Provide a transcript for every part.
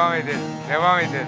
devam edelim. Devam edelim.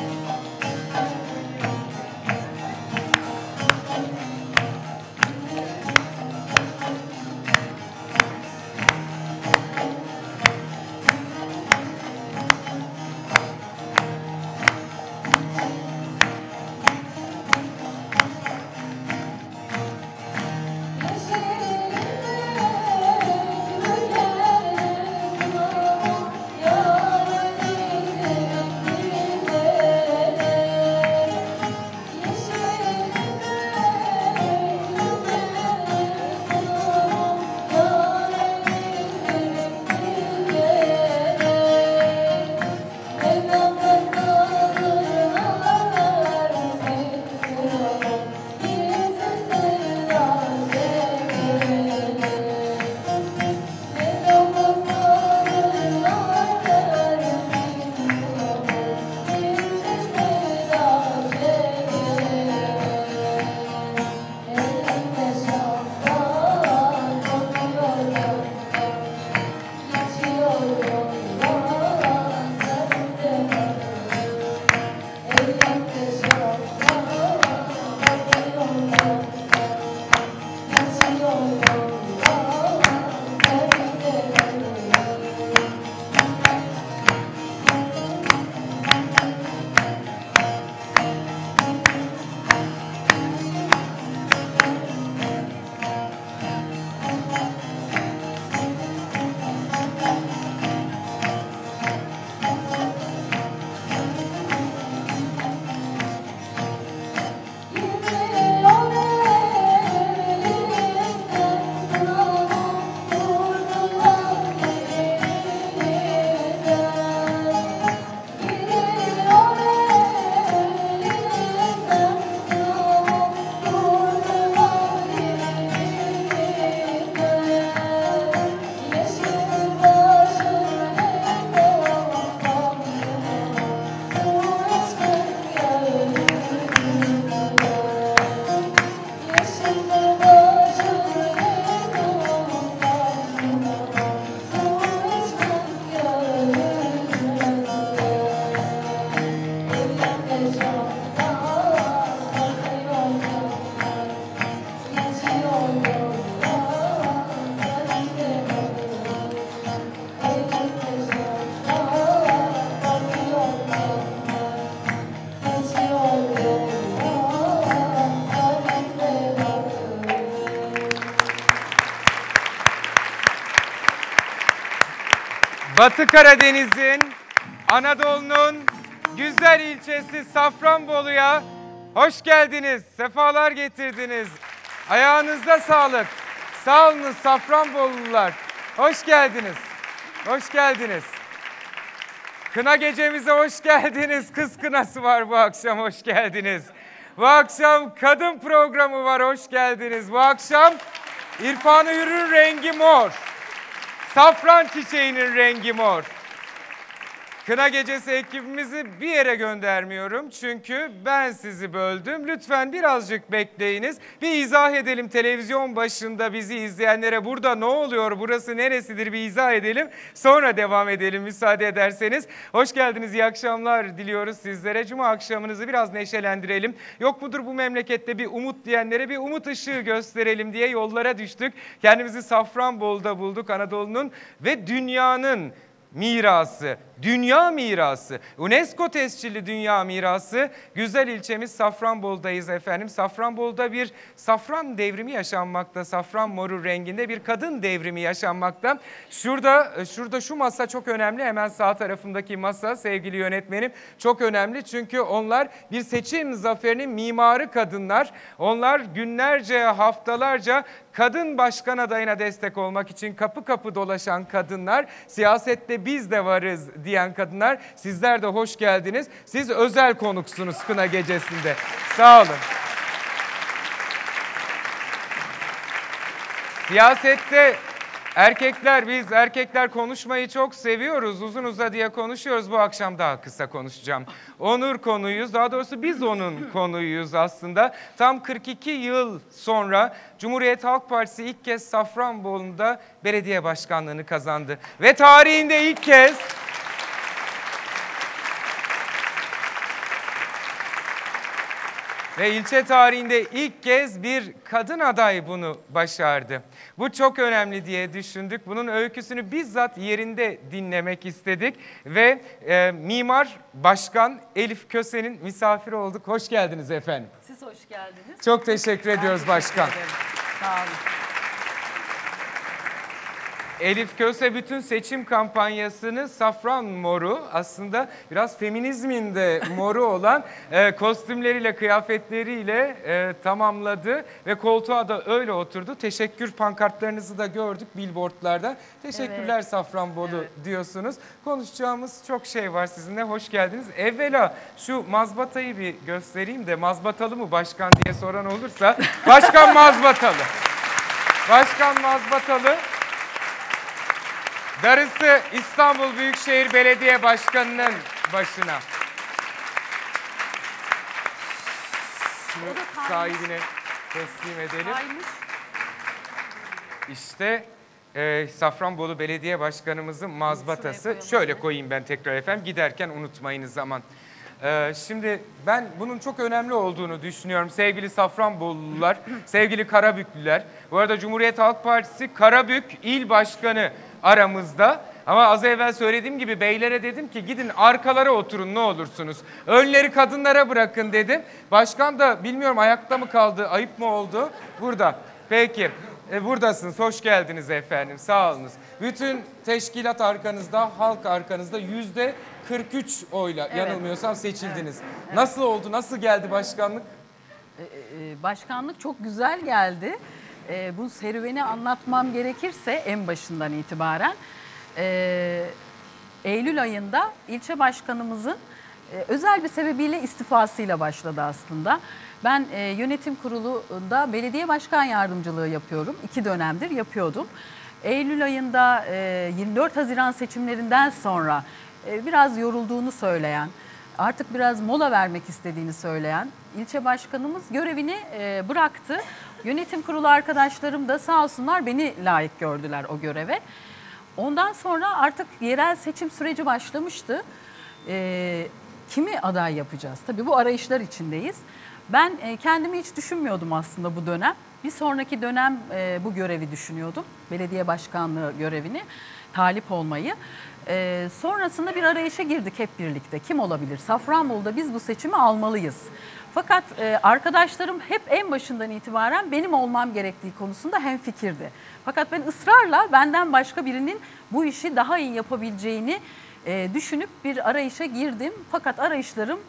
Batı Karadeniz'in, Anadolu'nun güzel ilçesi Safranbolu'ya hoş geldiniz, sefalar getirdiniz. Ayağınıza sağlık. Sağ olun Safranbolulular. Hoş geldiniz. Hoş geldiniz. Kına gecemize hoş geldiniz. Kız kınası var bu akşam, hoş geldiniz. Bu akşam kadın programı var, hoş geldiniz. Bu akşam İrfan-ı Hür'ün rengi mor. Safran çiçeğinin rengi mor. Kına gecesi ekibimizi bir yere göndermiyorum çünkü ben sizi böldüm. Lütfen birazcık bekleyiniz. Bir izah edelim televizyon başında bizi izleyenlere. Burada ne oluyor, burası neresidir bir izah edelim. Sonra devam edelim müsaade ederseniz. Hoş geldiniz, iyi akşamlar diliyoruz sizlere. Cuma akşamınızı biraz neşelendirelim. Yok mudur bu memlekette bir umut diyenlere bir umut ışığı gösterelim diye yollara düştük. Kendimizi Safranbolu'da bulduk, Anadolu'nun ve dünyanın mirası, dünya mirası, UNESCO tescilli dünya mirası, güzel ilçemiz Safranbolu'dayız efendim. Safranbolu'da bir safran devrimi yaşanmakta, safran moru renginde bir kadın devrimi yaşanmakta. Şurada şu masa çok önemli, hemen sağ tarafındaki masa sevgili yönetmenim çok önemli. Çünkü onlar bir seçim zaferinin mimarı kadınlar. Onlar günlerce, haftalarca kadın başkan adayına destek olmak için kapı kapı dolaşan kadınlar, siyasette biz de varız diyen kadınlar. Sizler de hoş geldiniz. Siz özel konuksunuz kına gecesinde. Sağ olun. Siyasette biz erkekler konuşmayı çok seviyoruz. Uzun uzadıya konuşuyoruz. Bu akşam daha kısa konuşacağım. Onur konuyuz. Daha doğrusu biz onun konuyuz aslında. Tam 42 yıl sonra Cumhuriyet Halk Partisi ilk kez Safranbolu'nda belediye başkanlığını kazandı. Ve tarihinde ilk kez Ve ilçe tarihinde ilk kez bir kadın aday bunu başardı. Bu çok önemli diye düşündük. Bunun öyküsünü bizzat yerinde dinlemek istedik. Ve Mimar Başkan Elif Köse'nin misafiri olduk. Hoş geldiniz efendim. Siz hoş geldiniz. Çok teşekkür ediyoruz başkan. Sağ olun. Elif Köse bütün seçim kampanyasını safran moru, aslında biraz feminizmin de moru olan kostümleriyle, kıyafetleriyle tamamladı ve koltuğa da öyle oturdu. Teşekkür pankartlarınızı da gördük billboardlarda. Teşekkürler evet. Safranbolu diyorsunuz. Konuşacağımız çok şey var sizinle. Hoş geldiniz. Evvela şu mazbatayı bir göstereyim de, mazbatalı mı başkan diye soran olursa, başkan mazbatalı. Başkan mazbatalı. Darısı İstanbul Büyükşehir Belediye Başkanı'nın başına. Şunu sahibine teslim edelim. Kaymış. İşte Safranbolu Belediye Başkanımızın mazbatası. Şöyle koyayım ben tekrar efendim. Giderken unutmayınız zaman. Şimdi ben bunun çok önemli olduğunu düşünüyorum sevgili Safranbolulular, sevgili Karabüklüler. Bu arada Cumhuriyet Halk Partisi Karabük İl Başkanı aramızda. Ama az evvel söylediğim gibi beylere dedim ki gidin arkalara oturun ne olursunuz. Önleri kadınlara bırakın dedim. Başkan da bilmiyorum ayakta mı kaldı, ayıp mı oldu? Burada. Peki. Buradasınız. Hoş geldiniz efendim. Sağ olunuz. Bütün teşkilat arkanızda, halk arkanızda %43 oyla yanılmıyorsam seçildiniz. Evet. Nasıl oldu? Nasıl geldi başkanlık? Başkanlık çok güzel geldi. Bu serüveni anlatmam gerekirse en başından itibaren Eylül ayında ilçe başkanımızın özel bir sebebiyle istifasıyla başladı aslında. Ben yönetim kurulunda belediye başkan yardımcılığı yapıyorum. 2 dönemdir yapıyordum. Eylül ayında 24 Haziran seçimlerinden sonra biraz yorulduğunu söyleyen, artık biraz mola vermek istediğini söyleyen ilçe başkanımız görevini bıraktı. Yönetim kurulu arkadaşlarım da sağ olsunlar beni layık gördüler o göreve. Ondan sonra artık yerel seçim süreci başlamıştı. Kimi aday yapacağız? Tabii bu arayışlar içindeyiz. Ben kendimi hiç düşünmüyordum aslında bu dönem. Bir sonraki dönem bu görevi düşünüyordum. Belediye başkanlığı görevini, talip olmayı. Sonrasında bir arayışa girdik hep birlikte. Kim olabilir? Safranbolu'da biz bu seçimi almalıyız. Fakat arkadaşlarım hep en başından itibaren benim olmam gerektiği konusunda hemfikirdi. Fakat ben ısrarla benden başka birinin bu işi daha iyi yapabileceğini düşünüp bir arayışa girdim. Fakat arayışlarım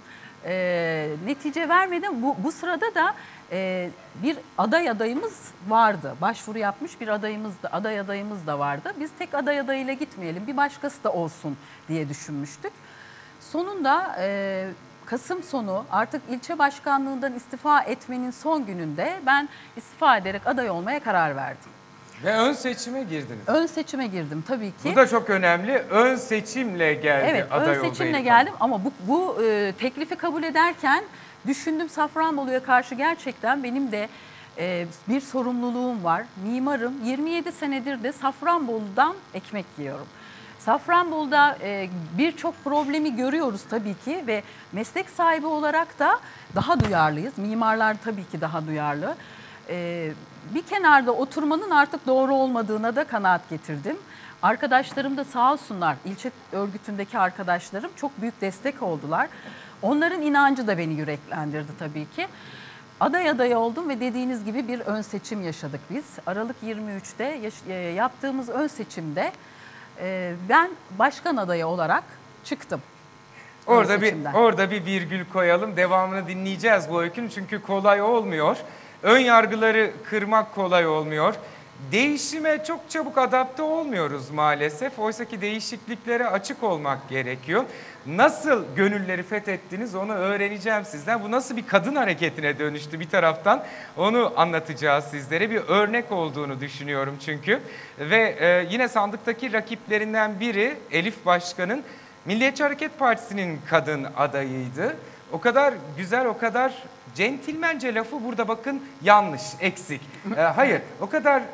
netice vermedi. Bu sırada da bir adayımız vardı. Başvuru yapmış bir adayımız da vardı. Biz tek adayıyla gitmeyelim, bir başkası da olsun diye düşünmüştük. Sonunda Kasım sonu artık ilçe başkanlığından istifa etmenin son gününde ben istifa ederek aday olmaya karar verdim. Ve ön seçime girdiniz. Ön seçime girdim tabii ki. Bu da çok önemli. Ön seçimle geldi evet, aday ön seçimle geldim ama bu teklifi kabul ederken düşündüm Safranbolu'ya karşı gerçekten benim de bir sorumluluğum var. Mimarım, 27 senedir de Safranbolu'dan ekmek yiyorum. Safranbolu'da birçok problemi görüyoruz tabii ki ve meslek sahibi olarak da daha duyarlıyız. Mimarlar tabii ki daha duyarlı. Bir kenarda oturmanın artık doğru olmadığına da kanaat getirdim. Arkadaşlarım da sağ olsunlar, ilçe örgütündeki arkadaşlarım çok büyük destek oldular. Onların inancı da beni yüreklendirdi tabii ki. Aday oldum ve dediğiniz gibi bir ön seçim yaşadık biz. Aralık 23'te yaptığımız ön seçimde ben başkan adayı olarak çıktım. Orada bir virgül koyalım. Devamını dinleyeceğiz bu öykünün çünkü kolay olmuyor. Ön yargıları kırmak kolay olmuyor. Değişime çok çabuk adapte olmuyoruz maalesef. Oysa ki değişikliklere açık olmak gerekiyor. Nasıl gönülleri fethettiniz onu öğreneceğim sizden. Bu nasıl bir kadın hareketine dönüştü bir taraftan onu anlatacağız sizlere. Bir örnek olduğunu düşünüyorum çünkü. Ve yine sandıktaki rakiplerinden biri Elif Başkan'ın Milliyetçi Hareket Partisi'nin kadın adayıydı. O kadar güzel, o kadar centilmence lafı burada bakın yanlış, eksik. Hayır, o kadar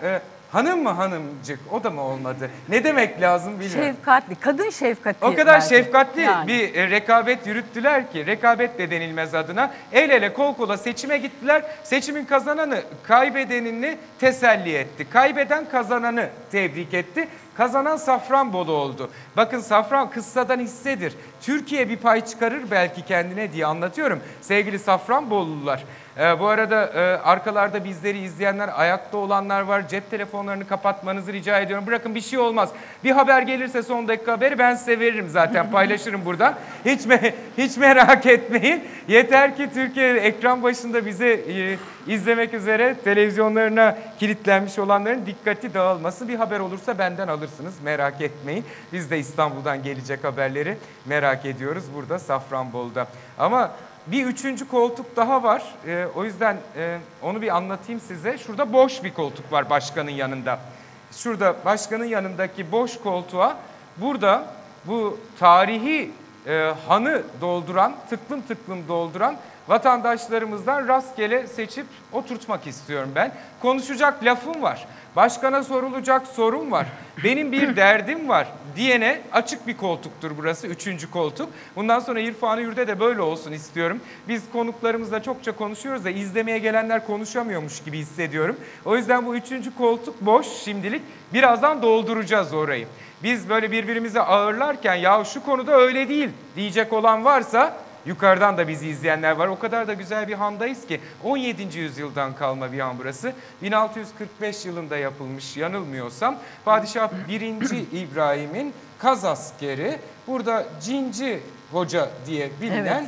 Hanım mı hanımcık, o da mı olmadı? Ne demek lazım bilmiyorum. Şefkatli, kadın şefkati. O kadar belki. şefkatli Yani. bir rekabet yürüttüler ki, rekabet de denilmez adına. El ele kol kola seçime gittiler. Seçimin kazananı kaybedenini teselli etti. Kaybeden kazananı tebrik etti. Kazanan Safranbolu oldu. Bakın Safran kıssadan hissedir. Türkiye bir pay çıkarır belki kendine diye anlatıyorum. Sevgili Safranbolulular. Bu arada arkalarda bizleri izleyenler, ayakta olanlar var. Cep telefonlarını kapatmanızı rica ediyorum. Bırakın bir şey olmaz. Bir haber gelirse son dakika haberi ben size veririm zaten. Paylaşırım buradan. Hiç merak etmeyin. Yeter ki Türkiye ekran başında bizi izlemek üzere televizyonlarına kilitlenmiş olanların dikkati dağılmasın. Bir haber olursa benden alırsınız. Merak etmeyin. Biz de İstanbul'dan gelecek haberleri merak ediyoruz burada Safranbolu'da. Ama bir üçüncü koltuk daha var. O yüzden onu bir anlatayım size. Şurada boş bir koltuk var başkanın yanında. Şurada başkanın yanındaki boş koltuğa burada bu tarihi hanı dolduran, tıklım tıklım dolduran vatandaşlarımızdan rastgele seçip oturtmak istiyorum ben. Konuşacak lafım var. Başkana sorulacak sorum var. Benim bir derdim var diyene açık bir koltuktur burası, üçüncü koltuk. Bundan sonra İrfan-ı Hür'de de böyle olsun istiyorum. Biz konuklarımızla çokça konuşuyoruz da izlemeye gelenler konuşamıyormuş gibi hissediyorum. O yüzden bu üçüncü koltuk boş şimdilik. Birazdan dolduracağız orayı. Biz böyle birbirimize ağırlarken ya şu konuda öyle değil diyecek olan varsa... Yukarıdan da bizi izleyenler var. O kadar da güzel bir handayız ki 17. yüzyıldan kalma bir han burası. 1645 yılında yapılmış yanılmıyorsam. Padişah 1. İbrahim'in kaz askeri. Burada Cinci Hoca diye bilinen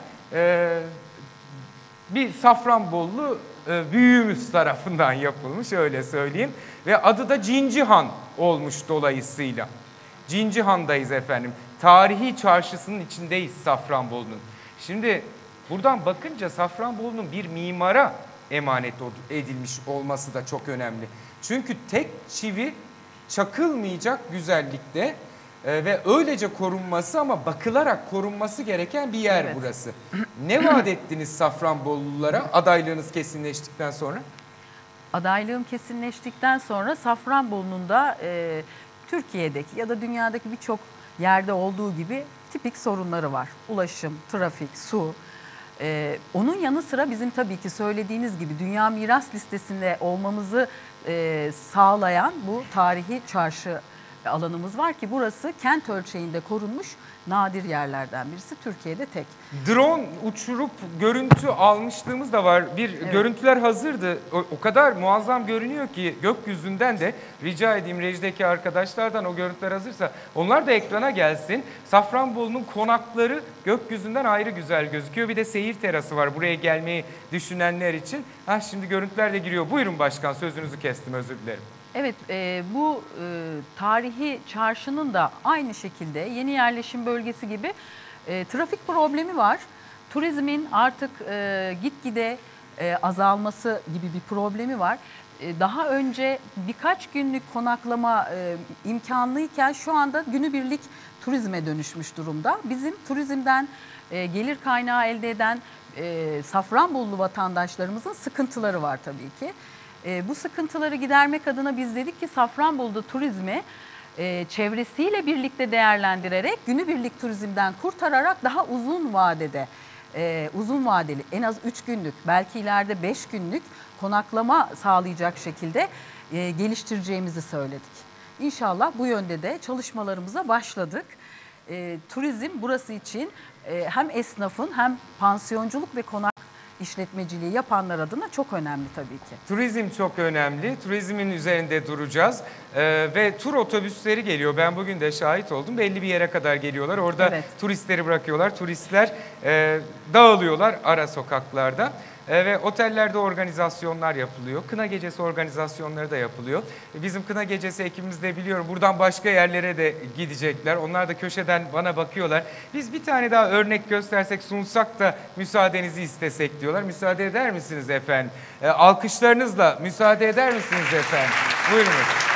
bir Safranbolulu büyüğümüz tarafından yapılmış öyle söyleyeyim. Ve adı da Cinci Han olmuş dolayısıyla. Cinci Han'dayız efendim. Tarihi çarşısının içindeyiz Safranbolu'nun. Şimdi buradan bakınca Safranbolu'nun bir mimara emanet edilmiş olması da çok önemli. Çünkü tek çivi çakılmayacak güzellikte ve öylece korunması ama bakılarak korunması gereken bir yer burası. Ne vaat ettiniz Safranbolululara adaylığınız kesinleştikten sonra? Adaylığım kesinleştikten sonra Safranbolu'nun da Türkiye'deki ya da dünyadaki birçok yerde olduğu gibi tipik sorunları var. Ulaşım, trafik, su. Onun yanı sıra bizim tabii ki söylediğiniz gibi Dünya Miras Listesi'nde olmamızı sağlayan bu tarihi çarşı alanımız var ki burası kent ölçeğinde korunmuş nadir yerlerden birisi. Türkiye'de tek. Drone uçurup görüntü almışlığımız da var. Görüntüler hazırdı. O kadar muazzam görünüyor ki gökyüzünden de rica edeyim rejideki arkadaşlardan o görüntüler hazırsa onlar da ekrana gelsin. Safranbolu'nun konakları gökyüzünden ayrı güzel gözüküyor. Bir de seyir terası var buraya gelmeyi düşünenler için. Şimdi görüntüler de giriyor. Buyurun başkan, sözünüzü kestim, özür dilerim. Evet, bu tarihi çarşının da aynı şekilde yeni yerleşim bölgesi gibi trafik problemi var. Turizmin artık gitgide azalması gibi bir problemi var. Daha önce birkaç günlük konaklama imkanlıyken şu anda günübirlik turizme dönüşmüş durumda. Bizim turizmden gelir kaynağı elde eden Safranbolulu vatandaşlarımızın sıkıntıları var tabii ki. Bu sıkıntıları gidermek adına biz dedik ki Safranbolu'da turizmi çevresiyle birlikte değerlendirerek günübirlik turizmden kurtararak daha uzun vadeli en az 3 günlük belki ileride 5 günlük konaklama sağlayacak şekilde geliştireceğimizi söyledik. İnşallah bu yönde de çalışmalarımıza başladık. Turizm burası için hem esnafın hem pansiyonculuk ve konak işletmeciliği yapanlar adına çok önemli tabii ki. Turizm çok önemli. Turizmin üzerinde duracağız. Ve tur otobüsleri geliyor. Ben bugün de şahit oldum. Belli bir yere kadar geliyorlar. Orada turistleri bırakıyorlar. Turistler dağılıyorlar ara sokaklarda. Ve otellerde organizasyonlar yapılıyor. Kına gecesi organizasyonları da yapılıyor. Bizim kına gecesi ekibimiz de biliyorum buradan başka yerlere de gidecekler. Onlar da köşeden bana bakıyorlar. Biz bir tane daha örnek göstersek, sunsak da müsaadenizi istesek diyorlar. Müsaade eder misiniz efendim? Alkışlarınızla müsaade eder misiniz efendim? Buyurunuz.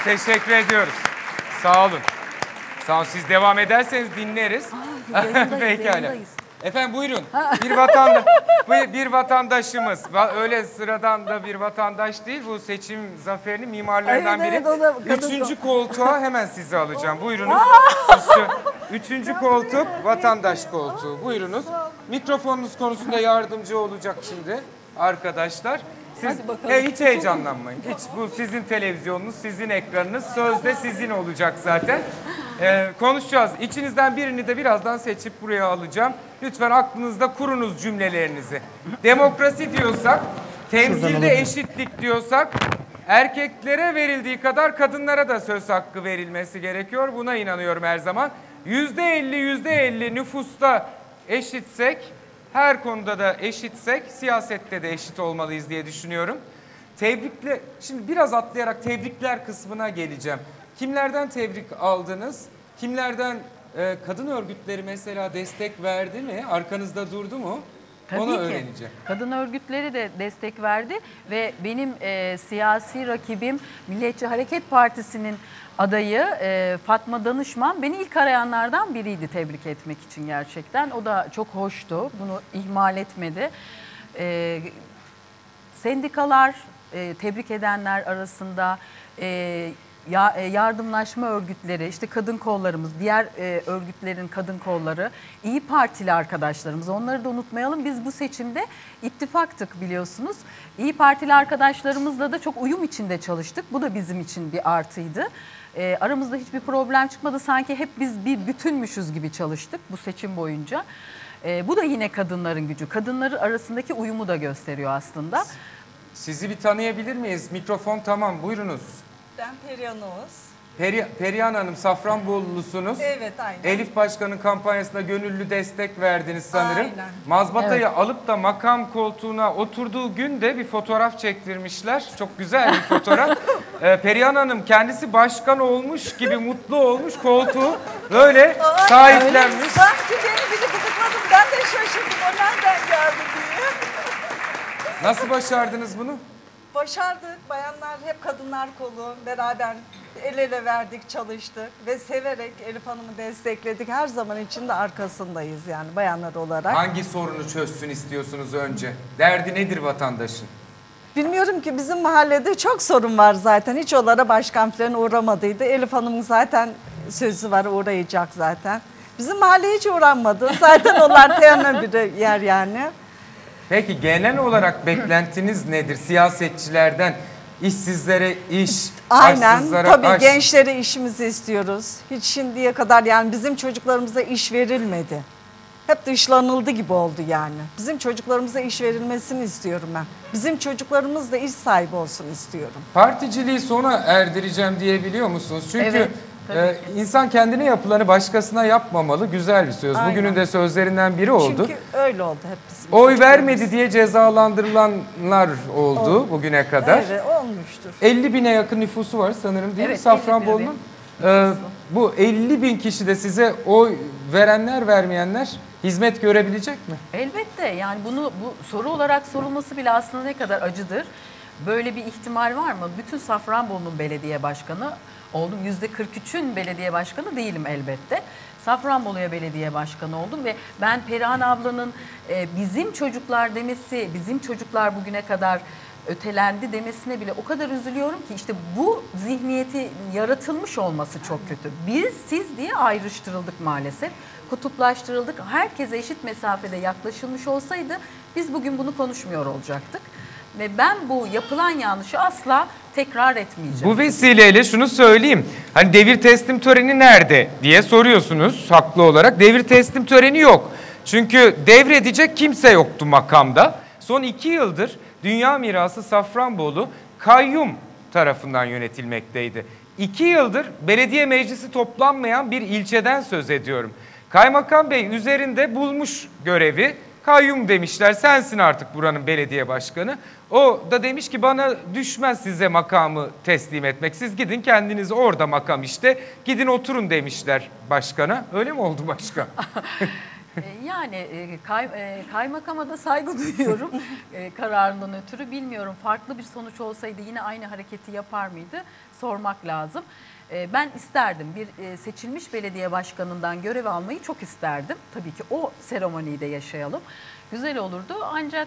Teşekkür ediyoruz. Sağ olun. Sağ olun. Siz devam ederseniz dinleriz. Pekala. Efendim buyurun. Bir vatandaşımız. Öyle sıradan da bir vatandaş değil. Bu seçim zaferinin mimarlarından biri. Üçüncü koltuğa hemen sizi alacağım. Buyurunuz. Üçüncü koltuk vatandaş koltuğu. Buyurunuz. Mikrofonunuz konusunda yardımcı olacak şimdi arkadaşlar. Siz hiç heyecanlanmayın. Hiç, bu sizin televizyonunuz, sizin ekranınız. Sözde sizin olacak zaten. Konuşacağız. İçinizden birini de birazdan seçip buraya alacağım. Lütfen aklınızda kurunuz cümlelerinizi. Demokrasi diyorsak, temsilde eşitlik diyorsak, erkeklere verildiği kadar kadınlara da söz hakkı verilmesi gerekiyor. Buna inanıyorum her zaman. %50 nüfusta eşitsek, her konuda da eşitsek, siyasette de eşit olmalıyız diye düşünüyorum. Şimdi biraz atlayarak tebrikler kısmına geleceğim. Kimlerden tebrik aldınız? Kimlerden kadın örgütleri mesela destek verdi mi? Arkanızda durdu mu? Tabii Onu ki. öğreneceğim. Kadın örgütleri de destek verdi ve benim siyasi rakibim Milliyetçi Hareket Partisi'nin adayı Fatma Danışman beni ilk arayanlardan biriydi tebrik etmek için gerçekten. O da çok hoştu. Bunu ihmal etmedi. Sendikalar tebrik edenler arasında yardımlaşma örgütleri, işte kadın kollarımız, diğer örgütlerin kadın kolları, İyi Partili arkadaşlarımız, onları da unutmayalım. Biz bu seçimde ittifaktık biliyorsunuz. İyi Partili arkadaşlarımızla da çok uyum içinde çalıştık. Bu da bizim için bir artıydı. Aramızda hiçbir problem çıkmadı. Sanki hep biz bir bütünmüşüz gibi çalıştık bu seçim boyunca. Bu da yine kadınların gücü. Kadınları arasındaki uyumu da gösteriyor aslında. Sizi bir tanıyabilir miyiz? Mikrofon tamam, buyurunuz. Ben Perihan Oğuz. Perihan Hanım, Safranbolulusunuz. Evet, aynen. Elif Başkan'ın kampanyasına gönüllü destek verdiniz sanırım. Aynen. Mazbatayı alıp da makam koltuğuna oturduğu gün de bir fotoğraf çektirmişler. Çok güzel bir fotoğraf. Perihan Hanım kendisi başkan olmuş gibi mutlu olmuş, koltuğu böyle sahiplenmiş. Sanki beni biri gıdıkladım. Ben de şaşırdım. O nereden geldi diye. Nasıl başardınız bunu? Başardık. Bayanlar hep kadınlar kolu. Beraber el ele verdik, çalıştık. Ve severek Elif Hanım'ı destekledik. Her zaman için de arkasındayız yani bayanlar olarak. Hangi sorunu çözsün istiyorsunuz önce? Derdi nedir vatandaşın? Bilmiyorum ki, bizim mahallede çok sorun var zaten. Hiç onlara başkan falan uğramadıydı. Elif Hanım'ın zaten sözü var, uğrayacak zaten. Bizim mahalle hiç uğranmadı. Zaten onlar temel bir yer yani. Peki genel olarak beklentiniz nedir? Siyasetçilerden işsizlere iş, Aynen, açsızlara tabii aş. gençlere işimizi istiyoruz. Hiç şimdiye kadar yani bizim çocuklarımıza iş verilmedi. Hep dışlanıldı gibi oldu yani. Bizim çocuklarımıza iş verilmesini istiyorum ben. Bizim çocuklarımız da iş sahibi olsun istiyorum. Particiliği sona erdireceğim diyebiliyor musunuz? Çünkü Evet, insan kendine yapılanı başkasına yapmamalı. Güzel bir söz. Aynen. Bugünün de sözlerinden biri oldu. Çünkü öyle oldu hep bizim Oy çocuklarımız. vermedi diye cezalandırılanlar oldu bugüne kadar. Evet, olmuştur. 50 bine yakın nüfusu var sanırım değil mi Evet, Safranbolu'nun? Bu 50 bin kişi de size oy verenler vermeyenler hizmet görebilecek mi? Elbette yani bu soru olarak sorulması bile aslında ne kadar acıdır. Böyle bir ihtimal var mı? Bütün Safranbolu'nun belediye başkanı oldum. %43'ün belediye başkanı değilim elbette. Safranbolu'ya belediye başkanı oldum ve ben Perihan ablanın bizim çocuklar demesi, bizim çocuklar bugüne kadar ötelendi demesine bile o kadar üzülüyorum ki işte bu zihniyeti yaratılmış olması çok kötü. Biz siz diye ayrıştırıldık maalesef. Kutuplaştırıldık. Herkese eşit mesafede yaklaşılmış olsaydı biz bugün bunu konuşmuyor olacaktık. Ve ben bu yapılan yanlışı asla tekrar etmeyeceğim. Bu vesileyle şunu söyleyeyim. Hani devir teslim töreni nerede diye soruyorsunuz haklı olarak. Devir teslim töreni yok. Çünkü devredecek kimse yoktu makamda. Son 2 yıldır Dünya Mirası Safranbolu kayyum tarafından yönetilmekteydi. 2 yıldır belediye meclisi toplanmayan bir ilçeden söz ediyorum. Kaymakam Bey üzerinde bulmuş görevi. Kayyum demişler, sensin artık buranın belediye başkanı. O da demiş ki bana düşmez size makamı teslim etmek. Siz gidin kendiniz orada makam işte. Gidin oturun demişler başkana. Öyle mi oldu başkan? Kaymakama da saygı duyuyorum kararından ötürü. Bilmiyorum, farklı bir sonuç olsaydı yine aynı hareketi yapar mıydı? Sormak lazım. Ben isterdim, bir seçilmiş belediye başkanından görev almayı çok isterdim. Tabii ki o seremoniyi de yaşayalım. Güzel olurdu ancak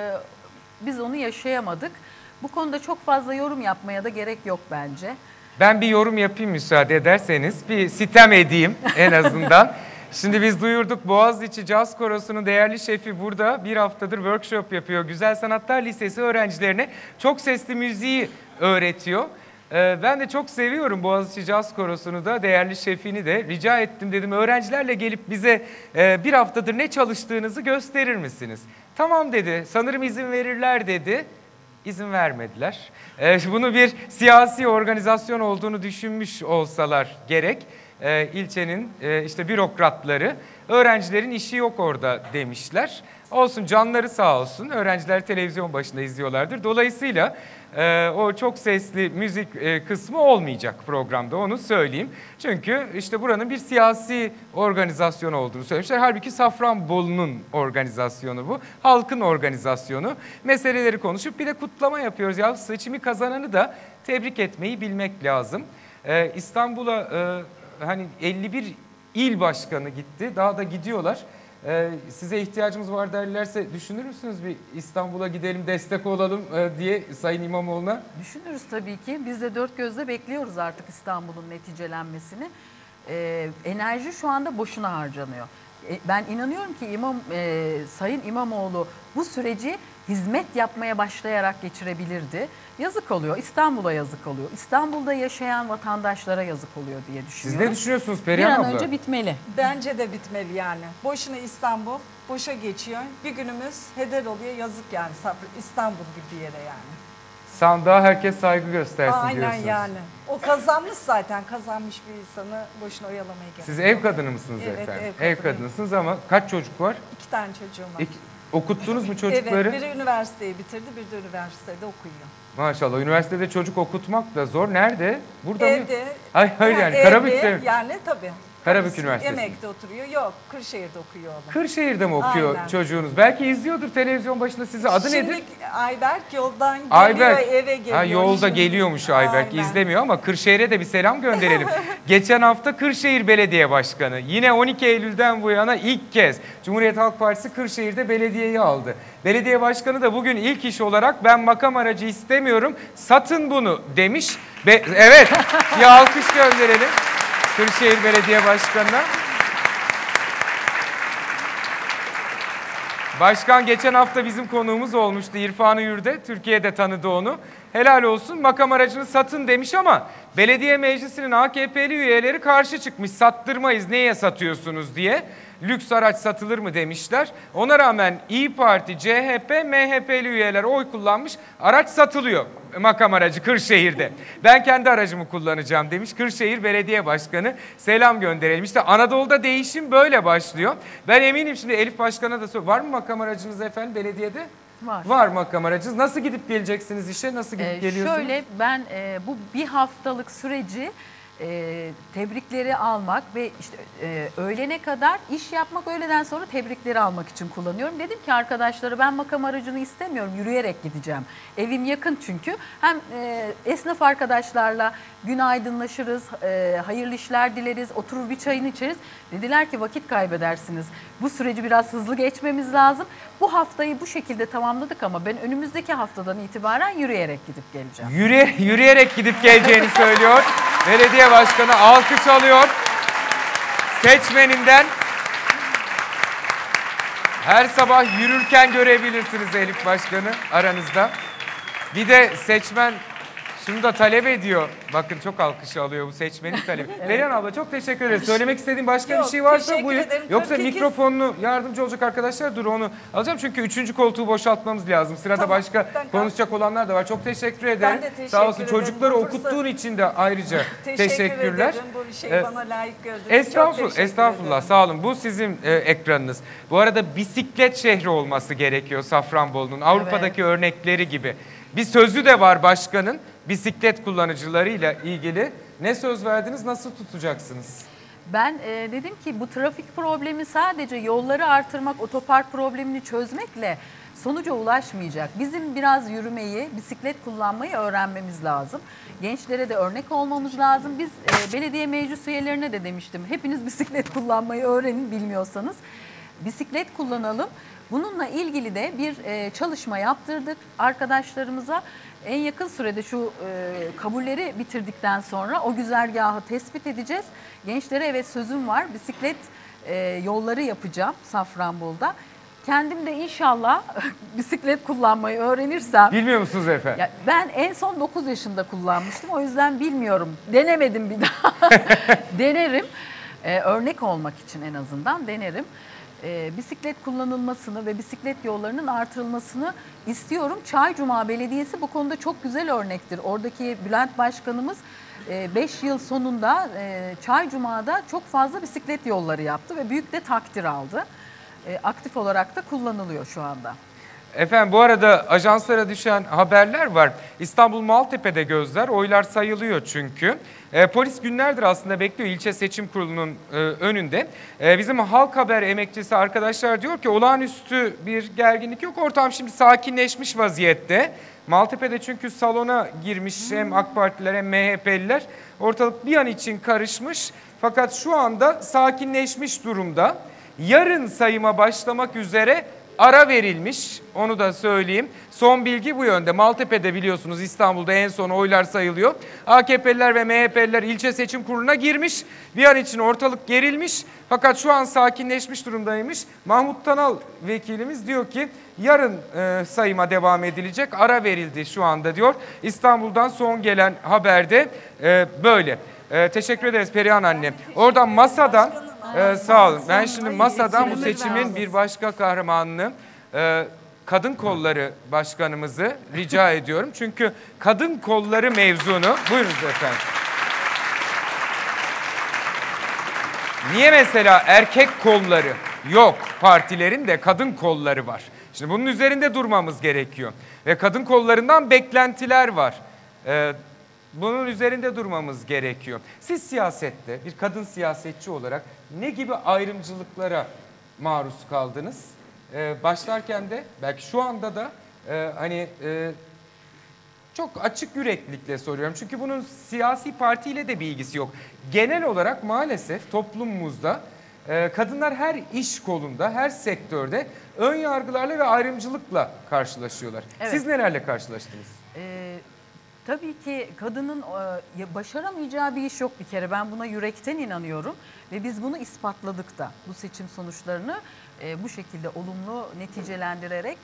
biz onu yaşayamadık. Bu konuda çok fazla yorum yapmaya da gerek yok bence. Ben bir yorum yapayım müsaade ederseniz. Bir sitem edeyim en azından. Şimdi biz duyurduk, Boğaziçi Caz Korosu'nun değerli şefi burada bir haftadır workshop yapıyor. Güzel Sanatlar Lisesi öğrencilerine çok sesli müziği öğretiyor. Ben de çok seviyorum Boğaziçi Caz Korosu'nu da, değerli şefini de. Rica ettim, dedim öğrencilerle gelip bize bir haftadır ne çalıştığınızı gösterir misiniz? Tamam dedi, sanırım izin verirler dedi. İzin vermediler. Bunu bir siyasi organizasyon olduğunu düşünmüş olsalar gerek. İlçenin işte bürokratları, öğrencilerin işi yok orada demişler. Olsun, canları sağ olsun. Öğrenciler televizyon başında izliyorlardır. Dolayısıyla o çok sesli müzik kısmı olmayacak programda, onu söyleyeyim. Çünkü işte buranın bir siyasi organizasyon olduğunu söylemişler. Halbuki Safranbolu'nun organizasyonu bu. Halkın organizasyonu. Meseleleri konuşup bir de kutlama yapıyoruz. Ya seçimi kazananı da tebrik etmeyi bilmek lazım. İstanbul'a hani 51 il başkanı gitti. Daha da gidiyorlar. Size ihtiyacımız var derlerse düşünür müsünüz bir İstanbul'a gidelim, destek olalım diye Sayın İmamoğlu'na? Düşünürüz tabii ki. Biz de dört gözle bekliyoruz artık İstanbul'un neticelenmesini. Enerji şu anda boşuna harcanıyor. Ben inanıyorum ki Sayın İmamoğlu bu süreci hizmet yapmaya başlayarak geçirebilirdi. Yazık oluyor. İstanbul'a yazık oluyor. İstanbul'da yaşayan vatandaşlara yazık oluyor diye düşünüyorum. Siz ne düşünüyorsunuz Perihan abla? Bir an önce bitmeli. Bence de bitmeli yani. Boşuna İstanbul, boşa geçiyor. Bir günümüz heder oluyor, yazık yani İstanbul gibi yere yani. Sandığa herkes saygı göstersin Aynen diyorsunuz. yani. O kazanmış zaten. Kazanmış bir insanı boşuna oyalamaya gerek. Siz ev kadını mısınız Evet, efendim? ev Ev kadınıyım. kadınısınız ama kaç çocuk var? 2 tane çocuğum var. Okuttunuz mu çocukları? Evet, biri üniversiteyi bitirdi, biri de üniversitede okuyor. Maşallah, üniversitede çocuk okutmak da zor. Nerede? Burada mı? Evde. Hayır yani evde, Karabük'te. Yani tabii. Karabük Karısı Üniversitesi. Emek'te oturuyor. Yok, Kırşehir'de okuyor oğlum. Kırşehir'de mi okuyor Aynen. çocuğunuz? Belki izliyordur televizyon başında sizi. Adı Şimdi nedir? Ayberk yoldan geliyor, Ayberk. eve geliyor. Ha, yolda Şimdi. geliyormuş Ayberk. Aynen. İzlemiyor ama Kırşehir'e de bir selam gönderelim. Geçen hafta Kırşehir Belediye Başkanı. Yine 12 Eylül'den bu yana ilk kez Cumhuriyet Halk Partisi Kırşehir'de belediyeyi aldı. Belediye Başkanı da bugün ilk iş olarak ben makam aracı istemiyorum, satın bunu demiş. Evet, bir alkış gönderelim Kırşehir Belediye Başkanı'na. Başkan geçen hafta bizim konuğumuz olmuştu, İrfan Yürde. Türkiye'de tanıdı onu. Helal olsun, makam aracını satın demiş ama belediye meclisinin AKP'li üyeleri karşı çıkmış. Sattırmayız, neye satıyorsunuz diye. Lüks araç satılır mı demişler. Ona rağmen İYİ Parti, CHP, MHP'li üyeler oy kullanmış. Araç satılıyor, makam aracı Kırşehir'de. Ben kendi aracımı kullanacağım demiş Kırşehir Belediye Başkanı. Selam gönderelim. İşte Anadolu'da değişim böyle başlıyor. Ben eminim şimdi Elif Başkan'a da soruyorum. Var mı makam aracınız efendim belediyede? Var. Var makam aracınız. Nasıl gidip geleceksiniz işe? Nasıl gidip geliyorsunuz? Şöyle, ben bu bir haftalık süreci tebrikleri almak ve işte öğlene kadar iş yapmak, öğleden sonra tebrikleri almak için kullanıyorum. Dedim ki arkadaşlara, ben makam aracını istemiyorum, yürüyerek gideceğim. Evim yakın çünkü. Hem esnaf arkadaşlarla günaydınlaşırız, hayırlı işler dileriz, oturur bir çayını içeriz. Dediler ki vakit kaybedersiniz. Bu süreci biraz hızlı geçmemiz lazım. Bu haftayı bu şekilde tamamladık ama ben önümüzdeki haftadan itibaren yürüyerek gidip geleceğim. Yürüyerek gidip geleceğini söylüyor. Belediye Başkanı alkış alıyor. Seçmeninden her sabah yürürken görebilirsiniz Elif Başkanı aranızda. Bir de seçmen şunu da talep ediyor. Bakın çok alkış alıyor bu seçmenin talebi. Perihan abla çok teşekkür ederiz. Söylemek istediğin başka bir şey varsa buyur. Yoksa 42... mikrofonunu yardımcı olacak arkadaşlar dur onu alacağım. Çünkü 3. koltuğu boşaltmamız lazım. Sırada tamam, başka konuşacak olanlar da var. Çok teşekkür ederim. Ben de teşekkür sağ olsun ederim. çocukları okuttuğun için de ayrıca teşekkürler. Teşekkür ederim bu şeyi bana layık gördüğünüz. Estağfurullah sağ olun. Bu sizin ekranınız. Bu arada bisiklet şehri olması gerekiyor Safranbolu'nun. Avrupa'daki örnekleri gibi. Bir sözü de var başkanın bisiklet kullanıcılarıyla ilgili. Ne söz verdiniz, nasıl tutacaksınız? Ben dedim ki bu trafik problemi sadece yolları artırmak, otopark problemini çözmekle sonuca ulaşmayacak. Bizim biraz yürümeyi, bisiklet kullanmayı öğrenmemiz lazım. Gençlere de örnek olmamız lazım. Biz belediye meclis üyelerine de demiştim. Hepiniz bisiklet kullanmayı öğrenin bilmiyorsanız. Bisiklet kullanalım. Bununla ilgili de bir çalışma yaptırdık arkadaşlarımıza. En yakın sürede şu kabulleri bitirdikten sonra o güzergahı tespit edeceğiz. Gençlere evet sözüm var, bisiklet yolları yapacağım Safranbolu'da. Kendim de inşallah bisiklet kullanmayı öğrenirsem. Bilmiyor musunuz efendim? Ya ben en son 9 yaşında kullanmıştım, o yüzden bilmiyorum. Denemedim bir daha. Denerim. Örnek olmak için en azından denerim. Bisiklet kullanılmasını ve bisiklet yollarının artırılmasını istiyorum. Çaycuma Belediyesi bu konuda çok güzel örnektir. Oradaki Bülent Başkanımız 5 yıl sonunda Çaycuma'da çok fazla bisiklet yolları yaptı ve büyük de takdir aldı. Aktif olarak da kullanılıyor şu anda. Efendim bu arada ajanslara düşen haberler var. İstanbul Maltepe'de gözler, oylar sayılıyor çünkü. Polis günlerdir aslında bekliyor ilçe seçim kurulunun önünde. Bizim Halk Haber emekçisi arkadaşlar diyor ki olağanüstü bir gerginlik yok. Ortam şimdi sakinleşmiş vaziyette. Maltepe'de çünkü salona girmiş hem AK Partililer hem MHP'liler. Ortalık bir an için karışmış. Fakat şu anda sakinleşmiş durumda. Yarın sayıma başlamak üzere ara verilmiş, onu da söyleyeyim. Son bilgi bu yönde. Maltepe'de biliyorsunuz İstanbul'da en son oylar sayılıyor. AKP'liler ve MHP'liler ilçe seçim kuruluna girmiş. Bir an için ortalık gerilmiş. Fakat şu an sakinleşmiş durumdaymış. Mahmut Tanal vekilimiz diyor ki yarın sayıma devam edilecek. Ara verildi şu anda diyor. İstanbul'dan son gelen haberde böyle. Teşekkür ederiz Perihan anne. Oradan masadan... sağ olun. Ben şimdi masadan bu seçimin bir başka kahramanını Kadın Kolları Başkanımızı rica ediyorum. Çünkü kadın kolları mevzunu... Buyurunuz efendim. Niye mesela erkek kolları yok, partilerin de kadın kolları var? Şimdi bunun üzerinde durmamız gerekiyor. Ve kadın kollarından beklentiler var. Bunun üzerinde durmamız gerekiyor. Siz siyasette bir kadın siyasetçi olarak ne gibi ayrımcılıklara maruz kaldınız? Başlarken de belki şu anda da çok açık yüreklilikle soruyorum. Çünkü bunun siyasi partiyle de bir ilgisi yok. Genel olarak maalesef toplumumuzda kadınlar her iş kolunda, her sektörde ön yargılarla ve ayrımcılıkla karşılaşıyorlar. Evet. Siz nelerle karşılaştınız? Tabii ki kadının başaramayacağı bir iş yok bir kere. Ben buna yürekten inanıyorum ve biz bunu ispatladık da bu seçim sonuçlarını bu şekilde olumlu neticelendirerek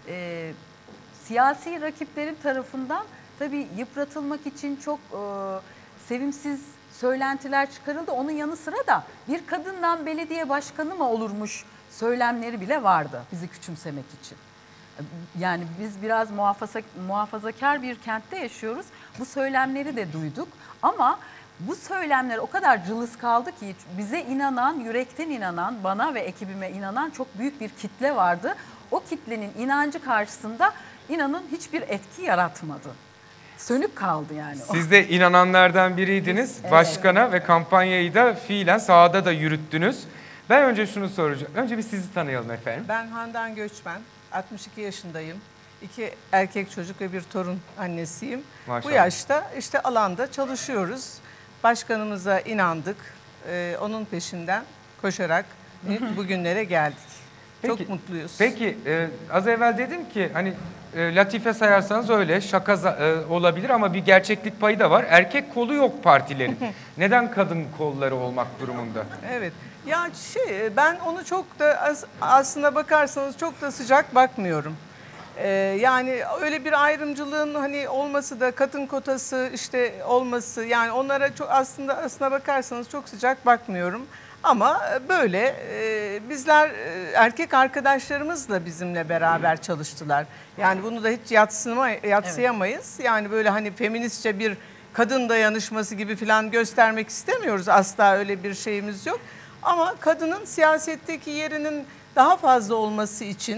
siyasi rakiplerin tarafından tabii yıpratılmak için çok sevimsiz söylentiler çıkarıldı. Onun yanı sıra da bir kadından belediye başkanı mı olurmuş söylemleri bile vardı bizi küçümsemek için. Yani biz biraz muhafazakar bir kentte yaşıyoruz. Bu söylemleri de duyduk ama bu söylemler o kadar cılız kaldı ki bize inanan, yürekten inanan, bana ve ekibime inanan çok büyük bir kitle vardı. O kitlenin inancı karşısında inanın hiçbir etki yaratmadı. Sönük kaldı yani. Siz de inananlardan biriydiniz. Evet. Başkana ve kampanyayı da fiilen sahada da yürüttünüz. Ben önce şunu soracağım. Önce bir sizi tanıyalım efendim. Ben Handan Göçmen, 62 yaşındayım. 2 erkek çocuk ve bir torun annesiyim. Maşallah. Bu yaşta işte alanda çalışıyoruz. Başkanımıza inandık. Onun peşinden koşarak bugünlere geldik. Peki, çok mutluyuz. Peki az evvel dedim ki hani latife sayarsanız öyle şaka olabilir ama bir gerçeklik payı da var. Erkek kolu yok partilerin. Neden kadın kolları olmak durumunda? Evet. Ya ben onu çok da aslına bakarsanız çok da sıcak bakmıyorum. Yani öyle bir ayrımcılığın hani olması da kadın kotası işte olması yani onlara çok aslına bakarsanız çok sıcak bakmıyorum. Ama böyle bizler erkek arkadaşlarımız da bizimle beraber çalıştılar. Yani bunu da hiç yadsıyamayız. Evet. Yani böyle hani feministçe bir kadın dayanışması gibi falan göstermek istemiyoruz. Asla öyle bir şeyimiz yok. Ama kadının siyasetteki yerinin daha fazla olması için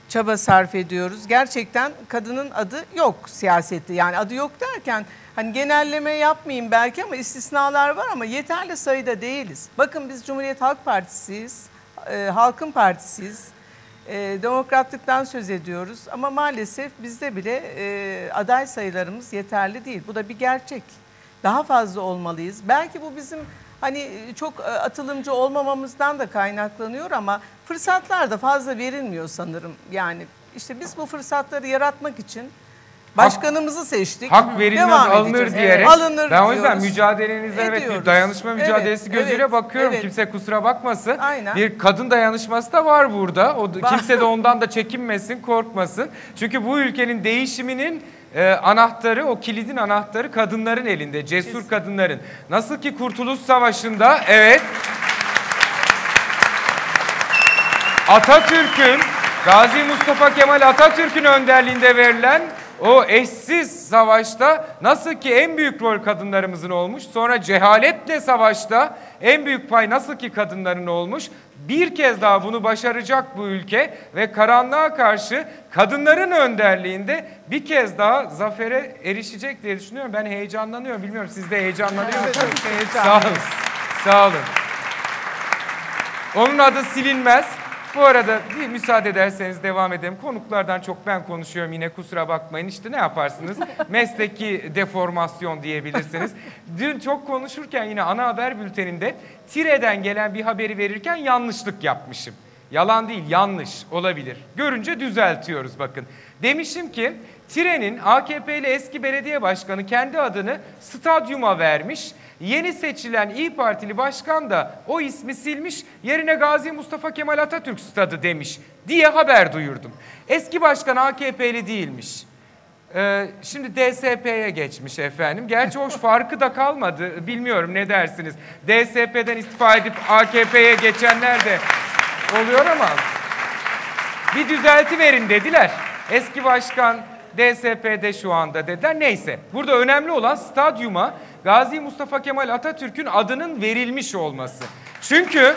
çaba sarf ediyoruz. Gerçekten kadının adı yok siyasette. Yani adı yok derken hani genelleme yapmayayım belki ama istisnalar var ama yeterli sayıda değiliz. Bakın biz Cumhuriyet Halk Partisi'yiz, Halkın Partisi'yiz. Demokratlıktan söz ediyoruz ama maalesef bizde bile aday sayılarımız yeterli değil. Bu da bir gerçek. Daha fazla olmalıyız. Belki bu bizim hani çok atılımcı olmamamızdan da kaynaklanıyor ama fırsatlar da fazla verilmiyor sanırım. Yani işte biz bu fırsatları yaratmak için başkanımızı seçtik. Hak verilmez Devam alınır edeceğiz. diyerek. Alınır Ben o yüzden diyoruz. mücadelenize evet bir Ediyoruz. dayanışma mücadelesi Evet, gözüyle evet, bakıyorum. evet. Kimse kusura bakmasın. Aynen. Bir kadın dayanışması da var burada. Kimse de ondan da çekinmesin, korkmasın. Çünkü bu ülkenin değişiminin anahtarı, o kilidin anahtarı kadınların elinde. Cesur kadınların. Nasıl ki Kurtuluş Savaşı'nda evet Atatürk'ün, Gazi Mustafa Kemal Atatürk'ün önderliğinde verilen o eşsiz savaşta nasıl ki en büyük rol kadınlarımızın olmuş, sonra cehaletle savaşta en büyük pay nasıl ki kadınların olmuş, bir kez daha bunu başaracak bu ülke ve karanlığa karşı kadınların önderliğinde bir kez daha zafere erişecek diye düşünüyorum. Ben heyecanlanıyorum. Bilmiyorum siz de heyecanlanıyor musunuz? Sağ olun. Sağ olun. Onun adı silinmez. Bu arada bir müsaade ederseniz devam edelim. Konuklardan çok ben konuşuyorum yine kusura bakmayın. İşte ne yaparsınız? Mesleki deformasyon diyebilirsiniz. Dün çok konuşurken yine ana haber bülteninde Tire'den gelen bir haberi verirken yanlışlık yapmışım. Yalan değil, yanlış olabilir. Görünce düzeltiyoruz bakın. Demişim ki Tire'nin AKP'li eski belediye başkanı kendi adını stadyuma vermiş. Yeni seçilen İYİ Partili başkan da o ismi silmiş, yerine Gazi Mustafa Kemal Atatürk Stadı demiş diye haber duyurdum. Eski başkan AKP'li değilmiş. Şimdi DSP'ye geçmiş efendim. Gerçi hoş farkı da kalmadı. Bilmiyorum ne dersiniz. DSP'den istifa edip AKP'ye geçenler de oluyor ama bir düzelti verin dediler. Eski başkan DSP'de şu anda dediler. Neyse. Burada önemli olan stadyuma Gazi Mustafa Kemal Atatürk'ün adının verilmiş olması. Çünkü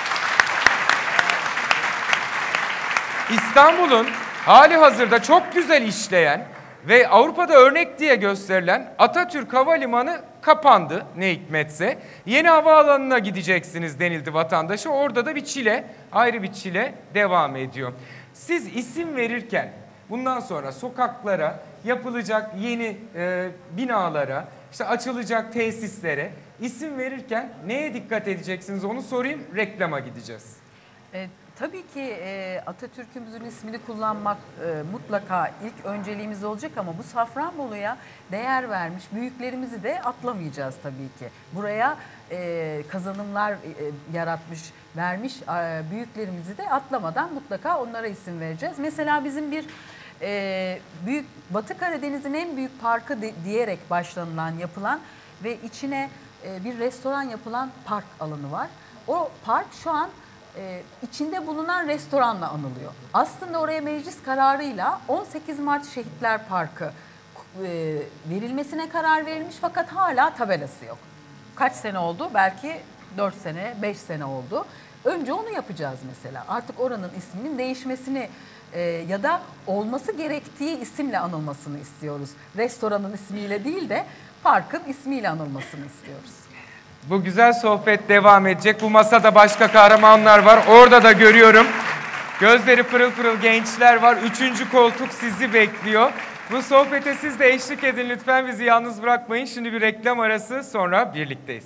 İstanbul'un hali hazırda çok güzel işleyen ve Avrupa'da örnek diye gösterilen Atatürk Havalimanı kapandı ne hikmetse. Yeni havaalanına gideceksiniz denildi vatandaşa. Orada da bir çile, ayrı bir çile devam ediyor. Siz isim verirken bundan sonra sokaklara, yapılacak yeni binalara, işte açılacak tesislere isim verirken neye dikkat edeceksiniz onu sorayım, reklama gideceğiz. Tabii ki Atatürk'ümüzün ismini kullanmak mutlaka ilk önceliğimiz olacak ama bu Safranbolu'ya değer vermiş büyüklerimizi de atlamayacağız tabii ki. Buraya kazanımlar yaratmış, vermiş büyüklerimizi de atlamadan mutlaka onlara isim vereceğiz. Mesela bizim bir büyük Batı Karadeniz'in en büyük parkı diyerek yapılan ve içine bir restoran yapılan park alanı var. O park şu an içinde bulunan restoranla anılıyor. Aslında oraya meclis kararıyla 18 Mart Şehitler Parkı verilmesine karar verilmiş fakat hala tabelası yok. Kaç sene oldu? Belki 4 sene, 5 sene oldu. Önce onu yapacağız mesela. Artık oranın isminin değişmesini ya da olması gerektiği isimle anılmasını istiyoruz. Restoranın ismiyle değil de parkın ismiyle anılmasını istiyoruz. Bu güzel sohbet devam edecek. Bu masada başka kahramanlar var. Orada da görüyorum. Gözleri pırıl pırıl gençler var. 3. koltuk sizi bekliyor. Bu sohbete siz de eşlik edin lütfen. Bizi yalnız bırakmayın. Şimdi bir reklam arası, sonra birlikteyiz.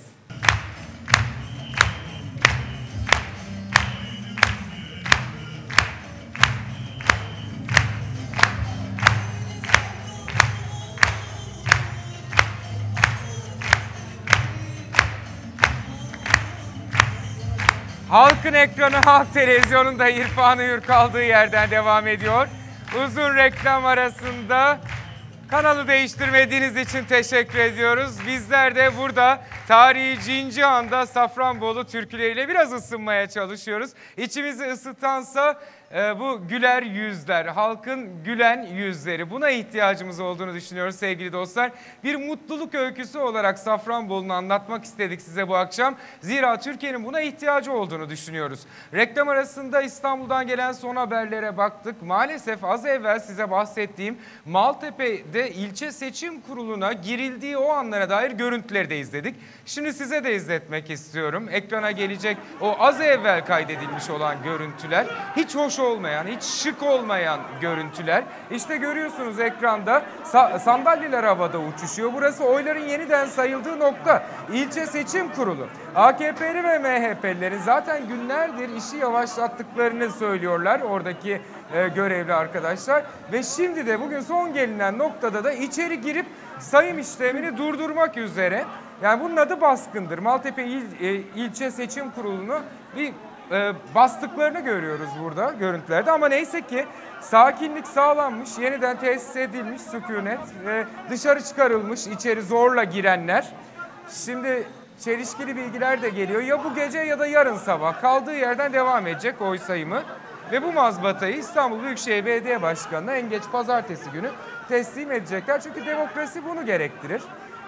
Halkın ekranı Halk Televizyonu'nda İrfan Uyur kaldığı yerden devam ediyor. Uzun reklam arasında kanalı değiştirmediğiniz için teşekkür ediyoruz. Bizler de burada tarihi Cincihan'da Safranbolu türküleriyle biraz ısınmaya çalışıyoruz. İçimizi ısıtansa bu güler yüzler, halkın gülen yüzleri, buna ihtiyacımız olduğunu düşünüyoruz sevgili dostlar. Bir mutluluk öyküsü olarak Safranbolu'nu anlatmak istedik size bu akşam. Zira Türkiye'nin buna ihtiyacı olduğunu düşünüyoruz. Reklam arasında İstanbul'dan gelen son haberlere baktık. Maalesef az evvel size bahsettiğim Maltepe'de ilçe seçim kuruluna girildiği o anlara dair görüntüleri de izledik. Şimdi size de izletmek istiyorum. Ekrana gelecek o az evvel kaydedilmiş olan görüntüler. Hiç hoş olmayan, hiç şık olmayan görüntüler. İşte görüyorsunuz ekranda sandalyeler havada uçuşuyor. Burası oyların yeniden sayıldığı nokta. İlçe seçim kurulu. AKP'li ve MHP'lilerin zaten günlerdir işi yavaşlattıklarını söylüyorlar oradaki görevli arkadaşlar. Ve şimdi de bugün son gelinen noktada da içeri girip sayım işlemini durdurmak üzere. Yani bunun adı baskındır. Maltepe İlçe Seçim Kurulu'nu bir bastıklarını görüyoruz burada görüntülerde. Ama neyse ki sakinlik sağlanmış, yeniden tesis edilmiş sükunet ve dışarı çıkarılmış içeri zorla girenler. Şimdi çelişkili bilgiler de geliyor. Ya bu gece ya da yarın sabah kaldığı yerden devam edecek oy sayımı. Ve bu mazbatayı İstanbul Büyükşehir Belediye Başkanı'na en geç pazartesi günü teslim edecekler. Çünkü demokrasi bunu gerektirir.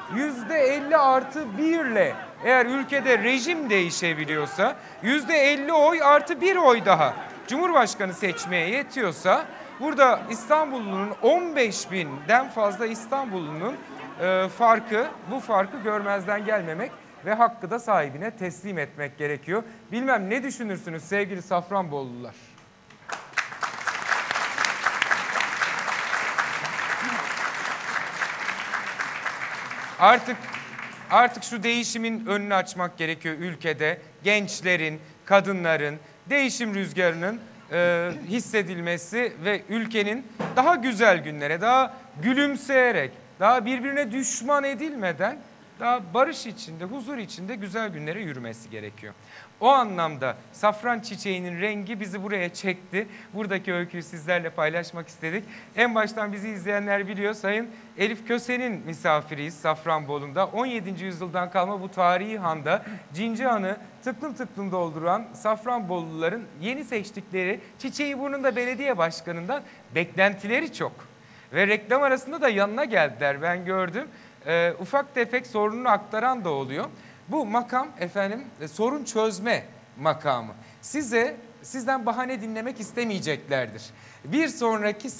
%50+1 ile eğer ülkede rejim değişebiliyorsa, %50 oy artı 1 oy daha Cumhurbaşkanı seçmeye yetiyorsa, burada İstanbullunun 15.000'den fazla İstanbullunun bu farkı görmezden gelmemek ve hakkı da sahibine teslim etmek gerekiyor. Bilmem ne düşünürsünüz sevgili Safranbolulular? Artık şu değişimin önünü açmak gerekiyor ülkede. Gençlerin, kadınların değişim rüzgarının hissedilmesi ve ülkenin daha güzel günlere, daha gülümseyerek, daha birbirine düşman edilmeden, daha barış içinde, huzur içinde güzel günlere yürümesi gerekiyor. O anlamda safran çiçeğinin rengi bizi buraya çekti. Buradaki öyküyü sizlerle paylaşmak istedik. En baştan bizi izleyenler biliyor. Sayın Elif Köse'nin misafiriyiz Safranbolu'nda. 17. yüzyıldan kalma bu tarihi handa Cincihan'ı tıklım tıklım dolduran Safranboluluların yeni seçtikleri çiçeği burnunda belediye başkanından beklentileri çok. Ve reklam arasında da yanına geldiler, ben gördüm. Ufak tefek sorununu aktaran da oluyor. Bu makam efendim sorun çözme makamı. Sizden bahane dinlemek istemeyeceklerdir. Bir sonraki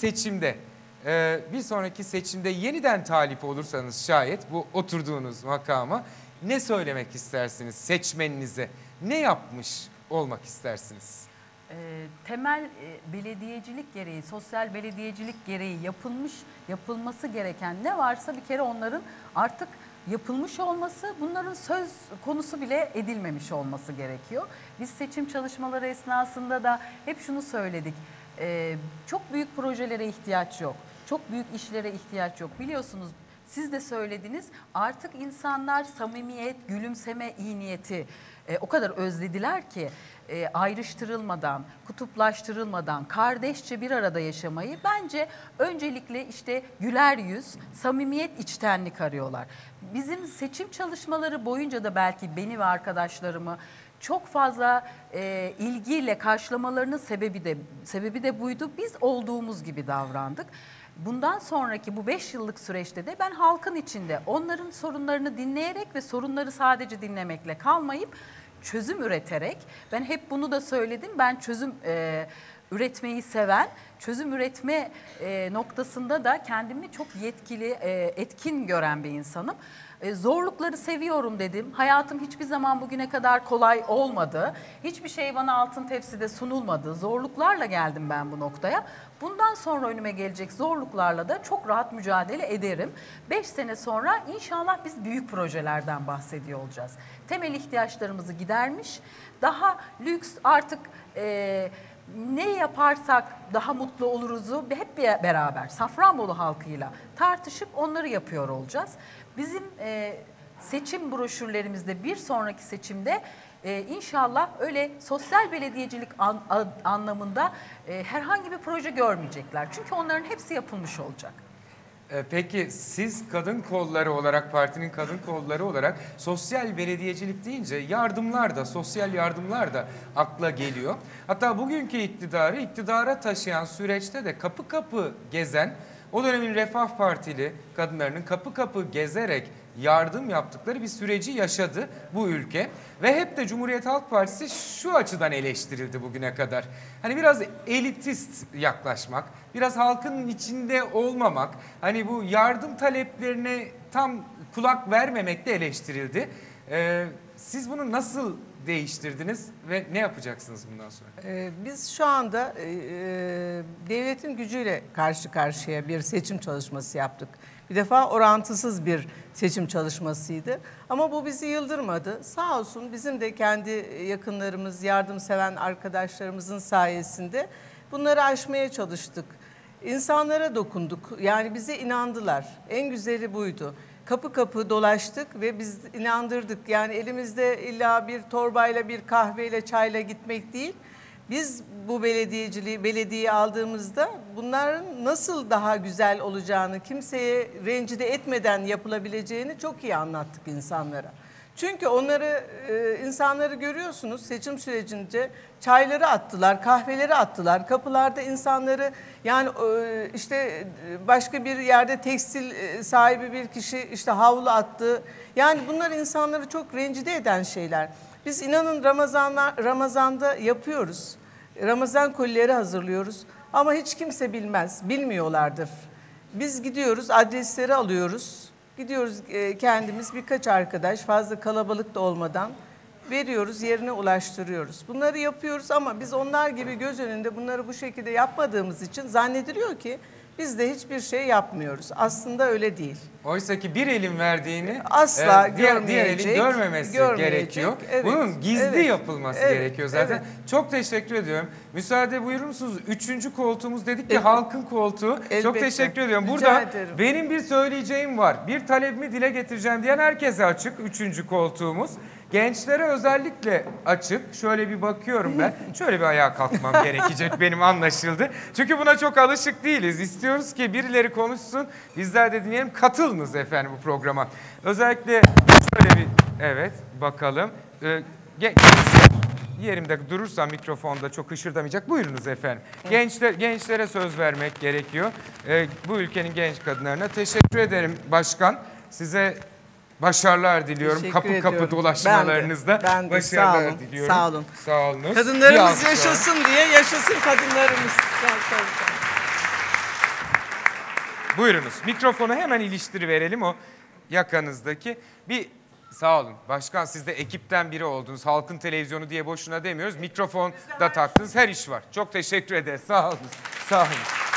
seçimde yeniden talip olursanız şayet bu oturduğunuz makama ne söylemek istersiniz seçmeninize? Ne yapmış olmak istersiniz? Temel belediyecilik gereği, sosyal belediyecilik gereği yapılması gereken ne varsa bir kere onların artık yapılmış olması, bunların söz konusu bile edilmemiş olması gerekiyor. Biz seçim çalışmaları esnasında da hep şunu söyledik. Çok büyük projelere ihtiyaç yok. Çok büyük işlere ihtiyaç yok. Biliyorsunuz, siz de söylediniz, artık insanlar samimiyet, gülümseme, iyi niyeti o kadar özlediler ki ayrıştırılmadan, kutuplaştırılmadan, kardeşçe bir arada yaşamayı bence öncelikle işte güler yüz, samimiyet, içtenlik arıyorlar. Bizim seçim çalışmaları boyunca da belki beni ve arkadaşlarımı çok fazla ilgiyle karşılamalarının sebebi de buydu. Biz olduğumuz gibi davrandık. Bundan sonraki bu 5 yıllık süreçte de ben halkın içinde onların sorunlarını dinleyerek ve sorunları sadece dinlemekle kalmayıp çözüm üreterek, ben hep bunu da söyledim, ben çözüm üretmeyi seven, çözüm üretme noktasında da kendimi çok yetkili, etkin gören bir insanım. Zorlukları seviyorum dedim. Hayatım hiçbir zaman bugüne kadar kolay olmadı. Hiçbir şey bana altın tepside sunulmadı. Zorluklarla geldim ben bu noktaya. Bundan sonra önüme gelecek zorluklarla da çok rahat mücadele ederim. 5 sene sonra inşallah biz büyük projelerden bahsediyor olacağız. Temel ihtiyaçlarımızı gidermiş, daha lüks artık ne yaparsak daha mutlu oluruzu hep beraber Safranbolu halkıyla tartışıp onları yapıyor olacağız. Bizim seçim broşürlerimizde bir sonraki seçimde inşallah öyle sosyal belediyecilik anlamında herhangi bir proje görmeyecekler. Çünkü onların hepsi yapılmış olacak. Peki siz kadın kolları olarak, partinin kadın kolları olarak sosyal belediyecilik deyince yardımlar da, sosyal yardımlar da akla geliyor. Hatta bugünkü iktidarı iktidara taşıyan süreçte de kapı kapı gezen, o dönemin Refah Partili kadınlarının kapı kapı gezerek yardım yaptıkları bir süreci yaşadı bu ülke. Ve hep de Cumhuriyet Halk Partisi şu açıdan eleştirildi bugüne kadar. Hani biraz elitist yaklaşmak, biraz halkın içinde olmamak, hani bu yardım taleplerine tam kulak vermemek de eleştirildi. Siz bunu nasıl değiştirdiniz ve ne yapacaksınız bundan sonra? Biz şu anda devletin gücüyle karşı karşıya bir seçim çalışması yaptık. Bir defa orantısız bir seçim çalışmasıydı. Ama bu bizi yıldırmadı. Sağ olsun bizim de kendi yakınlarımız, yardımseven arkadaşlarımızın sayesinde bunları aşmaya çalıştık. İnsanlara dokunduk. Yani bize inandılar. En güzeli buydu. Kapı kapı dolaştık ve biz inandırdık. Yani elimizde illa bir torbayla, bir kahveyle, çayla gitmek değil. Biz bu belediyeyi aldığımızda bunların nasıl daha güzel olacağını, kimseye rencide etmeden yapılabileceğini çok iyi anlattık insanlara. Çünkü insanları görüyorsunuz seçim sürecince çayları attılar, kahveleri attılar. Kapılarda insanları yani işte başka bir yerde tekstil sahibi bir kişi işte havlu attı. Yani bunlar insanları çok rencide eden şeyler. Biz inanın Ramazan'da yapıyoruz. Ramazan kolileri hazırlıyoruz ama hiç kimse bilmez, bilmiyorlardır. Biz gidiyoruz, adresleri alıyoruz. Gidiyoruz kendimiz birkaç arkadaş fazla kalabalık da olmadan veriyoruz, yerine ulaştırıyoruz. Bunları yapıyoruz ama biz onlar gibi göz önünde bunları bu şekilde yapmadığımız için zannediliyor ki biz de hiçbir şey yapmıyoruz. Aslında öyle değil. Oysa ki bir elin verdiğini asla diğer elin görmemesi gerekiyor. Evet, Bunun gizli yapılması gerekiyor zaten. Evet. Çok teşekkür ediyorum. Müsaade buyurur musunuz? 3. koltuğumuz dedik ki halkın koltuğu. Elbette. Çok teşekkür ediyorum. Rica Burada ederim. benim bir söyleyeceğim var. Bir talebimi dile getireceğim diyen herkese açık 3. koltuğumuz. Gençlere özellikle açık. Şöyle bir bakıyorum ben. Şöyle bir ayağa kalkmam gerekecek benim anlaşıldı. Çünkü buna çok alışık değiliz. İstiyoruz ki birileri konuşsun. Bizler de dinleyelim. Katılınız efendim bu programa. Özellikle şöyle bir evet bakalım. Yerimde durursam mikrofonda çok hışırdamayacak. Buyurunuz efendim. Gençlere söz vermek gerekiyor. Bu ülkenin genç kadınlarına teşekkür ederim başkan. Size başarılar diliyorum. Teşekkür Kapı ediyorum. kapı dolaşmalarınızda Ben de başarılar sağ olun. diliyorum. Sağ olun. Sağ olunuz. Kadınlarımız yaşasın diye yaşasın kadınlarımız. Buyurunuz. Mikrofonu hemen iliştiriverelim o yakanızdaki. Sağ olun. Başkan siz de ekipten biri oldunuz. Halkın televizyonu diye boşuna demiyoruz. Mikrofon da taktınız. Her iş var. Çok teşekkür ederiz. Sağ olun. Sağ olun.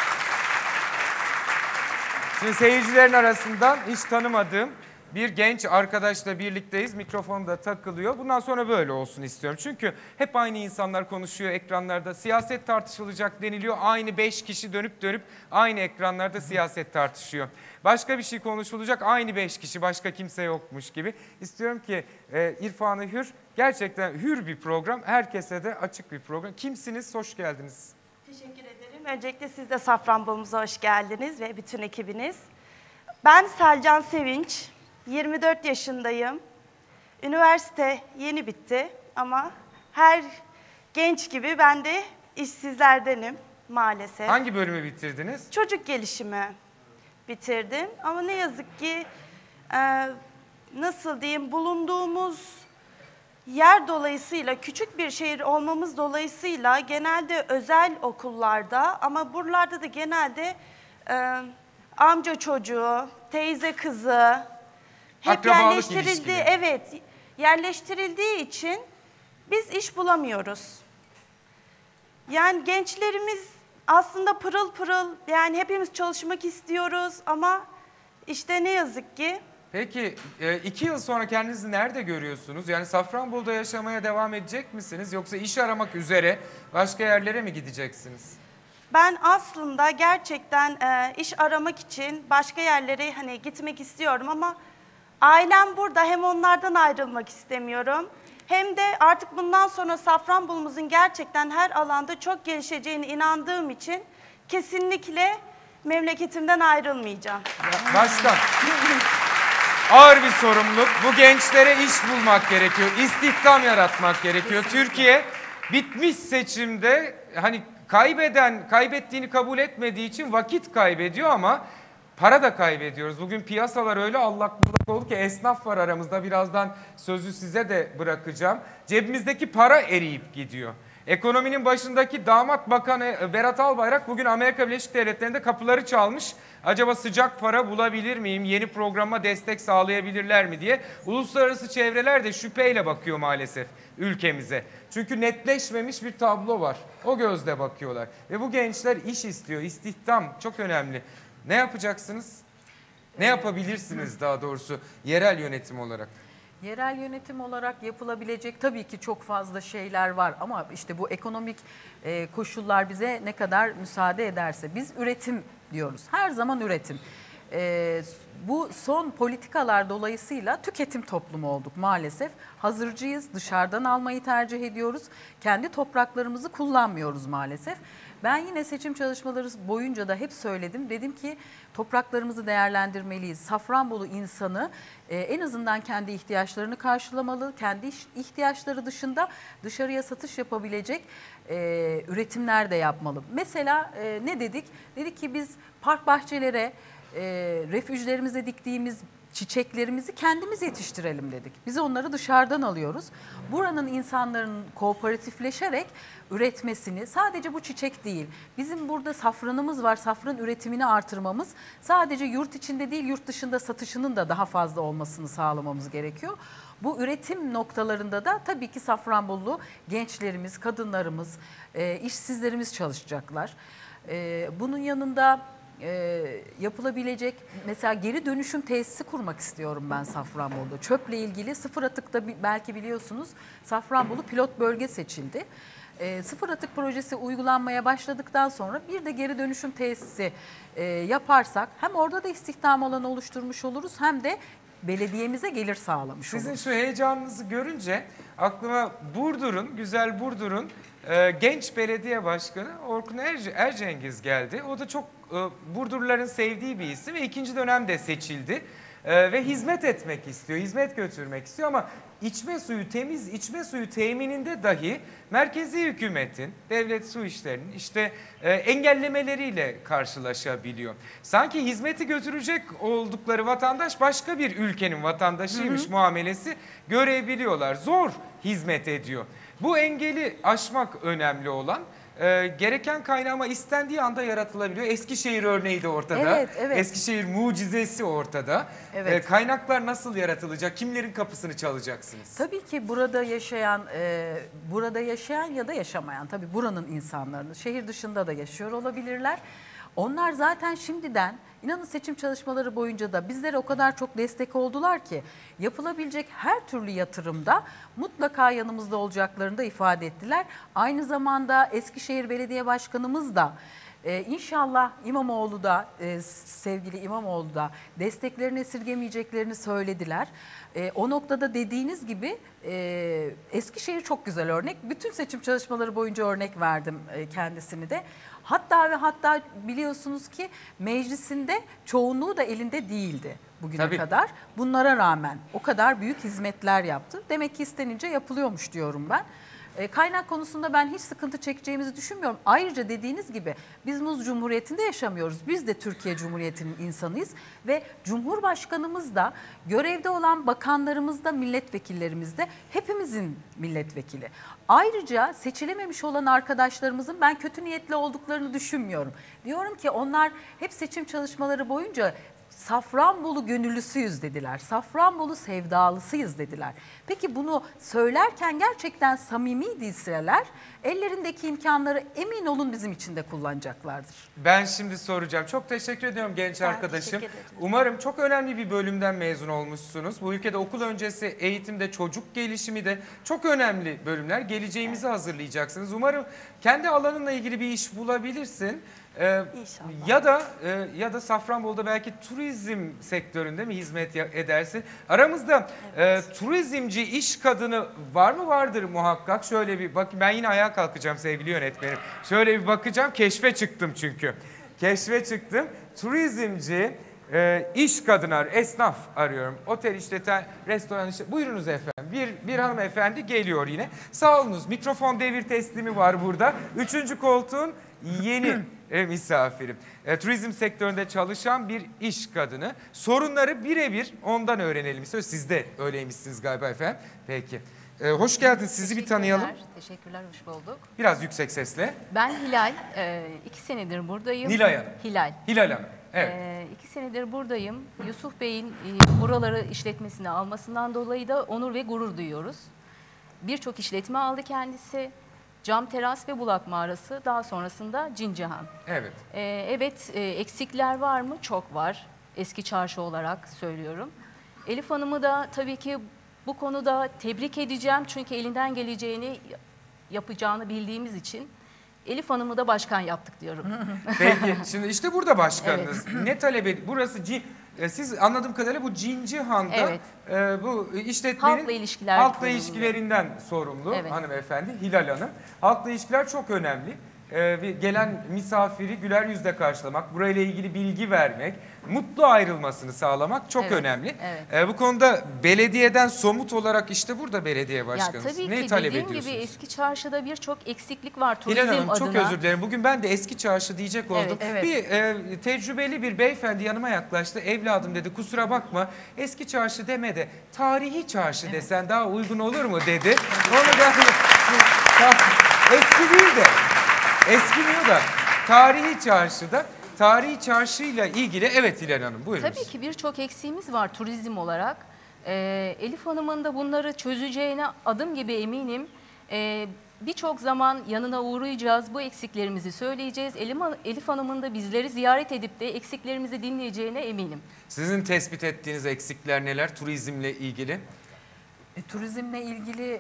Şimdi seyircilerin arasından hiç tanımadığım bir genç arkadaşla birlikteyiz. Mikrofon da takılıyor. Bundan sonra böyle olsun istiyorum. Çünkü hep aynı insanlar konuşuyor ekranlarda. Siyaset tartışılacak deniliyor. Aynı 5 kişi dönüp aynı ekranlarda siyaset tartışıyor. Başka bir şey konuşulacak. Aynı 5 kişi, başka kimse yokmuş gibi. İstiyorum ki İrfan-ı Hür gerçekten hür bir program. Herkese de açık bir program. Kimsiniz? Hoş geldiniz. Teşekkür ederim. Öncelikle siz de Safranbolu'muza hoş geldiniz ve bütün ekibiniz. Ben Selcan Sevinç, 24 yaşındayım. Üniversite yeni bitti ama her genç gibi ben de işsizlerdenim maalesef. Hangi bölümü bitirdiniz? Çocuk gelişimi bitirdim ama ne yazık ki nasıl diyeyim bulunduğumuz yer dolayısıyla küçük bir şehir olmamız dolayısıyla genelde özel okullarda ama buralarda da genelde amca çocuğu, teyze kızı hep Akrabalık yerleştirildi. ilişkileri. Evet, yerleştirildiği için biz iş bulamıyoruz. Yani gençlerimiz aslında pırıl pırıl yani hepimiz çalışmak istiyoruz ama işte ne yazık ki. Peki 2 yıl sonra kendinizi nerede görüyorsunuz? Yani Safranbolu'da yaşamaya devam edecek misiniz? Yoksa iş aramak üzere başka yerlere mi gideceksiniz? Ben aslında gerçekten iş aramak için başka yerlere hani gitmek istiyorum ama ailem burada hem onlardan ayrılmak istemiyorum. Hem de artık bundan sonra Safranbolu'muzun gerçekten her alanda çok gelişeceğine inandığım için kesinlikle memleketimden ayrılmayacağım. Başkan. Ağır bir sorumluluk. Bu gençlere iş bulmak gerekiyor. İstihdam yaratmak gerekiyor. Türkiye bitmiş seçimde hani kaybettiğini kabul etmediği için vakit kaybediyor ama para da kaybediyoruz. Bugün piyasalar öyle allak bullak oldu ki esnaf var aramızda. Birazdan sözü size de bırakacağım. Cebimizdeki para eriyip gidiyor. Ekonominin başındaki damat bakanı Berat Albayrak bugün Amerika Birleşik Devletleri'nde kapıları çalmış. Acaba sıcak para bulabilir miyim? Yeni programa destek sağlayabilirler mi diye. Uluslararası çevreler de şüpheyle bakıyor maalesef ülkemize. Çünkü netleşmemiş bir tablo var. O gözle bakıyorlar. Ve bu gençler iş istiyor. İstihdam çok önemli. Ne yapacaksınız? Ne yapabilirsiniz daha doğrusu yerel yönetim olarak? Yerel yönetim olarak yapılabilecek tabii ki çok fazla şeyler var ama işte bu ekonomik koşullar bize ne kadar müsaade ederse biz üretim diyoruz. Her zaman üretim. Bu son politikalar dolayısıyla tüketim toplumu olduk maalesef. Hazırcıyız, dışarıdan almayı tercih ediyoruz. Kendi topraklarımızı kullanmıyoruz maalesef. Ben yine seçim çalışmaları boyunca da hep söyledim. Dedim ki topraklarımızı değerlendirmeliyiz. Safranbolu insanı en azından kendi ihtiyaçlarını karşılamalı. Kendi ihtiyaçları dışında dışarıya satış yapabilecek üretimler de yapmalı. Mesela ne dedik? Dedik ki biz park bahçelere, refüjlerimize diktiğimiz çiçeklerimizi kendimiz yetiştirelim dedik. Biz onları dışarıdan alıyoruz. Buranın insanların kooperatifleşerek üretmesini, sadece bu çiçek değil, bizim burada safranımız var, safran üretimini artırmamız, sadece yurt içinde değil yurt dışında satışının da daha fazla olmasını sağlamamız gerekiyor. Bu üretim noktalarında da tabii ki Safranbolu gençlerimiz, kadınlarımız, işsizlerimiz çalışacaklar. Bunun yanında yapılabilecek mesela geri dönüşüm tesisi kurmak istiyorum ben Safranbolu'da. Çöple ilgili sıfır atıkta belki biliyorsunuz Safranbolu pilot bölge seçildi. Sıfır atık projesi uygulanmaya başladıktan sonra bir de geri dönüşüm tesisi yaparsak hem orada da istihdam alanı oluşturmuş oluruz hem de belediyemize gelir sağlamış oluruz. Sizin şu heyecanınızı görünce aklıma Burdur'un, güzel Burdur'un genç belediye başkanı Orkun Ercengiz geldi. O da çok Burdurluların sevdiği bir isim ve ikinci dönemde seçildi. Ve hizmet etmek istiyor, hizmet götürmek istiyor ama içme suyu, temiz içme suyu temininde dahi merkezi hükümetin, devlet su işlerinin işte engellemeleriyle karşılaşabiliyor. Sanki hizmeti götürecek oldukları vatandaş başka bir ülkenin vatandaşıymış muamelesi görebiliyorlar. Zor hizmet ediyor. Bu engeli aşmak önemli olan. Gereken kaynağı ama istendiği anda yaratılabiliyor. Eskişehir örneği de ortada. Evet, evet. Eskişehir mucizesi ortada. Evet. Kaynaklar nasıl yaratılacak? Kimlerin kapısını çalacaksınız? Tabii ki burada yaşayan ya da yaşamayan tabii buranın insanlarını şehir dışında da yaşıyor olabilirler. Onlar zaten şimdiden inanın seçim çalışmaları boyunca da bizlere o kadar çok destek oldular ki yapılabilecek her türlü yatırımda mutlaka yanımızda olacaklarını da ifade ettiler. Aynı zamanda Eskişehir Belediye Başkanımız da İnşallah İmamoğlu da sevgili İmamoğlu da desteklerini esirgemeyeceklerini söylediler. O noktada dediğiniz gibi Eskişehir çok güzel örnek. Bütün seçim çalışmaları boyunca örnek verdim kendisini de. Hatta biliyorsunuz ki meclisinde çoğunluğu da elinde değildi bugüne kadar. Bunlara rağmen o kadar büyük hizmetler yaptı. Demek ki istenince yapılıyormuş diyorum ben. Kaynak konusunda ben hiç sıkıntı çekeceğimizi düşünmüyorum. Ayrıca dediğiniz gibi biz Muz Cumhuriyeti'nde yaşamıyoruz. Biz de Türkiye Cumhuriyeti'nin insanıyız ve Cumhurbaşkanımız da görevde olan bakanlarımız da milletvekillerimiz de hepimizin milletvekili. Ayrıca seçilememiş olan arkadaşlarımızın ben kötü niyetli olduklarını düşünmüyorum. Diyorum ki onlar hep seçim çalışmaları boyunca Safranbolu gönüllüsüyüz dediler. Safranbolu sevdalısıyız dediler. Peki bunu söylerken gerçekten samimi değilseler ellerindeki imkanları emin olun bizim için de kullanacaklardır. Ben şimdi soracağım. Çok teşekkür ediyorum genç arkadaşım. Umarım çok önemli bir bölümden mezun olmuşsunuz. Bu ülkede okul öncesi eğitimde çocuk gelişimi de çok önemli bölümler. Geleceğimizi hazırlayacaksınız. Umarım kendi alanınla ilgili bir iş bulabilirsin. Ya da Safranbolu'da belki turizm sektöründe mi hizmet edersin? Aramızda turizmci iş kadını var mı? Vardır muhakkak. Şöyle bir bak, ben yine ayağa kalkacağım sevgili yönetmenim. Şöyle bir bakacağım, keşfe çıktım çünkü. keşfe çıktım. Turizmci, iş kadını, esnaf arıyorum. Otel işleten, restoran işleten. Buyurunuz efendim. Bir hanımefendi geliyor yine. Sağ olunuz. Mikrofon devir teslimi var burada. 3. koltuğun yeni misafirim. Turizm sektöründe çalışan bir iş kadını. Sorunları birebir ondan öğrenelim istiyoruz. Siz de öyleymişsiniz galiba efendim. Peki. Hoş geldiniz. Sizi bir tanıyalım. Teşekkürler, hoş bulduk. Biraz yüksek sesle. Ben Hilal, 2 senedir buradayım. Nilay Hanım. Hilal Hanım. Evet. 2 senedir buradayım. Yusuf Bey'in buraları işletmesine almasından dolayı da onur ve gurur duyuyoruz. Birçok işletme aldı kendisi. Cam teras ve bulak mağarası, daha sonrasında Cincihan. Evet. Evet, eksikler var mı? Çok var. Eski çarşı olarak söylüyorum. Elif Hanım'ı da tabii ki bu konuda tebrik edeceğim. Çünkü elinden geleceğini yapacağını bildiğimiz için Elif Hanım'ı da başkan yaptık diyorum. Peki şimdi işte burada başkanınız. Ne talep ediyor? Burası siz anladığım kadarıyla bu Cincihan'da Evet. Bu işletmenin Halkla ilişkilerinden sorumlu Evet. hanımefendi Hilal Hanım. Halkla ilişkiler çok önemli. Gelen misafiri güler yüzle karşılamak, burayla ilgili bilgi vermek, mutlu ayrılmasını sağlamak çok Evet, önemli. evet. Bu konuda belediyeden somut olarak işte burada belediye başkanınız. Ya tabii Neyi ki talep dediğim ediyorsunuz? gibi eski çarşıda birçok eksiklik var Hilal turizm Hanım adına. çok özür dilerim. Bugün ben de eski çarşı diyecek oldum. Evet. Bir tecrübeli bir beyefendi yanıma yaklaştı. Evladım dedi, kusura bakma eski çarşı deme de tarihi çarşı desen daha uygun olur mu dedi. Onu da eski değil de eskimiyor da tarihi çarşıyla ilgili evet Hilal Hanım buyurunuz. Tabii ki birçok eksiğimiz var turizm olarak. Elif Hanım'ın da bunları çözeceğine adım gibi eminim. Birçok zaman yanına uğrayacağız, bu eksiklerimizi söyleyeceğiz. Elif Hanım'ın da bizleri ziyaret edip de eksiklerimizi dinleyeceğine eminim. Sizin tespit ettiğiniz eksikler neler turizmle ilgili? Turizmle ilgili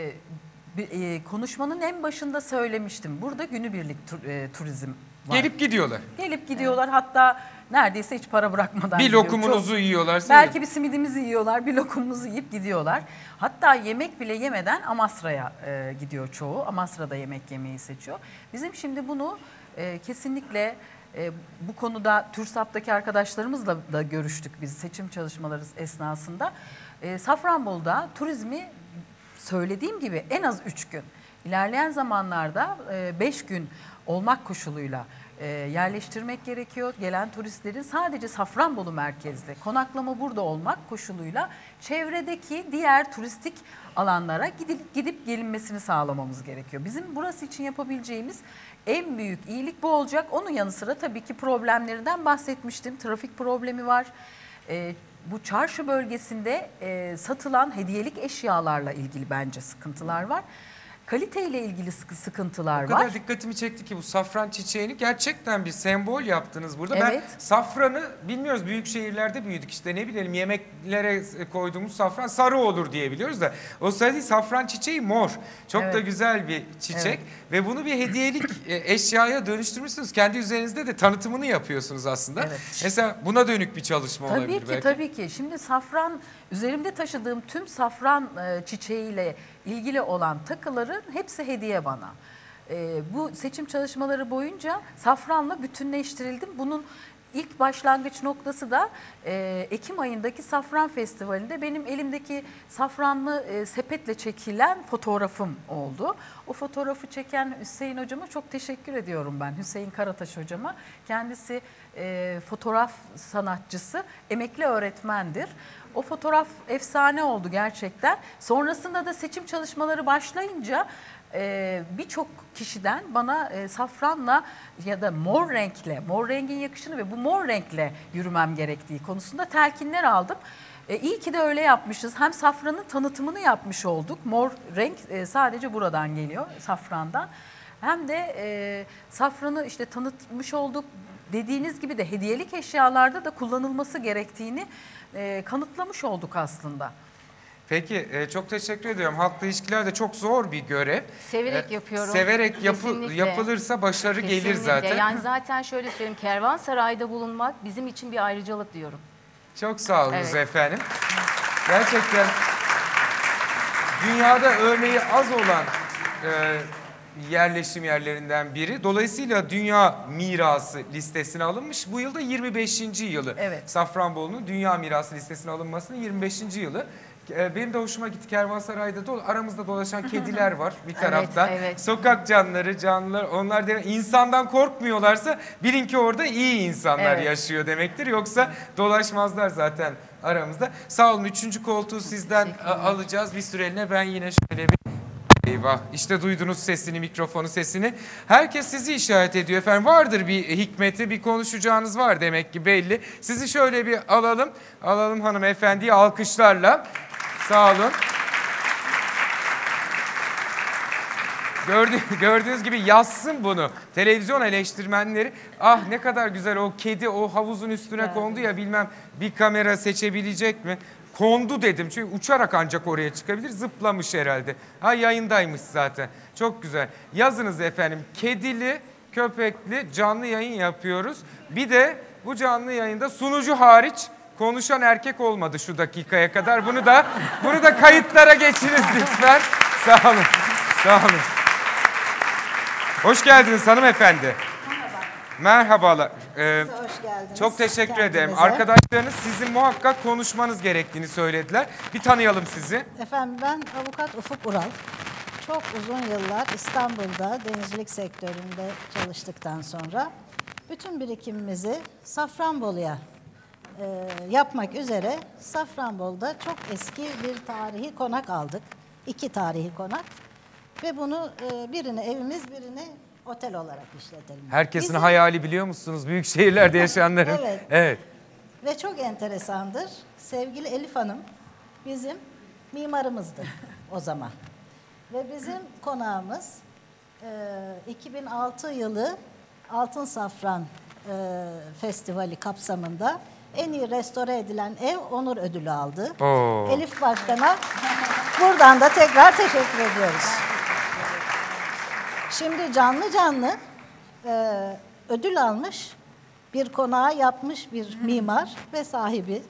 konuşmanın en başında söylemiştim. Burada günübirlik turizm var. Gelip gidiyorlar. Gelip gidiyorlar, hatta neredeyse hiç para bırakmadan Bir gidiyor. lokumunuzu yiyorlar. Belki bir simidimizi yiyorlar, bir lokumumuzu yiyip gidiyorlar. Hatta yemek bile yemeden Amasra'ya gidiyor çoğu. Amasra'da yemek yemeyi seçiyor. Bizim şimdi bunu kesinlikle bu konuda TÜRSAP'taki arkadaşlarımızla da görüştük biz seçim çalışmaları esnasında. Safranbolu'da turizmi söylediğim gibi en az 3 gün, ilerleyen zamanlarda 5 gün olmak koşuluyla yerleştirmek gerekiyor. Gelen turistlerin sadece Safranbolu merkezde konaklama burada olmak koşuluyla çevredeki diğer turistik alanlara gidip gelinmesini sağlamamız gerekiyor. Bizim burası için yapabileceğimiz en büyük iyilik bu olacak. Onun yanı sıra tabii ki problemlerinden bahsetmiştim. Trafik problemi var. Bu çarşı bölgesinde satılan hediyelik eşyalarla ilgili bence sıkıntılar var. Kaliteyle ilgili sıkıntılar O kadar var. dikkatimi çekti ki bu safran çiçeğini gerçekten bir sembol yaptınız burada. Evet. Ben safranı bilmiyoruz, büyük şehirlerde büyüdük işte, ne bilelim yemeklere koyduğumuz safran sarı olur diye biliyoruz da o sarı safran çiçeği mor. Çok Evet. da güzel bir çiçek Evet. ve bunu bir hediyelik eşyaya dönüştürmüşsünüz. Kendi üzerinizde de tanıtımını yapıyorsunuz aslında. Evet. Mesela buna dönük bir çalışma olabilir Tabii ki, belki. tabii ki. Şimdi safran, üzerimde taşıdığım tüm safran çiçeğiyle ilgili olan takıların hepsi hediye bana. Bu seçim çalışmaları boyunca safranla bütünleştirildim. Bunun ilk başlangıç noktası da Ekim ayındaki Safran Festivali'nde benim elimdeki safranlı sepetle çekilen fotoğrafım oldu. O fotoğrafı çeken Hüseyin hocama çok teşekkür ediyorum ben. Hüseyin Karataş hocama. Kendisi fotoğraf sanatçısı, emekli öğretmendir. O fotoğraf efsane oldu gerçekten. Sonrasında da seçim çalışmaları başlayınca birçok kişiden bana safranla ya da mor renkle, mor rengin yakışını ve bu mor renkle yürümem gerektiği konusunda telkinler aldım. İyi ki de öyle yapmışız. Hem safranın tanıtımını yapmış olduk. Mor renk sadece buradan geliyor, safrandan. Hem de safranı işte tanıtmış olduk. Dediğiniz gibi de hediyelik eşyalarda da kullanılması gerektiğini kanıtlamış olduk aslında. Peki çok teşekkür ediyorum. Halkla ilişkiler de çok zor bir görev. Severek yapıyorum. Severek Kesinlikle. yapılırsa başarı gelir Kesinlikle. zaten. Yani zaten şöyle söyleyeyim, Kervansaray'da bulunmak bizim için bir ayrıcalık diyorum. Çok sağ olun Evet. efendim. Gerçekten dünyada örneği az olan yerleşim yerlerinden biri. Dolayısıyla Dünya Mirası listesine alınmış. Bu yılda 25. yılı. Evet. Safranbolu'nun Dünya Mirası listesine alınmasının 25. yılı. Benim de hoşuma gitti. Kervansaray'da aramızda dolaşan kediler var bir taraftan. evet. Sokak canlılar, onlar da insandan korkmuyorlarsa bilin ki orada iyi insanlar Evet. yaşıyor demektir. Yoksa dolaşmazlar zaten aramızda. Sağ olun, 3. koltuğu sizden alacağız. Bir süreliğine ben yine şöyle bir... Eyvah, işte duydunuz sesini, mikrofonu sesini. Herkes sizi işaret ediyor efendim. Vardır bir hikmeti, bir konuşacağınız var demek ki belli. Sizi şöyle bir alalım. Alalım hanımefendiyi alkışlarla. Sağ olun. Gördüğünüz gibi yazsın bunu. Televizyon eleştirmenleri, ah ne kadar güzel o kedi o havuzun üstüne kondu ya, bilmem bir kamera seçebilecek mi? Kondu dedim çünkü uçarak ancak oraya çıkabilir. Zıplamış herhalde. Ha, yayındaymış zaten. Çok güzel. Yazınız efendim. Kedili, köpekli canlı yayın yapıyoruz. Bir de bu canlı yayında sunucu hariç konuşan erkek olmadı şu dakikaya kadar. Bunu da kayıtlara geçiniz lütfen. Sağ olun. Sağ olun. Hoş geldiniz hanımefendi. Merhabalar. Hoş geldiniz. Çok teşekkür ederim. Kendinize. Arkadaşlarınız sizin muhakkak konuşmanız gerektiğini söylediler. Bir tanıyalım sizi. Efendim ben avukat Ufuk Ural. Çok uzun yıllar İstanbul'da denizcilik sektöründe çalıştıktan sonra bütün birikimimizi Safranbolu'ya yapmak üzere Safranbolu'da çok eski bir tarihi konak aldık. 2 tarihi konak ve bunu birini evimiz birini otel olarak işletelim. Herkesin Bizim- hayali biliyor musunuz? Büyük şehirlerde yaşayanların. Evet. Evet. Ve çok enteresandır. Sevgili Elif Hanım bizim mimarımızdı o zaman. Ve bizim konağımız 2006 yılı Altın Safran Festivali kapsamında en iyi restore edilen ev onur ödülü aldı. Oo. Elif Başkan'a buradan da tekrar teşekkür ediyoruz. Şimdi canlı ödül almış bir konağı yapmış bir mimar ve sahibi.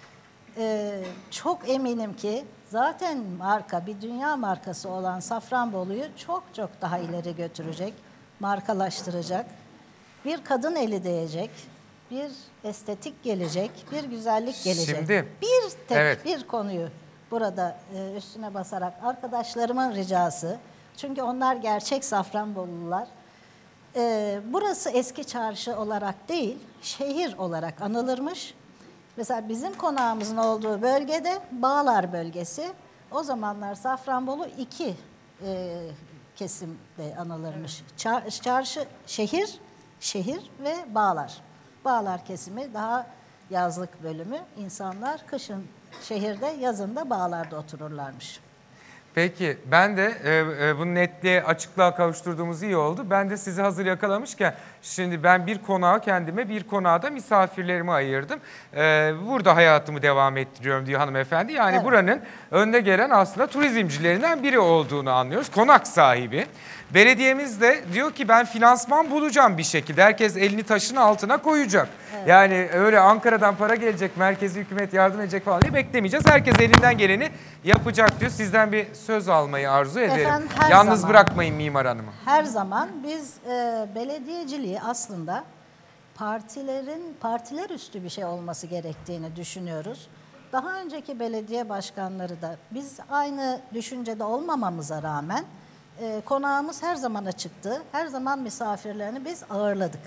Çok eminim ki zaten marka, bir dünya markası olan Safranbolu'yu çok çok daha ileri götürecek, markalaştıracak. Bir kadın eli değecek, bir estetik gelecek, bir güzellik gelecek. Şimdi, bir tek evet. bir konuyu burada üstüne basarak arkadaşlarımın ricası, çünkü onlar gerçek Safranbolulular. Burası eski çarşı olarak değil, şehir olarak anılırmış. Mesela bizim konağımızın olduğu bölgede Bağlar bölgesi. O zamanlar Safranbolu 2 kesimde anılırmış. Çarşı, şehir ve Bağlar. Bağlar kesimi daha yazlık bölümü. İnsanlar kışın şehirde, yazın da Bağlar'da otururlarmış. Peki ben de bu netliğe, açıklığa kavuşturduğumuz iyi oldu. Ben de sizi hazır yakalamışken şimdi ben bir konağa kendime, bir konağa da misafirlerimi ayırdım. Burada hayatımı devam ettiriyorum diyor hanımefendi. Yani Evet. buranın önde gelen aslında turizmcilerinden biri olduğunu anlıyoruz. Konak sahibi. Belediyemiz de diyor ki ben finansman bulacağım bir şekilde. Herkes elini taşın altına koyacak. Evet. Yani öyle Ankara'dan para gelecek, merkezi hükümet yardım edecek falan diye beklemeyeceğiz. Herkes elinden geleni yapacak diyor. Sizden bir söz almayı arzu ederim. Efendim, her Yalnız zaman. bırakmayın Mimar Hanım'ı. Her zaman biz belediyeciliği aslında partiler üstü bir şey olması gerektiğini düşünüyoruz. Daha önceki belediye başkanları da biz aynı düşüncede olmamamıza rağmen konağımız her zaman açıktı. Her zaman misafirlerini biz ağırladık.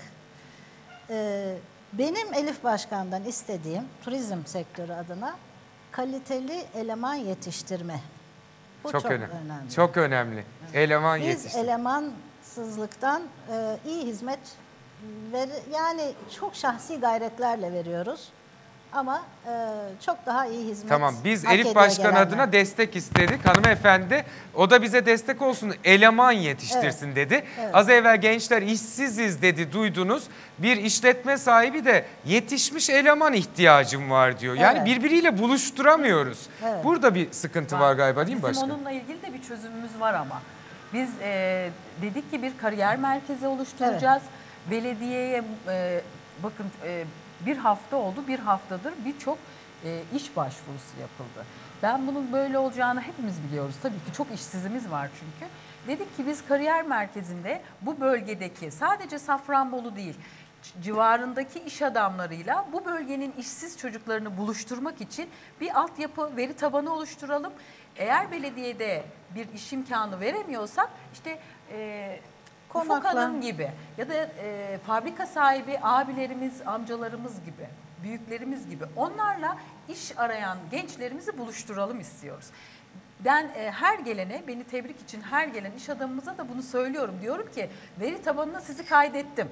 Benim Elif Başkan'dan istediğim turizm sektörü adına kaliteli eleman yetiştirme. Bu çok önemli. Çok önemli. Eleman Biz yetiştirme. elemansızlıktan iyi hizmet yani çok şahsi gayretlerle veriyoruz. Ama çok daha iyi hizmet Tamam, biz hak Elif ediyor Başkan gelenler. adına destek istedik. Hanımefendi o da bize destek olsun, eleman yetiştirsin dedi. evet. Az evvel gençler işsiziz dedi, duydunuz. Bir işletme sahibi de yetişmiş eleman ihtiyacım var diyor. Yani Evet. birbiriyle buluşturamıyoruz. Evet. Burada bir sıkıntı var galiba değil mi Bizim başkanım? onunla ilgili de bir çözümümüz var ama. Biz dedik ki bir kariyer merkezi oluşturacağız. Belediyeye bakın bir hafta oldu, bir haftadır birçok iş başvurusu yapıldı. Ben bunun böyle olacağını hepimiz biliyoruz. Tabii ki çok işsizimiz var çünkü. Dedik ki biz kariyer merkezinde bu bölgedeki sadece Safranbolu değil, civarındaki iş adamlarıyla bu bölgenin işsiz çocuklarını buluşturmak için bir altyapı, veri tabanı oluşturalım. Eğer belediyede bir iş imkanı veremiyorsak işte Ufuk Konakla. Hanım gibi ya da fabrika sahibi abilerimiz, amcalarımız gibi, büyüklerimiz gibi onlarla iş arayan gençlerimizi buluşturalım istiyoruz. Ben her gelene, beni tebrik için her gelen iş adamımıza da bunu söylüyorum. Diyorum ki veri tabanına sizi kaydettim.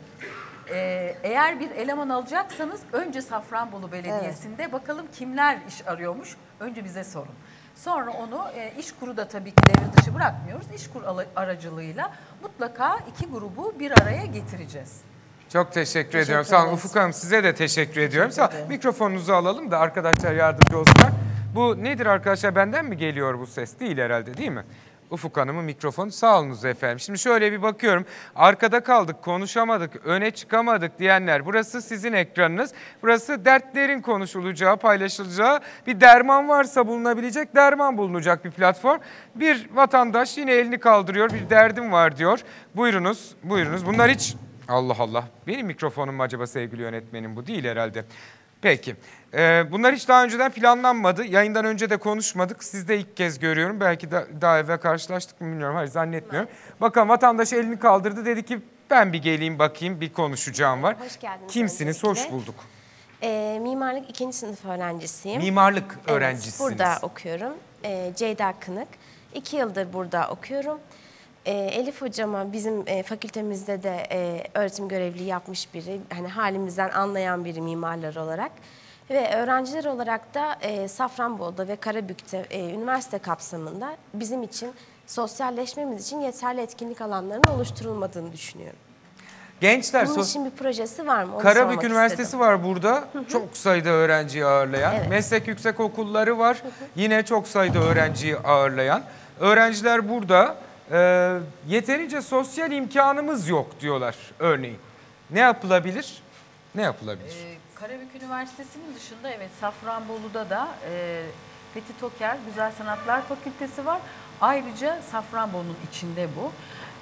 Eğer bir eleman alacaksanız önce Safranbolu Belediyesi'nde bakalım kimler iş arıyormuş. Önce bize sorun. Sonra onu İşkur'u da tabii ki devre dışı bırakmıyoruz. İşkur aracılığıyla mutlaka iki grubu bir araya getireceğiz. Çok teşekkür ediyorum. Teşekkür Sağ olun ederiz. Ufuk Hanım, size de teşekkür ediyorum. Sağ olun. ederim. Mikrofonunuzu alalım da arkadaşlar yardımcı olsunlar. Bu nedir arkadaşlar? Benden mi geliyor bu ses? Değil herhalde, değil mi? Ufuk Hanım'ın mikrofonu. Sağ olunuz efendim. Şimdi şöyle bir bakıyorum. Arkada kaldık, konuşamadık, öne çıkamadık diyenler. Burası sizin ekranınız. Burası dertlerin konuşulacağı, paylaşılacağı, bir derman varsa bulunabilecek, derman bulunacak bir platform. Bir vatandaş yine elini kaldırıyor, bir derdim var diyor. Buyurunuz, buyurunuz. Bunlar hiç... Allah Allah. Benim mikrofonum mu acaba sevgili yönetmenim? Bu değil herhalde. Peki. Bunlar hiç daha önceden planlanmadı. Yayından önce de konuşmadık. Siz de ilk kez görüyorum. Belki daha evvel karşılaştık mı bilmiyorum. Hayır, zannetmiyorum. Bakın vatandaş elini kaldırdı. Dedi ki ben bir geleyim bakayım, bir konuşacağım var. Hoş geldiniz. Kimsiniz? öncelikle. Hoş bulduk. Mimarlık 2. sınıf öğrencisiyim. Mimarlık Evet, öğrencisiniz. burada okuyorum. Ceyda Kınık. 2 yıldır burada okuyorum. Elif hocama bizim fakültemizde de öğretim görevliliği yapmış biri. Hani halimizden anlayan biri mimarlar olarak. Ve öğrenciler olarak da Safranbolu'da ve Karabük'te üniversite kapsamında bizim için sosyalleşmemiz için yeterli etkinlik alanlarının oluşturulmadığını düşünüyorum. Gençler, Bunun için bir projesi var mı? Onu Karabük sormak Üniversitesi istedim. var burada. Çok sayıda öğrenciyi ağırlayan. Evet. Meslek yüksekokulları var. Yine çok sayıda öğrenciyi ağırlayan. Öğrenciler burada. Yeterince sosyal imkanımız yok diyorlar örneğin. Ne yapılabilir? Ne yapılabilir? Karabük Üniversitesi'nin dışında evet Safranbolu'da da Fethi Toker Güzel Sanatlar Fakültesi var. Ayrıca Safranbolu'nun içinde bu.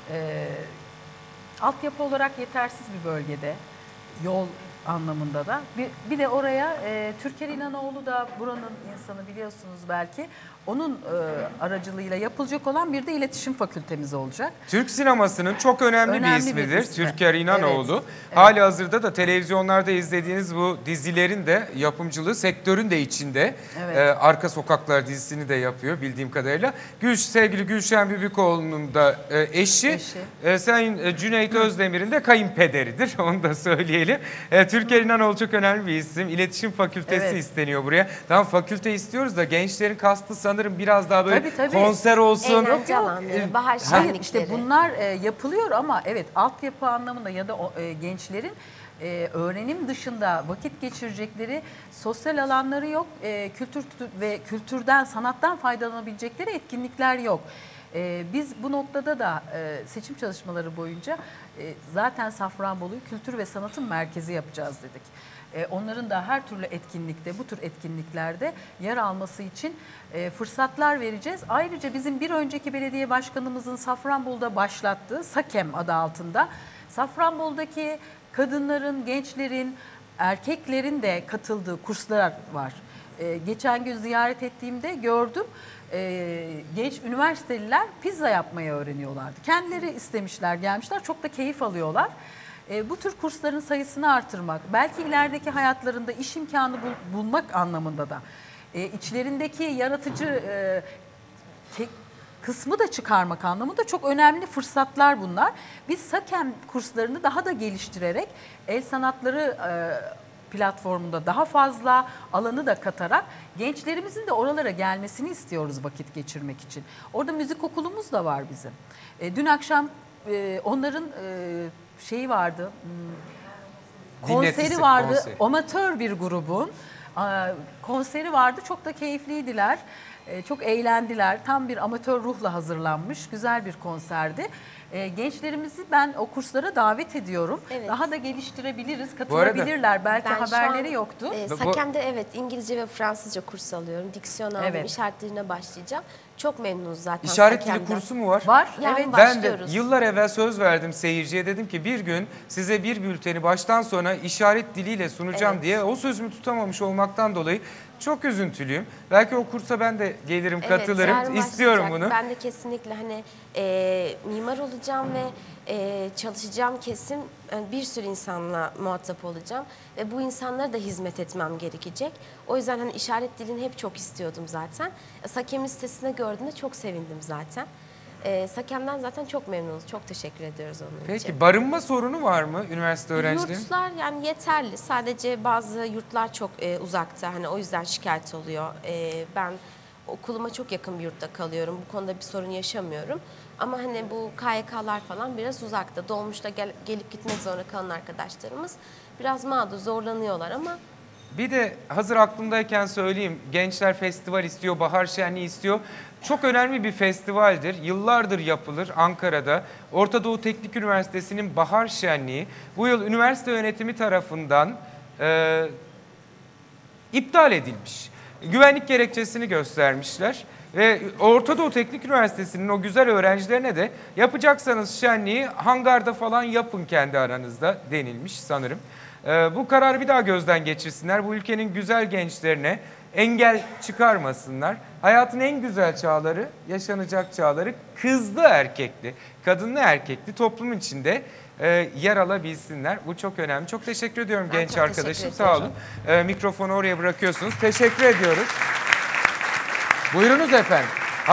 Altyapı olarak yetersiz bir bölgede, yol anlamında da. Bir de oraya Türker İnanoğlu da buranın insanı biliyorsunuz belki. Onun aracılığıyla yapılacak olan bir de iletişim fakültemiz olacak. Türk sinemasının çok önemli bir ismidir. ismi. Türker İnanoğlu. Evet. Hali hazırda da televizyonlarda izlediğiniz bu dizilerin de yapımcılığı sektörün de içinde. Evet. Arka Sokaklar dizisini de yapıyor bildiğim kadarıyla. Sevgili Gülşen Bibikoğlu'nun da eşi. Sayın Cüneyt Özdemir'in de kayınpederidir. Onu da söyleyelim. Türker İnanoğlu çok önemli bir isim. İletişim fakültesi Evet. isteniyor buraya. Tamam, fakülte istiyoruz da gençlerin kastı sanırım biraz daha böyle Tabii. konser olsun. Eğlence alanları, bahar Hayır şenlikleri. işte bunlar yapılıyor ama evet altyapı anlamında ya da gençlerin öğrenim dışında vakit geçirecekleri sosyal alanları yok. Kültür ve kültürden, sanattan faydalanabilecekleri etkinlikler yok. Biz bu noktada da seçim çalışmaları boyunca zaten Safranbolu'yu kültür ve sanatın merkezi yapacağız dedik. Onların da her türlü etkinlikte, bu tür etkinliklerde yer alması için fırsatlar vereceğiz. Ayrıca bizim bir önceki belediye başkanımızın Safranbolu'da başlattığı SAKEM adı altında Safranbolu'daki kadınların, gençlerin, erkeklerin de katıldığı kurslar var. Geçen gün ziyaret ettiğimde gördüm. Genç üniversiteliler pizza yapmayı öğreniyorlardı. Kendileri istemişler, gelmişler. Çok da keyif alıyorlar. Bu tür kursların sayısını artırmak, belki ilerideki hayatlarında iş imkanı bulmak anlamında da içlerindeki yaratıcı kısmı da çıkarmak anlamında çok önemli fırsatlar bunlar. Biz SAKEM kurslarını daha da geliştirerek el sanatları platformunda daha fazla alanı da katarak gençlerimizin de oralara gelmesini istiyoruz vakit geçirmek için. Orada müzik okulumuz da var bizim. Dün akşam onların şeyi vardı, konseri vardı, konseri. amatör bir grubun konseri vardı. Çok da keyifliydiler, çok eğlendiler. Tam bir amatör ruhla hazırlanmış güzel bir konserdi. Gençlerimizi ben o kurslara davet ediyorum. Evet. Daha da geliştirebiliriz, Bu arada- katılabilirler. Belki Ben şu haberleri an, yoktu. Sakem'de evet İngilizce ve Fransızca kurs alıyorum. Diksiyon aldım, Evet. işaret diline başlayacağım. Çok memnunuz zaten İşaret dili Sakem'den. kursu mu var? Var, Yani evet. var. Ben de Başlıyoruz. yıllar evvel söz verdim seyirciye, dedim ki bir gün size bir bülteni baştan sona işaret diliyle sunacağım Evet. diye. O sözümü tutamamış olmaktan dolayı çok üzüntülüyüm. Belki o kursa ben de gelirim, katılırım. yarın İstiyorum başlayacak. bunu. Ben de kesinlikle hani mimar olacağım ve çalışacağım kesim bir sürü insanla muhatap olacağım ve bu insanlara da hizmet etmem gerekecek. O yüzden hani işaret dilini hep çok istiyordum zaten. Sakem'in sitesinde gördüğümde çok sevindim zaten. Sakem'den zaten çok memnunuz. Çok teşekkür ediyoruz onun için. Peki barınma sorunu var mı üniversite öğrencilerinin? Yurtlar yani yeterli. Sadece bazı yurtlar çok uzakta. Hani o yüzden şikayet oluyor. Ben okuluma çok yakın bir yurtta kalıyorum. Bu konuda bir sorun yaşamıyorum. Ama hani bu KYK'lar falan biraz uzakta. Dolmuşta gelip gitmek zorunda kalan arkadaşlarımız biraz mağdur, zorlanıyorlar ama Bir de hazır aklımdayken söyleyeyim. Gençler festival istiyor, bahar şenliği istiyor. Çok önemli bir festivaldir. Yıllardır yapılır Ankara'da. Orta Doğu Teknik Üniversitesi'nin bahar şenliği bu yıl üniversite yönetimi tarafından iptal edilmiş. Güvenlik gerekçesini göstermişler. Ve Orta Doğu Teknik Üniversitesi'nin o güzel öğrencilerine de yapacaksanız şenliği hangarda falan yapın kendi aranızda denilmiş sanırım. Bu kararı bir daha gözden geçirsinler. Bu ülkenin güzel gençlerine engel çıkarmasınlar. Hayatın en güzel çağları, yaşanacak çağları kızlı erkekli, kadınlı erkekli toplum içinde yer alabilsinler. Bu çok önemli. Çok teşekkür ediyorum Ben genç çok arkadaşım. teşekkür Sağ olun. Mikrofonu oraya bırakıyorsunuz. Teşekkür ediyoruz. Buyurunuz efendim.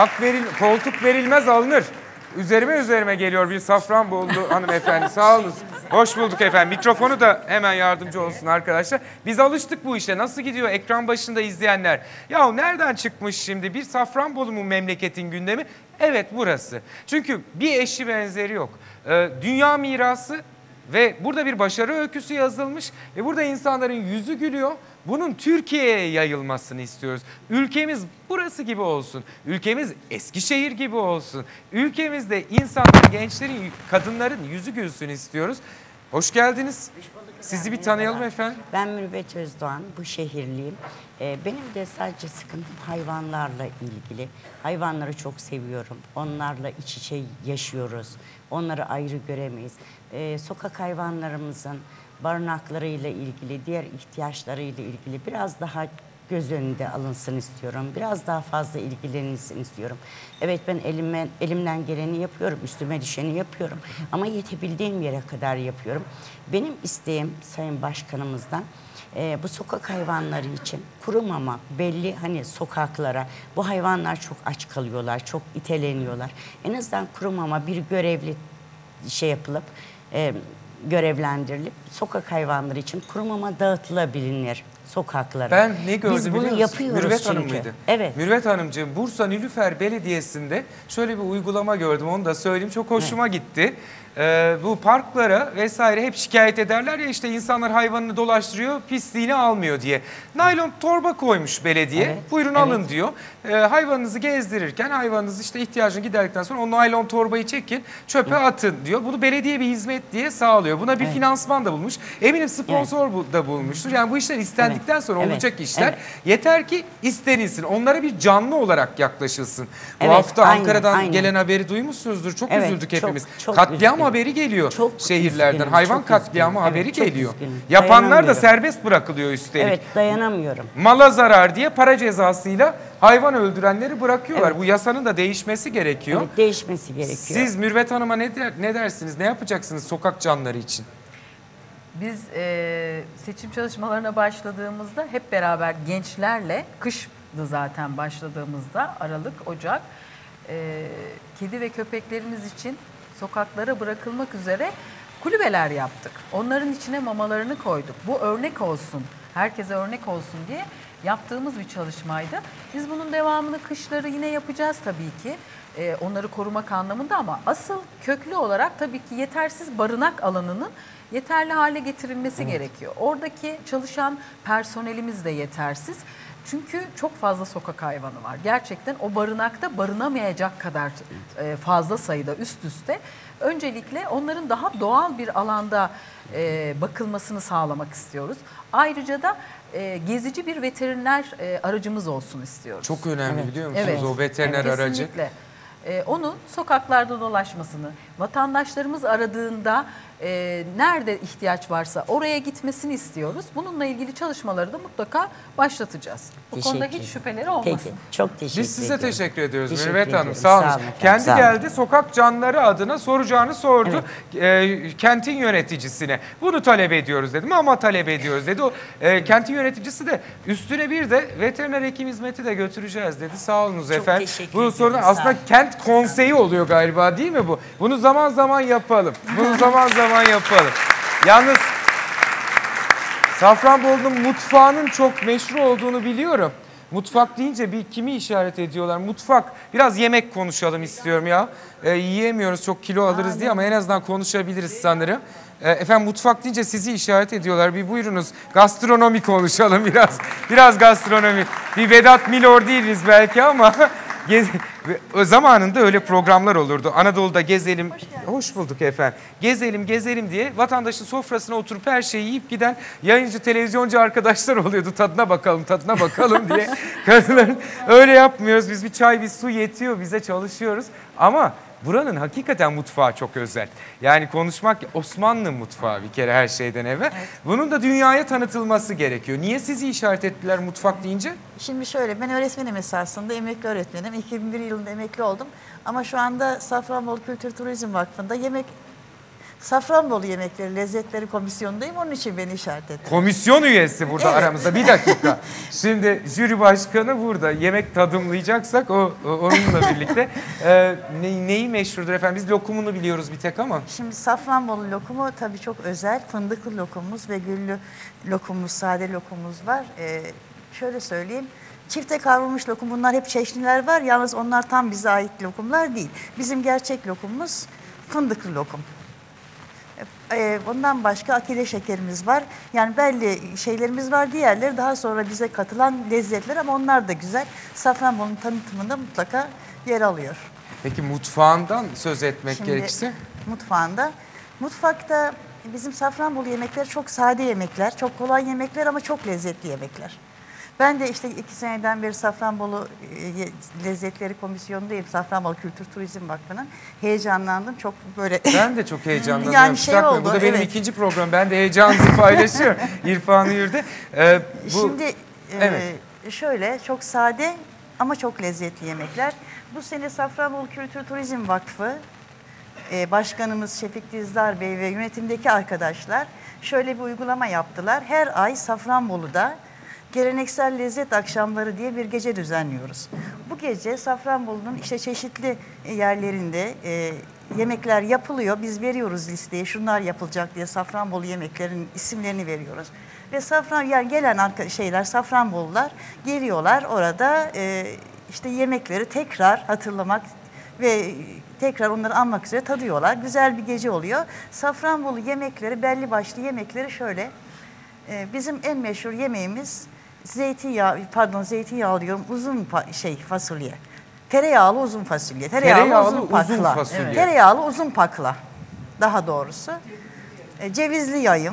Koltuk verilmez alınır. Üzerime geliyor bir Safranbolu hanımefendi. Sağ olun. Hoş bulduk efendim. Mikrofonu da hemen yardımcı olsun arkadaşlar. Biz alıştık bu işe. Nasıl gidiyor ekran başında izleyenler? Ya nereden çıkmış şimdi? Bir Safranbolu mu memleketin gündemi? Evet, burası. Çünkü bir eşi benzeri yok. Dünya mirası ve burada bir başarı öyküsü yazılmış ve burada insanların yüzü gülüyor. Bunun Türkiye'ye yayılmasını istiyoruz. Ülkemiz burası gibi olsun. Ülkemiz Eskişehir gibi olsun. Ülkemizde insanların, gençlerin, kadınların yüzü gülsün istiyoruz. Hoş geldiniz. Sizi bir tanıyalım efendim. Ben Mürüvvet Özdoğan, bu şehirliyim. Benim de sadece sıkıntım hayvanlarla ilgili. Hayvanları çok seviyorum. Onlarla iç içe yaşıyoruz. Onları ayrı göremeyiz. Sokak hayvanlarımızın barınaklarıyla ilgili, diğer ihtiyaçlarıyla ilgili biraz daha göz önünde alınsın istiyorum. Biraz daha fazla ilgilenilsin istiyorum. Evet, ben elimden geleni yapıyorum, üstüme düşeni yapıyorum. Ama yetebildiğim yere kadar yapıyorum. Benim isteğim Sayın Başkanımızdan bu sokak hayvanları için kuru mama belli hani sokaklara, bu hayvanlar çok aç kalıyorlar, çok iteleniyorlar. En azından kuru mama bir görevli yapılıp görevlendirilip sokak hayvanları için kuru mama dağıtılabilir sokaklara. Ben ne gördüm Biz biliyor bunu musun? yapıyoruz Mürüvvet çünkü. Hanım mıydı? Evet. Mürüvvet Hanımcığım, Bursa Nilüfer Belediyesi'nde şöyle bir uygulama gördüm, onu da söyleyeyim. Çok hoşuma gitti. Bu parklara vesaire hep şikayet ederler ya, işte insanlar hayvanını dolaştırıyor, pisliğini almıyor diye. Naylon torba koymuş belediye. Evet, Buyurun evet. alın diyor. Hayvanınızı gezdirirken hayvanınız işte ihtiyacını giderdikten sonra o naylon torbayı çekin, çöpe atın diyor. Bunu belediye bir hizmet diye sağlıyor. Buna bir finansman da bulmuş. Eminim sponsor da bulmuştur. Yani bu işler istendikten sonra Evet. olacak işler. Evet. Yeter ki istenilsin. Onlara bir canlı olarak yaklaşılsın. Bu Evet, hafta aynen, Ankara'dan aynen. gelen haberi duymuşsunuzdur. Çok Evet, üzüldük çok, hepimiz. çok Katliam üzgünüm. haberi geliyor Çok şehirlerden. üzgünüm, Hayvan çok katliamı üzgünüm. haberi Evet, çok geliyor. üzgünüm. Yapanlar da Dayanamıyorum. serbest bırakılıyor üstelik. Evet, dayanamıyorum. Mala zarar diye para cezasıyla hayvan öldürenleri bırakıyorlar. Evet. Bu yasanın da değişmesi gerekiyor. Evet, değişmesi gerekiyor. Siz Mürüvvet Hanım'a ne dersiniz? Ne yapacaksınız sokak canları için? Biz seçim çalışmalarına başladığımızda hep beraber gençlerle, kışdı zaten başladığımızda, Aralık, Ocak, kedi ve köpeklerimiz için sokaklara bırakılmak üzere kulübeler yaptık. Onların içine mamalarını koyduk. Bu örnek olsun, herkese örnek olsun diye yaptığımız bir çalışmaydı. Biz bunun devamını kışları yine yapacağız tabii ki. Onları korumak anlamında, ama asıl köklü olarak tabii ki yetersiz barınak alanının yeterli hale getirilmesi gerekiyor. Oradaki çalışan personelimiz de yetersiz. Çünkü çok fazla sokak hayvanı var. Gerçekten o barınakta barınamayacak kadar fazla sayıda üst üste. Öncelikle onların daha doğal bir alanda bakılmasını sağlamak istiyoruz. Ayrıca da gezici bir veteriner aracımız olsun istiyoruz. Çok önemli biliyor musunuz Evet. o veteriner aracı? Kesinlikle. Onun sokaklarda dolaşmasını, vatandaşlarımız aradığında nerede ihtiyaç varsa oraya gitmesini istiyoruz. Bununla ilgili çalışmaları da mutlaka başlatacağız. Bu konuda Teşekkür hiç ederim. şüpheleri olmasın. Peki, çok teşekkür Biz size ediyorum. teşekkür ediyoruz Teşekkür Mürüvvet Hanım. ediyorum. Sağ olun. efendim, Kendi sağ olun. geldi sokak canları adına soracağını sordu. Kentin yöneticisine. Bunu talep ediyoruz dedim ama talep ediyoruz dedi. O kentin yöneticisi de üstüne bir de veteriner hekim hizmeti de götüreceğiz dedi. Sağ olunuz efendim. teşekkür Bu ederim, sorudan sağ aslında olun. kent konseyi oluyor galiba değil mi bu? Bunu zaman zaman yapalım. Bunu zaman zaman yapalım. Yalnız Safranbolu'nun mutfağının çok meşhur olduğunu biliyorum. Mutfak deyince bir kimi işaret ediyorlar? Mutfak. Biraz yemek konuşalım istiyorum ya. Yiyemiyoruz çok kilo alırız diye ama en azından konuşabiliriz sanırım. Efendim mutfak deyince sizi işaret ediyorlar. Bir buyurunuz gastronomi konuşalım biraz. Biraz gastronomi. Bir Vedat Milor değiliz belki ama zamanında öyle programlar olurdu. Anadolu'da gezelim. Hoş bulduk efendim. Gezelim diye vatandaşın sofrasına oturup her şeyi yiyip giden yayıncı, televizyoncu arkadaşlar oluyordu. Tadına bakalım diye. Kadınların öyle yapmıyoruz. Biz bir çay, bir su yetiyor bize, çalışıyoruz. Ama buranın hakikaten mutfağı çok özel. Yani konuşmak Osmanlı mutfağı bir kere her şeyden evvel. Evet. Bunun da dünyaya tanıtılması gerekiyor. Niye sizi işaret ettiler mutfak deyince? Şimdi şöyle, ben öğretmenim esasında, emekli öğretmenim. 2001 yılında emekli oldum. Ama şu anda Safranbolu Kültür Turizm Vakfı'nda Safranbolu Yemekleri Lezzetleri Komisyonu'ndayım. Onun için beni işaret etti. Komisyon üyesi burada Evet. aramızda. Bir dakika. Şimdi jüri başkanı burada. Yemek tadımlayacaksak onunla birlikte. Neyi meşhurdur efendim? Biz lokumunu biliyoruz bir tek ama. Şimdi Safranbolu lokumu tabii çok özel. Fındıklı lokumumuz ve güllü lokumumuz, sade lokumumuz var. Şöyle söyleyeyim. Çifte kavrulmuş lokum, bunlar hep çeşniler var. Yalnız onlar tam bize ait lokumlar değil. Bizim gerçek lokumumuz fındıklı lokum. Bundan başka akide şekerimiz var. Yani belli şeylerimiz var. Diğerleri daha sonra bize katılan lezzetler ama onlar da güzel. Safranbolu'nun tanıtımında mutlaka yer alıyor. Peki mutfağından söz etmek Şimdi, gerekirse? Mutfakta bizim Safranbolu yemekleri çok sade yemekler, çok kolay yemekler ama çok lezzetli yemekler. Ben de işte 2 seneden beri Safranbolu Lezzetleri Komisyonu'ndayım. Safranbolu Kültür Turizm Vakfı'nın. Heyecanlandım. Çok böyle... Ben de çok heyecanlanıyorum. Yani şey oldu, bu da benim evet. ikinci program. Ben de heyecanınızı paylaşıyorum. İrfan Yürde. Şimdi evet. Şöyle çok sade ama çok lezzetli yemekler. Bu sene Safranbolu Kültür Turizm Vakfı Başkanımız Şefik Dizdar Bey ve yönetimdeki arkadaşlar şöyle bir uygulama yaptılar. Her ay Safranbolu'da geleneksel lezzet akşamları diye bir gece düzenliyoruz. Bu gece Safranbolu'nun işte çeşitli yerlerinde yemekler yapılıyor. Biz veriyoruz listeye, şunlar yapılacak diye Safranbolu yemeklerinin isimlerini veriyoruz. Ve yani gelen Safranbolular geliyorlar orada işte yemekleri tekrar hatırlamak ve tekrar onları anmak üzere tadıyorlar. Güzel bir gece oluyor. Safranbolu yemekleri, belli başlı yemekleri şöyle. Bizim en meşhur yemeğimiz zeytinyağı diyorum, uzun fasulye. Tereyağlı uzun fasulye. Tereyağlı uzun pakla. Evet. Tereyağlı uzun pakla. Daha doğrusu. Cevizli yayım.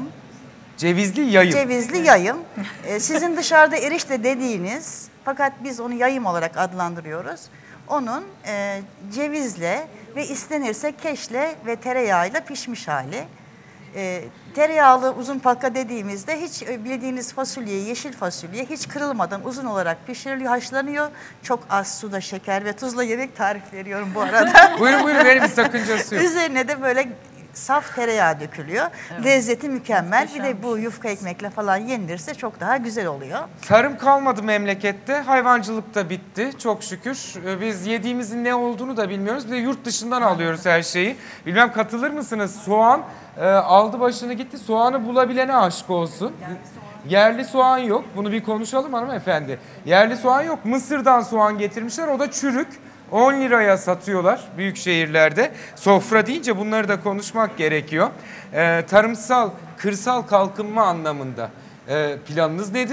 Cevizli yayım. Sizin dışarıda erişte dediğiniz, fakat biz onu yayım olarak adlandırıyoruz. Onun cevizle ve istenirse keşle ve tereyağıyla pişmiş hali. Tereyağlı uzun pakla dediğimizde hiç bildiğiniz fasulye, yeşil fasulye hiç kırılmadan uzun olarak pişiriliyor, haşlanıyor. Çok az suda şeker ve tuzla yemek tarif veriyorum bu arada. Buyurun verin, bir sakıncası yok. Üzerine de böyle saf tereyağı dökülüyor. Evet. Lezzeti mükemmel. Bir de bu yufka ekmekle falan yenilirse çok daha güzel oluyor. Tarım kalmadı memlekette. Hayvancılık da bitti çok şükür. Biz yediğimizin ne olduğunu da bilmiyoruz. Bir de yurt dışından alıyoruz her şeyi. Bilmem katılır mısınız? Soğan aldı başını gitti. Soğanı bulabilene aşk olsun. Yerli soğan yok. Bunu bir konuşalım hanımefendi. Yerli soğan yok. Mısır'dan soğan getirmişler. O da çürük. 10 liraya satıyorlar büyük şehirlerde. Sofra deyince bunları da konuşmak gerekiyor. Tarımsal, kırsal kalkınma anlamında planınız nedir?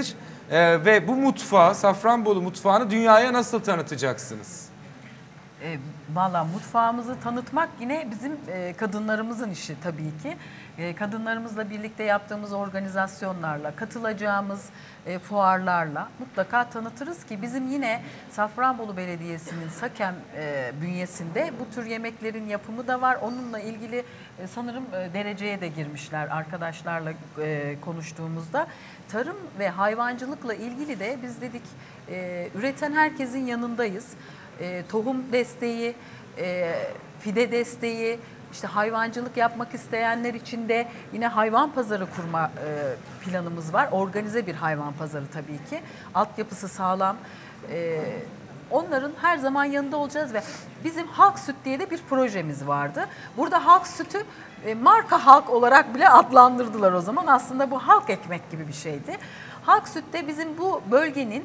Ve bu mutfağı, Safranbolu mutfağını dünyaya nasıl tanıtacaksınız? Valla mutfağımızı tanıtmak yine bizim kadınlarımızın işi tabii ki. Kadınlarımızla birlikte yaptığımız organizasyonlarla, katılacağımız fuarlarla mutlaka tanıtırız ki bizim yine Safranbolu Belediyesi'nin SAKEM bünyesinde bu tür yemeklerin yapımı da var. Onunla ilgili sanırım dereceye de girmişler arkadaşlarla konuştuğumuzda. Tarım ve hayvancılıkla ilgili de biz dedik üreten herkesin yanındayız. Tohum desteği, fide desteği, işte hayvancılık yapmak isteyenler için de yine hayvan pazarı kurma planımız var. Organize bir hayvan pazarı tabii ki. Altyapısı sağlam. Onların her zaman yanında olacağız ve bizim Halk Süt diye de bir projemiz vardı. Burada Halk Sütü marka halk olarak bile adlandırdılar o zaman. Aslında bu halk ekmek gibi bir şeydi. Halk Süt de bizim bu bölgenin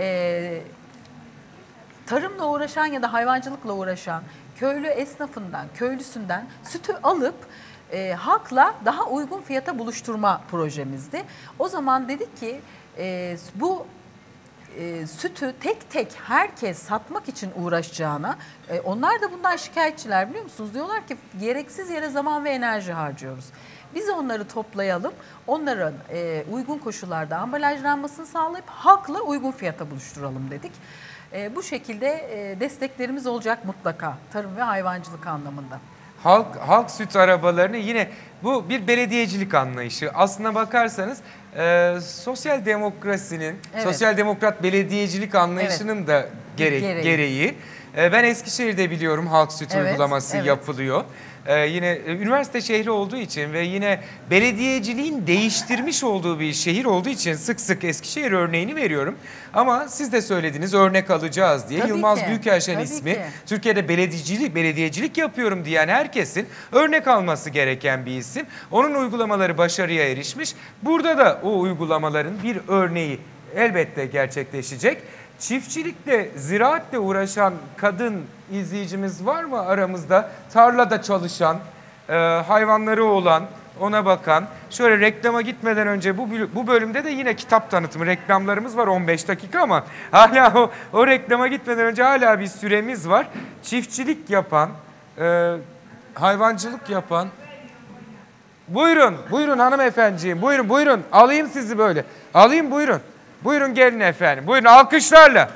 tarımla uğraşan ya da hayvancılıkla uğraşan köylü esnafından, köylüsünden sütü alıp halkla daha uygun fiyata buluşturma projemizdi. O zaman dedik ki bu sütü tek tek herkes satmak için uğraşacağına, onlar da bundan şikayetçiler biliyor musunuz? Diyorlar ki gereksiz yere zaman ve enerji harcıyoruz. Biz onları toplayalım, onların uygun koşullarda ambalajlanmasını sağlayıp halkla uygun fiyata buluşturalım dedik. Bu şekilde desteklerimiz olacak mutlaka tarım ve hayvancılık anlamında. Halk süt arabalarını yine bu bir belediyecilik anlayışı. Aslına bakarsanız sosyal demokrasinin, evet, sosyal demokrat belediyecilik anlayışının evet, da gereği. Ben Eskişehir'de biliyorum halk süt evet, uygulaması evet, yapılıyor. Yine üniversite şehri olduğu için ve yine belediyeciliğin değiştirmiş olduğu bir şehir olduğu için sık sık Eskişehir örneğini veriyorum. Ama siz de söylediniz örnek alacağız diye. Tabii Yılmaz ki, Büyükelçen tabii ismi ki. Türkiye'de belediyecilik yapıyorum diyen herkesin örnek alması gereken bir isim. Onun uygulamaları başarıya erişmiş. Burada da o uygulamaların bir örneği elbette gerçekleşecek. Çiftçilikle, ziraatle uğraşan kadın izleyicimiz var mı aramızda? Tarlada çalışan, hayvanları olan, ona bakan. Şöyle reklama gitmeden önce bu bölümde de yine kitap tanıtımı reklamlarımız var 15 dakika ama hala o reklama gitmeden önce hala bir süremiz var. Çiftçilik yapan, hayvancılık yapan. Buyurun hanımefendiciğim, buyurun. Alayım sizi böyle. Alayım buyurun. Buyurun gelin efendim. Buyurun alkışlarla.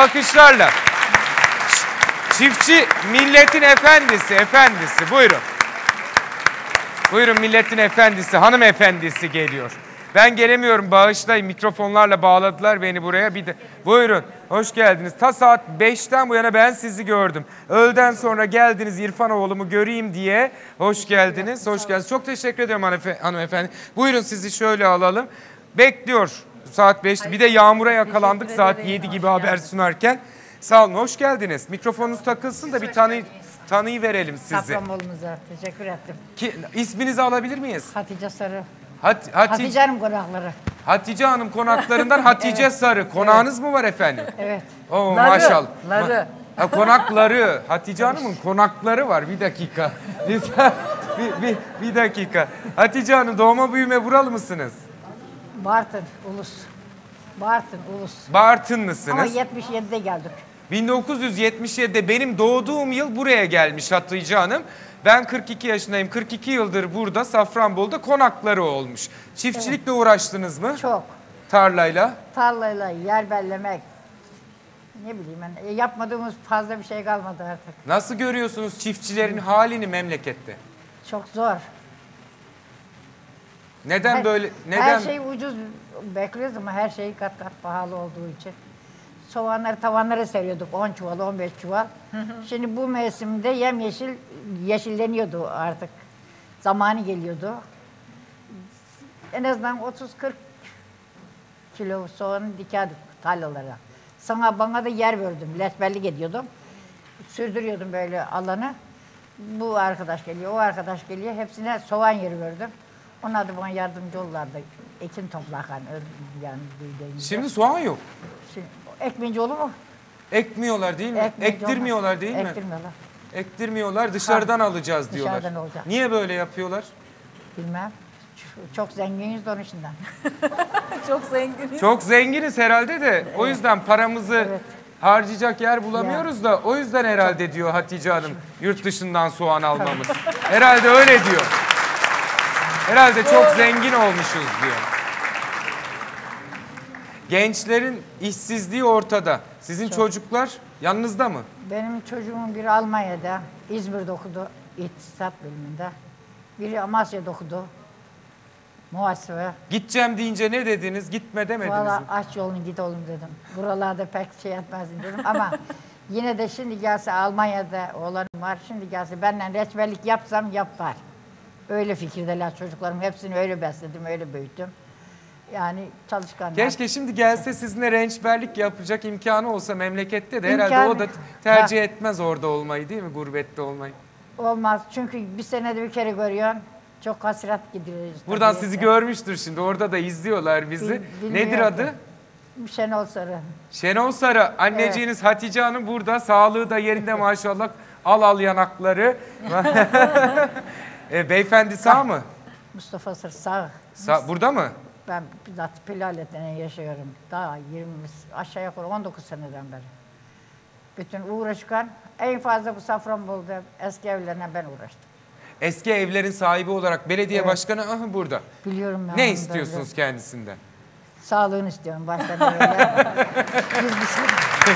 Çiftçi milletin efendisi. Buyurun. Buyurun milletin efendisi, hanımefendisi geliyor. Ben gelemiyorum bağışlayın. Mikrofonlarla bağladılar beni buraya. Buyurun hoş geldiniz. Ta saat 5'ten bu yana ben sizi gördüm. Öğleden sonra geldiniz İrfan oğlumu göreyim diye. Hoş geldiniz. Çok teşekkür ediyorum hanımefendi. Buyurun sizi şöyle alalım. Bekliyor. Saat 5'te. Bir de yağmura yakalandık saat 7 gibi haber sunarken. Sağ olun, hoş geldiniz. Mikrofonunuz takılsın da bir tanıyı verelim sizi. Safranbolumuza teşekkür ettim. İsminizi alabilir miyiz? Hatice Sarı. Hatice Hanım konakları. Hatice Hanım konaklarından Hatice evet. Sarı. Konağınız mı var efendim? Evet. Oo, maşallah. Konakları. Hatice Hanım'ın konakları var. Bir dakika. Bir dakika. Hatice Hanım doğma büyüme buralı mısınız? Bartın, Ulus. Bartınlısınız. Ama 77'de geldik. 1977'de benim doğduğum yıl buraya gelmiş Hatice Hanım. Ben 42 yaşındayım. 42 yıldır burada Safranbolu'da konakları olmuş. Çiftçilikle evet. Uğraştınız mı? Çok. Tarlayla? Tarlayla, yer bellemek. Ne bileyim ben yapmadığımız fazla bir şey kalmadı artık. Nasıl görüyorsunuz çiftçilerin halini memlekette? Çok zor. Neden böyle? Her şey ucuz bekliyoruz ama her şey kat pahalı olduğu için. Soğanları tavanlara seriyorduk 10 çuval 15 çuval. Şimdi bu mevsimde yemyeşil yeşilleniyordu artık. Zamanı geliyordu. En azından 30-40 kilo soğanı dikerdik tarlalara. Bana da yer verdim. Lesbellik ediyordum. Sürdürüyordum böyle alanı. Bu arkadaş geliyor, o arkadaş geliyor. Hepsine soğan yeri verdim. Onlar da bana yardımcı olurlardı. Ekin toplakan yani. Şimdi soğan yok. Şimdi, ekmeyince olur mu? Ekmiyorlar değil mi? Ektirmiyorlar değil mi? Ektirmiyorlar. Ektirmiyorlar. Dışarıdan alacağız diyorlar. Dışarıdan olacak. Niye böyle yapıyorlar? Bilmem. Çok zenginiz de onun içinden. Çok zenginiz. Çok zenginiz herhalde de o yüzden paramızı harcayacak yer bulamıyoruz da o yüzden herhalde diyor Hatice Hanım yurt dışından soğan almamız. Herhalde öyle diyor. Herhalde çok zengin olmuşuz diyor. Gençlerin işsizliği ortada. Sizin çocuklar yanınızda mı? Benim çocuğum biri Almanya'da, İzmir'de okudu, İktisat bölümünde. Biri Amasya'da okudu, muhasebe. Gideceğim deyince ne dediniz? Gitme demediniz Valla mi? aç yolunu git oğlum dedim. Buralarda pek şey etmezdim dedim ama yine de şimdi gelse Almanya'da oğlanım var. Şimdi gelse benden reçberlik yapsam yapar. Öyle fikirdeler çocuklarım. Hepsini öyle besledim, öyle büyüttüm. Yani çalışkanlar. Keşke şimdi gelse sizinle rençberlik yapacak imkanı olsa memlekette de herhalde İmkanı- o da tercih etmez orada olmayı değil mi? Gurbette olmayı. Olmaz çünkü bir senede bir kere görüyorsun. Çok hasret gidiyoruz. Buradan tabii. sizi görmüştür şimdi. Orada da izliyorlar bizi. Bilmiyorum. Nedir adı? Şenol Sarı. Şenol Sarı. Anneciğiniz Hatice Hanım burada. Sağlığı da yerinde maşallah. Al yanakları. Beyefendi sağ mı? Mustafa Sarı sağ. Burada mı? Ben bizzat Pilale'den yaşıyorum. Daha 20 aşağı yukarı 19 seneden beri. Bütün uğraşkan en fazla bu Safranbolu'da eski evlerine ben uğraştım. Eski evlerin sahibi olarak belediye başkanı aha burada. Biliyorum ben. Ne onu istiyorsunuz kendisinden? Sağlığını istiyorum başta böyle. Biz bir şey...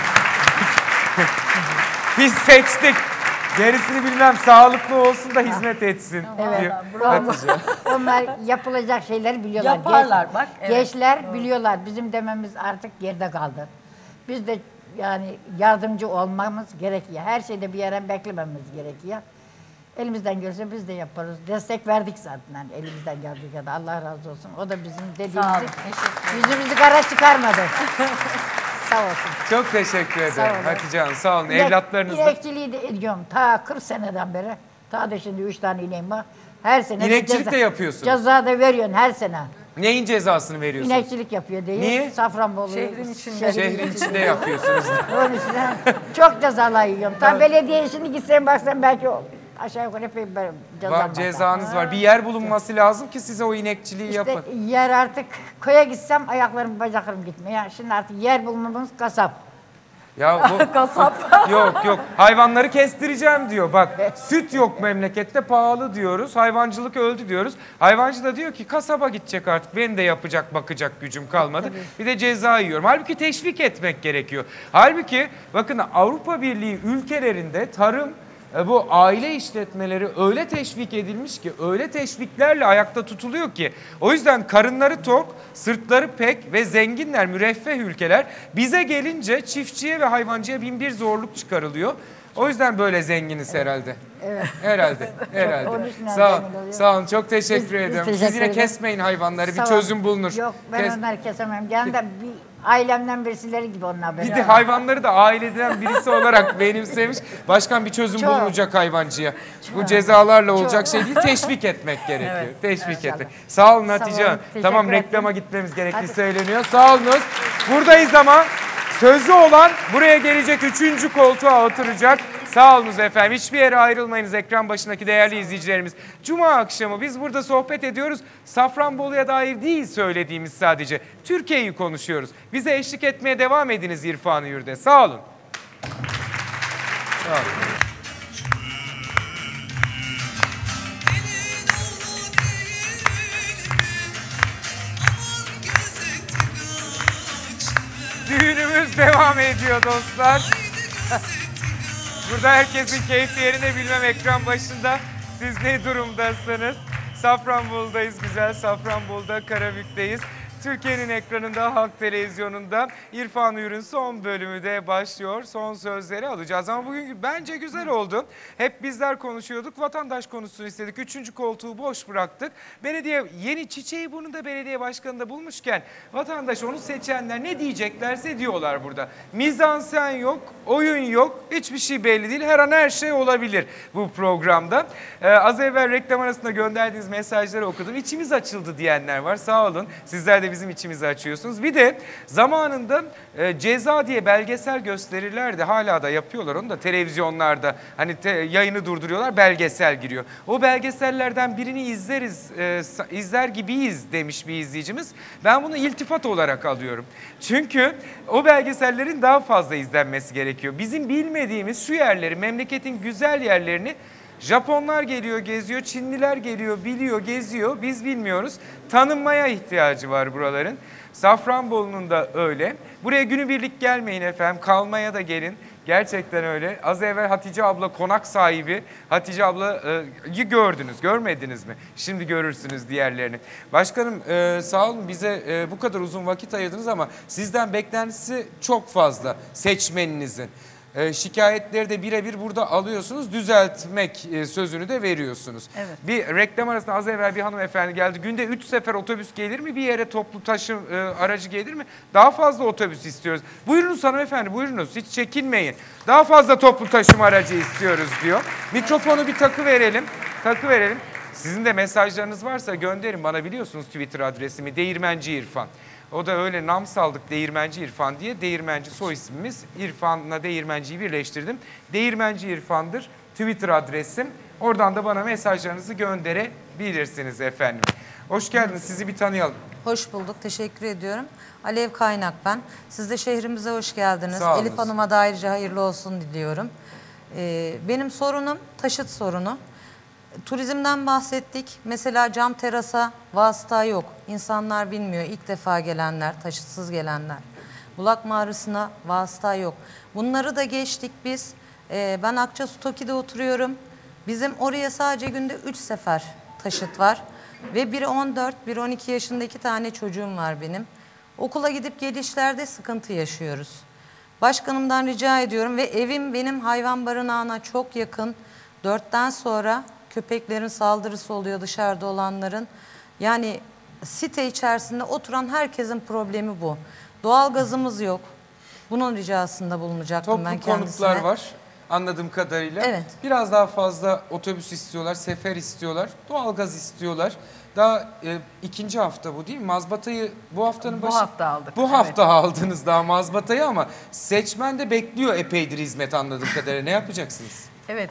Biz seçtik. Gerisini bilmem sağlıklı olsun da hizmet etsin. Evet. diyor Bravo. Hatice. Onlar yapılacak şeyleri biliyorlar. Yaparlar bak. Evet. Gençler biliyorlar. Bizim dememiz artık geride kaldı. Biz de yani yardımcı olmamız gerekiyor. Her şeyde bir yere beklememiz gerekiyor. Elimizden gelse biz de yaparız. Destek verdik zaten yani elimizden geldiği kadar. Allah razı olsun. O da bizim Sağ olun. dediğimizi, Teşekkür ederim. yüzümüzü kara çıkarmadı. Sağ olsun. Çok teşekkür ederim Sağ olun. Hatice Hanım. Sağ olun. Evlatlarınız da. İnekçiliği de ediyorum. Ta 40 seneden beri. Ta da şimdi 3 tane ineğim var. Her sene İnekçilik de yapıyorsunuz. Ceza da veriyorsun her sene. Neyin cezasını veriyorsunuz? İnekçilik yapıyor diye. Niye? Safranbolu. Şehrin içinde. Şehrin içinde yapıyorsunuz. Onun için çok cezalar yiyorum. Tam belediye şimdi gitsen baksan belki aşağı yukarı epey cezam var. Cezanız var. Bir yer bulunması lazım ki size o inekçiliği İşte yapın. yer artık köye gitsem ayaklarım bacaklarım gitmiyor. Şimdi artık yer bulmamız kasap. Ya bu Kasap. yok hayvanları kestireceğim diyor. Bak süt yok memlekette pahalı diyoruz. Hayvancılık öldü diyoruz. Hayvancı da diyor ki kasaba gidecek artık. Benim de yapacak bakacak gücüm kalmadı. Bir de ceza yiyorum. Halbuki teşvik etmek gerekiyor. Halbuki bakın Avrupa Birliği ülkelerinde tarım bu aile işletmeleri öyle teşvik edilmiş ki, öyle teşviklerle ayakta tutuluyor ki. O yüzden karınları tok, sırtları pek ve zenginler, müreffeh ülkeler. Bize gelince çiftçiye ve hayvancıya bin bir zorluk çıkarılıyor. O yüzden böyle zenginiz herhalde. Evet. Herhalde. Onun için Sağ olun, zengin oluyor. sağ olun. Çok teşekkür Biz ediyorum. teşekkür Siz yine ederiz. kesmeyin hayvanları, bir Sağ ol. çözüm bulunur. Yok ben onları kesemem. Yani de bir ailemden birisileri gibi onlar böyle. Bir de hayvanları da aileden birisi olarak benimsemiş. Başkan bir çözüm Çok. bulunacak hayvancıya. Bu cezalarla olacak şey değil, teşvik etmek gerekiyor. Evet. Teşvik etmek. Sağ olun Hatice olun, Hanım. teşekkür Tamam ederim. reklama gitmemiz gerektiği Hadi. söyleniyor. Sağ olunuz. Buradayız ama sözlü olan buraya gelecek 3. koltuğa oturacak. Sağ olunuz efendim. Hiçbir yere ayrılmayınız ekran başındaki değerli izleyicilerimiz. Cuma akşamı biz burada sohbet ediyoruz. Safranbolu'ya dair değil söylediğimiz sadece. Türkiye'yi konuşuyoruz. Bize eşlik etmeye devam ediniz İrfan-ı Yurde. Sağ olun. Sağ olun. Düğünümüz devam ediyor dostlar. Burada herkesin keyfi yerine bilmem ekran başında. Siz ne durumdasınız? Safranbolu'dayız, güzel Safranbolu'da, Karabük'teyiz. Türkiye'nin ekranında, Halk Televizyonu'nda İrfan Ürün son bölümü de başlıyor. Son sözleri alacağız ama bugün bence güzel oldu. Hep bizler konuşuyorduk, vatandaş konusunu istedik. 3. koltuğu boş bıraktık. Belediye yeni çiçeği burnunda belediye başkanı da bulmuşken vatandaş onu seçenler ne diyeceklerse diyorlar burada. Mizansen yok, oyun yok, hiçbir şey belli değil. Her an her şey olabilir bu programda. Az evvel reklam arasında gönderdiğiniz mesajları okudum. İçimiz açıldı diyenler var. Sağ olun. Sizler de bizim içimizi açıyorsunuz. Bir de zamanında Ceza diye belgesel gösterirlerdi. Hala da yapıyorlar onu da televizyonlarda. Hani yayını durduruyorlar, belgesel giriyor. O belgesellerden birini izler gibiyiz demiş bir izleyicimiz. Ben bunu iltifat olarak alıyorum. Çünkü o belgesellerin daha fazla izlenmesi gerekiyor. Bizim bilmediğimiz şu yerleri, memleketin güzel yerlerini Japonlar geliyor, geziyor, Çinliler geliyor, biliyor, geziyor. Biz bilmiyoruz. Tanınmaya ihtiyacı var buraların. Safranbolu'nun da öyle. Buraya günübirlik gelmeyin efendim, kalmaya da gelin. Gerçekten öyle. Az evvel Hatice abla konak sahibi. Hatice ablayı gördünüz, görmediniz mi? Şimdi görürsünüz diğerlerini. Başkanım sağ olun, bize bu kadar uzun vakit ayırdınız ama sizden beklentisi çok fazla seçmeninizin. Şikayetleri de birebir burada alıyorsunuz, düzeltmek sözünü de veriyorsunuz. Evet. Bir reklam arasında az evvel bir hanımefendi geldi. Günde 3 sefer otobüs gelir mi? Bir yere toplu taşım aracı gelir mi? Daha fazla otobüs istiyoruz. Buyurunuz hanımefendi, buyurunuz, hiç çekinmeyin. Daha fazla toplu taşım aracı istiyoruz diyor. Mikrofonu bir takı verelim. Sizin de mesajlarınız varsa gönderin bana, biliyorsunuz Twitter adresimi Değirmenci İrfan. O da öyle nam saldık Değirmenci İrfan diye. Değirmenci soy ismimiz. İrfan'la Değirmenci'yi birleştirdim. Değirmenci İrfan'dır Twitter adresim. Oradan da bana mesajlarınızı gönderebilirsiniz efendim. Hoş geldiniz. Sizi bir tanıyalım. Hoş bulduk. Teşekkür ediyorum. Alev Kaynak ben. Siz de şehrimize hoş geldiniz. Sağ olun. Elif Hanım'a da ayrıca hayırlı olsun diliyorum. Benim sorunum taşıt sorunu. Turizmden bahsettik. Mesela cam terasa vasıta yok. İnsanlar bilmiyor. İlk defa gelenler, taşıtsız gelenler. Bulak mağarasına vasıta yok. Bunları da geçtik biz. Ben Akçasu Toki'de oturuyorum. Bizim oraya sadece günde 3 sefer taşıt var. Ve biri 14, biri 12 yaşında 2 tane çocuğum var benim. Okula gidip gelişlerde sıkıntı yaşıyoruz. Başkanımdan rica ediyorum ve evim benim hayvan barınağına çok yakın. 4'ten sonra köpeklerin saldırısı oluyor, dışarıda olanların. Yani site içerisinde oturan herkesin problemi bu. Doğalgazımız yok. Bunun ricasında bulunacaktım ben kendisine. Toplu konutlar var anladığım kadarıyla. Evet. Biraz daha fazla otobüs istiyorlar, sefer istiyorlar, doğalgaz istiyorlar. Daha ikinci hafta bu değil mi? Mazbatayı bu haftanın başı... Bu hafta aldık. Bu hafta aldınız daha mazbatayı ama seçmen de bekliyor epeydir hizmet anladığım kadarıyla. Ne yapacaksınız? Evet,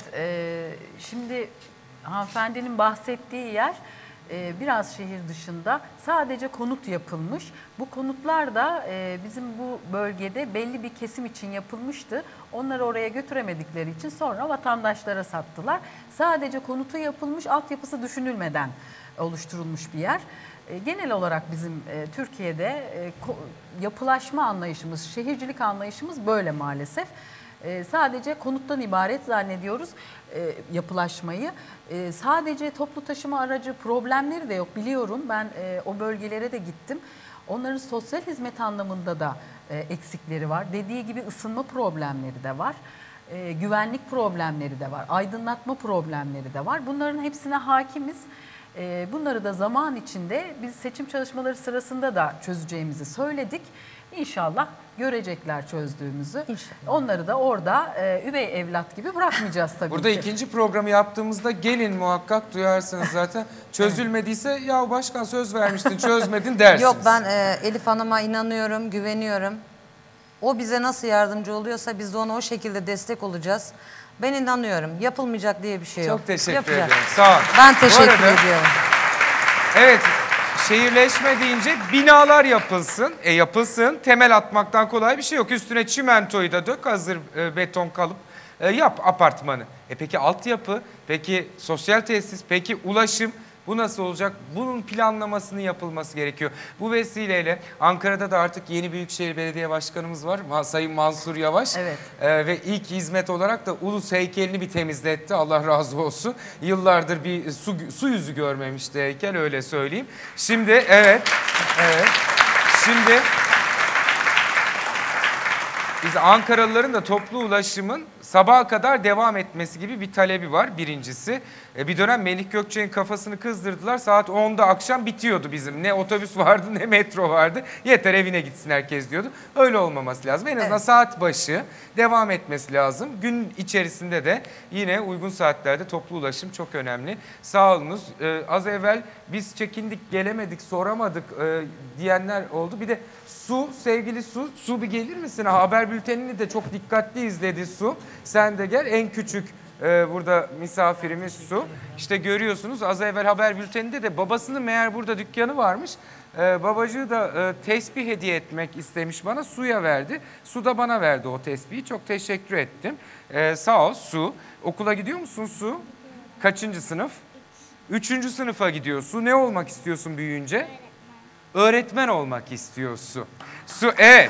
şimdi hanımefendinin bahsettiği yer biraz şehir dışında, sadece konut yapılmış. Bu konutlar da bizim bu bölgede belli bir kesim için yapılmıştı. Onları oraya götüremedikleri için sonra vatandaşlara sattılar. Sadece konutu yapılmış, altyapısı düşünülmeden oluşturulmuş bir yer. Genel olarak bizim Türkiye'de yapılaşma anlayışımız, şehircilik anlayışımız böyle maalesef. Sadece konuttan ibaret zannediyoruz yapılaşmayı. Sadece toplu taşıma aracı problemleri de yok, biliyorum. Ben o bölgelere de gittim. Onların sosyal hizmet anlamında da eksikleri var. Dediği gibi ısınma problemleri de var. Güvenlik problemleri de var. Aydınlatma problemleri de var. Bunların hepsine hakimiz. Bunları da zaman içinde biz seçim çalışmaları sırasında da çözeceğimizi söyledik. İnşallah görecekler çözdüğümüzü. İnşallah. Onları da orada üvey evlat gibi bırakmayacağız tabii Burada ki. ikinci programı yaptığımızda gelin, muhakkak duyarsınız zaten. Çözülmediyse ya başkan söz vermiştin çözmedin dersiniz. Yok, ben Elif Hanım'a inanıyorum, güveniyorum. O bize nasıl yardımcı oluyorsa biz de ona o şekilde destek olacağız. Ben inanıyorum. Yapılmayacak diye bir şey yok. Çok teşekkür Yapacak. ederim. Sağ olun. Ben teşekkür Bu arada, ediyorum. Evet, şehirleşme deyince binalar yapılsın. Yapılsın. Temel atmaktan kolay bir şey yok. Üstüne çimentoyu da dök, hazır beton kalıp yap apartmanı. Peki altyapı, peki sosyal tesis, peki ulaşım? Bu nasıl olacak? Bunun planlamasının yapılması gerekiyor. Bu vesileyle Ankara'da da artık yeni Büyükşehir Belediye Başkanımız var. Sayın Mansur Yavaş. Evet. Ve ilk hizmet olarak da ulus heykelini bir temizletti. Allah razı olsun. Yıllardır bir su yüzü görmemişti heykel, öyle söyleyeyim. Şimdi evet. Şimdi Biz Ankaralıların da toplu ulaşımın sabaha kadar devam etmesi gibi bir talebi var birincisi. Bir dönem Melih Gökçek'in kafasını kızdırdılar. Saat 10'da akşam bitiyordu bizim. Ne otobüs vardı ne metro vardı. Yeter evine gitsin herkes diyordu. Öyle olmaması lazım. En azından saat başı devam etmesi lazım. Gün içerisinde de yine uygun saatlerde toplu ulaşım çok önemli. Sağ olunuz. Az evvel biz çekindik, gelemedik, soramadık diyenler oldu. Bir de Su, sevgili Su. Su bir gelir misin? Haber bültenini de çok dikkatli izledi Su. Sen de gel. En küçük burada misafirimiz Su. İşte görüyorsunuz az evvel haber bülteninde de babasının meğer burada dükkanı varmış. Babacığı da tesbih hediye etmek istemiş bana. Su'ya verdi. Su da bana verdi o tesbihi. Çok teşekkür ettim. Sağ ol Su. Okula gidiyor musun Su? Kaçıncı sınıf? 3. sınıfa gidiyorsun. Ne olmak istiyorsun büyüyünce? Öğretmen olmak istiyorsun. Su, evet.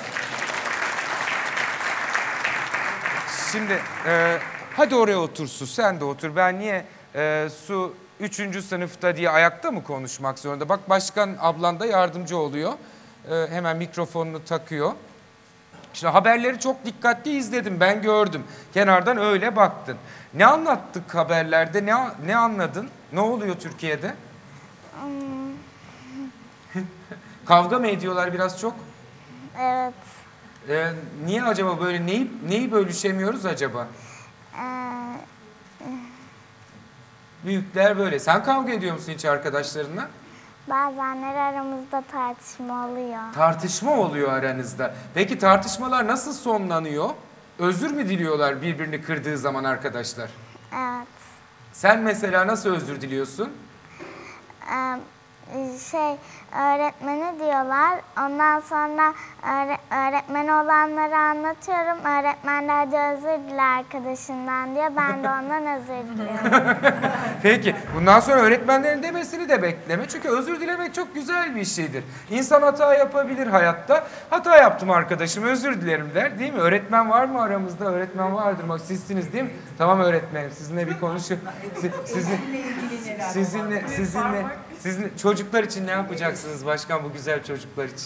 Şimdi hadi oraya otur Su, sen de otur. Ben niye Su 3. sınıfta diye ayakta mı konuşmak zorunda? Bak başkan ablan da yardımcı oluyor. Hemen mikrofonunu takıyor. Şimdi haberleri çok dikkatli izledim, ben gördüm. Kenardan öyle baktın. Ne anlattık haberlerde, ne anladın? Ne oluyor Türkiye'de? Kavga mı ediyorlar biraz çok? Evet. Niye acaba böyle, neyi bölüşemiyoruz acaba? Büyükler böyle. Sen kavga ediyor musun hiç arkadaşlarınla? Bazenleri aramızda tartışma oluyor. Tartışma oluyor aranızda. Peki tartışmalar nasıl sonlanıyor? Özür mü diliyorlar birbirini kırdığı zaman arkadaşlar? Evet. Sen mesela nasıl özür diliyorsun? Öğretmeni diyorlar. Ondan sonra öğretmen olanları anlatıyorum. Öğretmen de hadi özür dile arkadaşından diyor. Ben de ondan özür diliyorum. Peki bundan sonra öğretmenlerin demesini de bekleme. Çünkü özür dilemek çok güzel bir şeydir. İnsan hata yapabilir hayatta. Hata yaptım arkadaşım, özür dilerim der, değil mi? Öğretmen var mı aramızda? Öğretmen vardır. Bak sizsiniz değil mi? Tamam öğretmenim, sizinle bir konuşayım. Sizinle çocuklar için ne yapacaksınız başkan, bu güzel çocuklar için?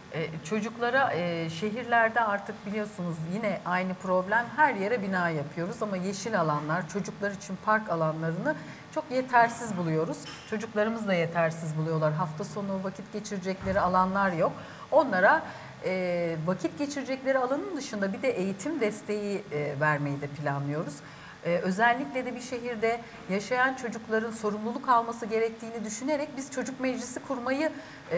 Çocuklara şehirlerde artık biliyorsunuz yine aynı problem, her yere bina yapıyoruz ama yeşil alanlar, çocuklar için park alanlarını çok yetersiz buluyoruz. Çocuklarımız da yetersiz buluyorlar. Hafta sonu vakit geçirecekleri alanlar yok. Onlara vakit geçirecekleri alanın dışında bir de eğitim desteği vermeyi de planlıyoruz. Özellikle de bir şehirde yaşayan çocukların sorumluluk alması gerektiğini düşünerek biz çocuk meclisi kurmayı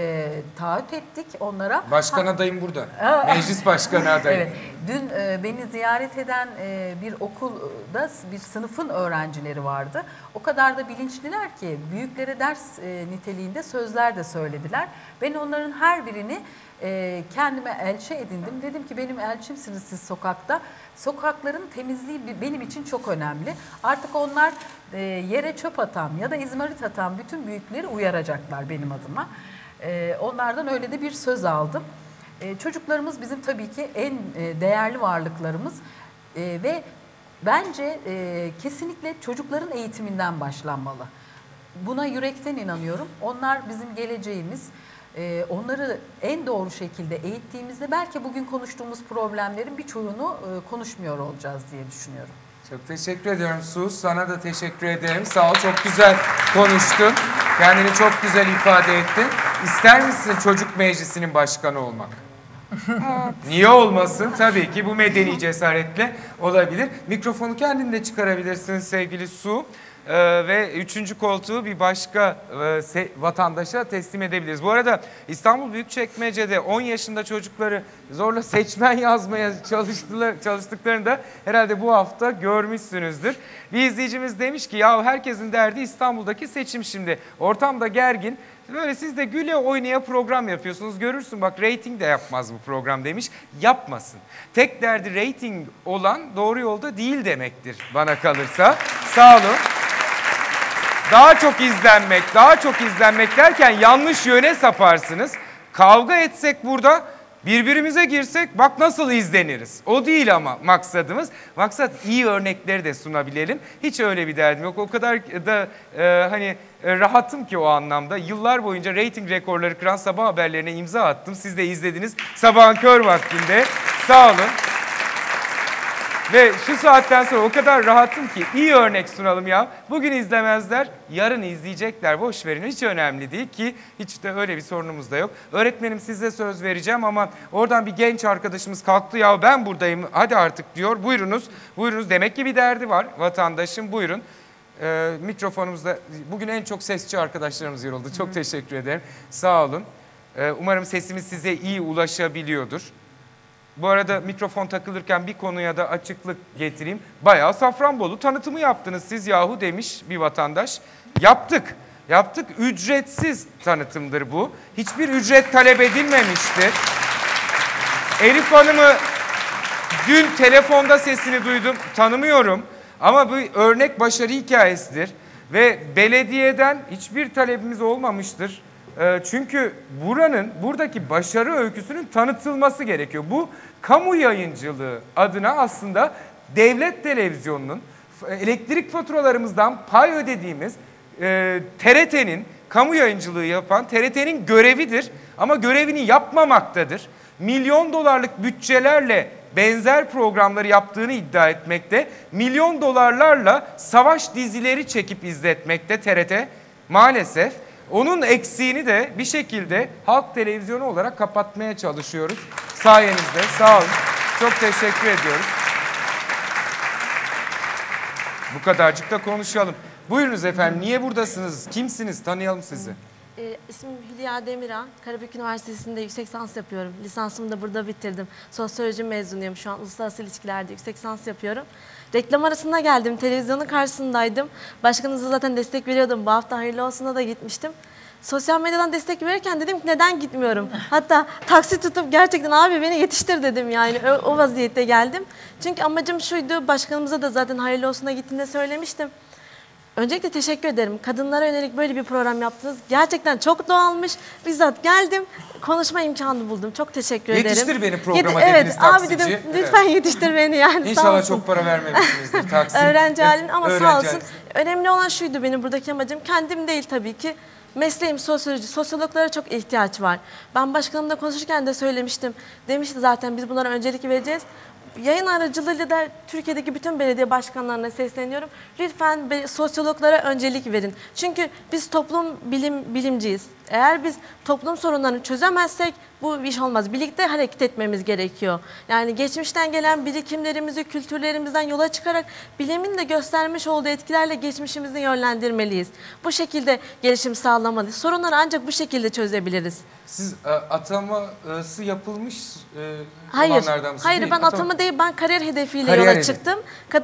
taahhüt ettik onlara. Başkan adayım burada. Meclis başkanı adayım. Evet. Dün beni ziyaret eden bir okulda bir sınıfın öğrencileri vardı. O kadar da bilinçliler ki büyüklere ders niteliğinde sözler de söylediler. Ben onların her birini kendime elçi edindim. Dedim ki benim elçimsiniz siz sokakta. Sokakların temizliği benim için çok önemli. Artık onlar yere çöp atan ya da izmarit atan bütün büyükleri uyaracaklar benim adıma. Onlardan öyle de bir söz aldım. Çocuklarımız bizim tabii ki en değerli varlıklarımız ve bence kesinlikle çocukların eğitiminden başlanmalı. Buna yürekten inanıyorum. Onlar bizim geleceğimiz. Onları en doğru şekilde eğittiğimizde belki bugün konuştuğumuz problemlerin birçoğunu konuşmuyor olacağız diye düşünüyorum. Çok teşekkür ediyorum Su. Sana da teşekkür ederim. Sağ ol, çok güzel konuştun. Kendini çok güzel ifade ettin. İster misin çocuk meclisinin başkanı olmak? Evet. Niye olmasın? Tabii ki bu medeni cesaretle olabilir. Mikrofonu kendin de çıkarabilirsin sevgili Su. Ve 3. koltuğu bir başka vatandaşa teslim edebiliriz. Bu arada İstanbul Büyükçekmece'de 10 yaşında çocukları zorla seçmen yazmaya çalıştıklarını da herhalde bu hafta görmüşsünüzdür. Bir izleyicimiz demiş ki ya herkesin derdi İstanbul'daki seçim şimdi. Ortamda gergin. Böyle siz de güle oynaya program yapıyorsunuz. Görürsün bak reyting de yapmaz bu program demiş. Yapmasın. Tek derdi reyting olan doğru yolda değil demektir bana kalırsa. Sağ olun. Daha çok izlenmek derken yanlış yöne saparsınız. Kavga etsek burada, birbirimize girsek bak nasıl izleniriz. O değil ama maksadımız. Maksat iyi örnekleri de sunabilelim. Hiç öyle bir derdim yok. O kadar da rahatım ki o anlamda. Yıllar boyunca reyting rekorları kıran sabah haberlerine imza attım. Siz de izlediniz sabahın kör vaktinde. Sağ olun. Ve şu saatten sonra o kadar rahatım ki iyi örnek sunalım ya. Bugün izlemezler, yarın izleyecekler. Boş verin, hiç önemli değil ki hiç de öyle bir sorunumuz da yok. Öğretmenim size söz vereceğim ama oradan bir genç arkadaşımız kalktı ya ben buradayım hadi artık diyor. Buyurunuz, buyurunuz. Demek ki bir derdi var vatandaşın, buyurun. Mikrofonumuzda bugün en çok sesçi arkadaşlarımız yoruldu. Çok teşekkür ederim. Sağ olun. Umarım sesimiz size iyi ulaşabiliyordur. Bu arada mikrofon takılırken bir konuya da açıklık getireyim. Bayağı Safranbolu tanıtımı yaptınız siz yahu demiş bir vatandaş. Yaptık. Yaptık. Ücretsiz tanıtımdır bu. Hiçbir ücret talep edilmemiştir. Elif Hanım'ı dün telefonda sesini duydum. Tanımıyorum. Ama bu örnek başarı hikayesidir. Ve belediyeden hiçbir talebimiz olmamıştır. Çünkü buradaki başarı öyküsünün tanıtılması gerekiyor. Bu kamu yayıncılığı adına aslında devlet televizyonunun elektrik faturalarımızdan pay ödediğimiz TRT'nin kamu yayıncılığı yapan TRT'nin görevidir. Ama görevini yapmamaktadır. Milyon dolarlık bütçelerle benzer programları yaptığını iddia etmekte. Milyon dolarlarla savaş dizileri çekip izletmekte TRT maalesef. Onun eksiğini de bir şekilde halk televizyonu olarak kapatmaya çalışıyoruz. Sayenizde. Sağ olun. Çok teşekkür ediyoruz. Bu kadarcık da konuşalım. Buyurunuz efendim. Niye buradasınız? Kimsiniz? Tanıyalım sizi. İsmim Hülya Demirağ. Karabük Üniversitesi'nde yüksek lisans yapıyorum. Lisansımı da burada bitirdim. Sosyoloji mezunuyum şu an. Uluslararası ilişkilerde yüksek lisans yapıyorum. Reklam arasında geldim. Televizyonun karşısındaydım. Başkanınıza zaten destek veriyordum. Bu hafta hayırlı olsuna da gitmiştim. Sosyal medyadan destek verirken dedim ki neden gitmiyorum? Hatta taksi tutup gerçekten abi beni yetiştir dedim yani. O vaziyette geldim. Çünkü amacım şuydu. Başkanımıza da zaten hayırlı olsuna gittiğinde söylemiştim. Öncelikle teşekkür ederim. Kadınlara yönelik böyle bir program yaptınız. Gerçekten çok doğalmış. Bizzat geldim, konuşma imkanı buldum. Çok teşekkür ederim. Yetiştir beni programa dediniz taksici. Evet, abi dedim lütfen yetiştir beni yani. İnşallah çok para vermemişsinizdir taksi. Öğrenci halin ama sağ olsun. Önemli olan şuydu benim buradaki amacım. Kendim değil tabii ki. Mesleğim sosyoloji. Sosyologlara çok ihtiyaç var. Ben başkanımla konuşurken de söylemiştim. Demişti zaten biz bunlara öncelik vereceğiz. Yayın aracılığıyla da Türkiye'deki bütün belediye başkanlarına sesleniyorum. Lütfen sosyologlara öncelik verin. Çünkü biz toplum bilimciyiz. Eğer biz toplum sorunlarını çözemezsek bu iş olmaz. Birlikte hareket etmemiz gerekiyor. Yani geçmişten gelen birikimlerimizi, kültürlerimizden yola çıkarak bilimin de göstermiş olduğu etkilerle geçmişimizi yönlendirmeliyiz. Bu şekilde gelişim sağlamalıyız. Sorunları ancak bu şekilde çözebiliriz. Siz ataması yapılmış Hayır, olanlardan mısınız? hayır ben atama değil, ben kariyer hedefiyle yola çıktım.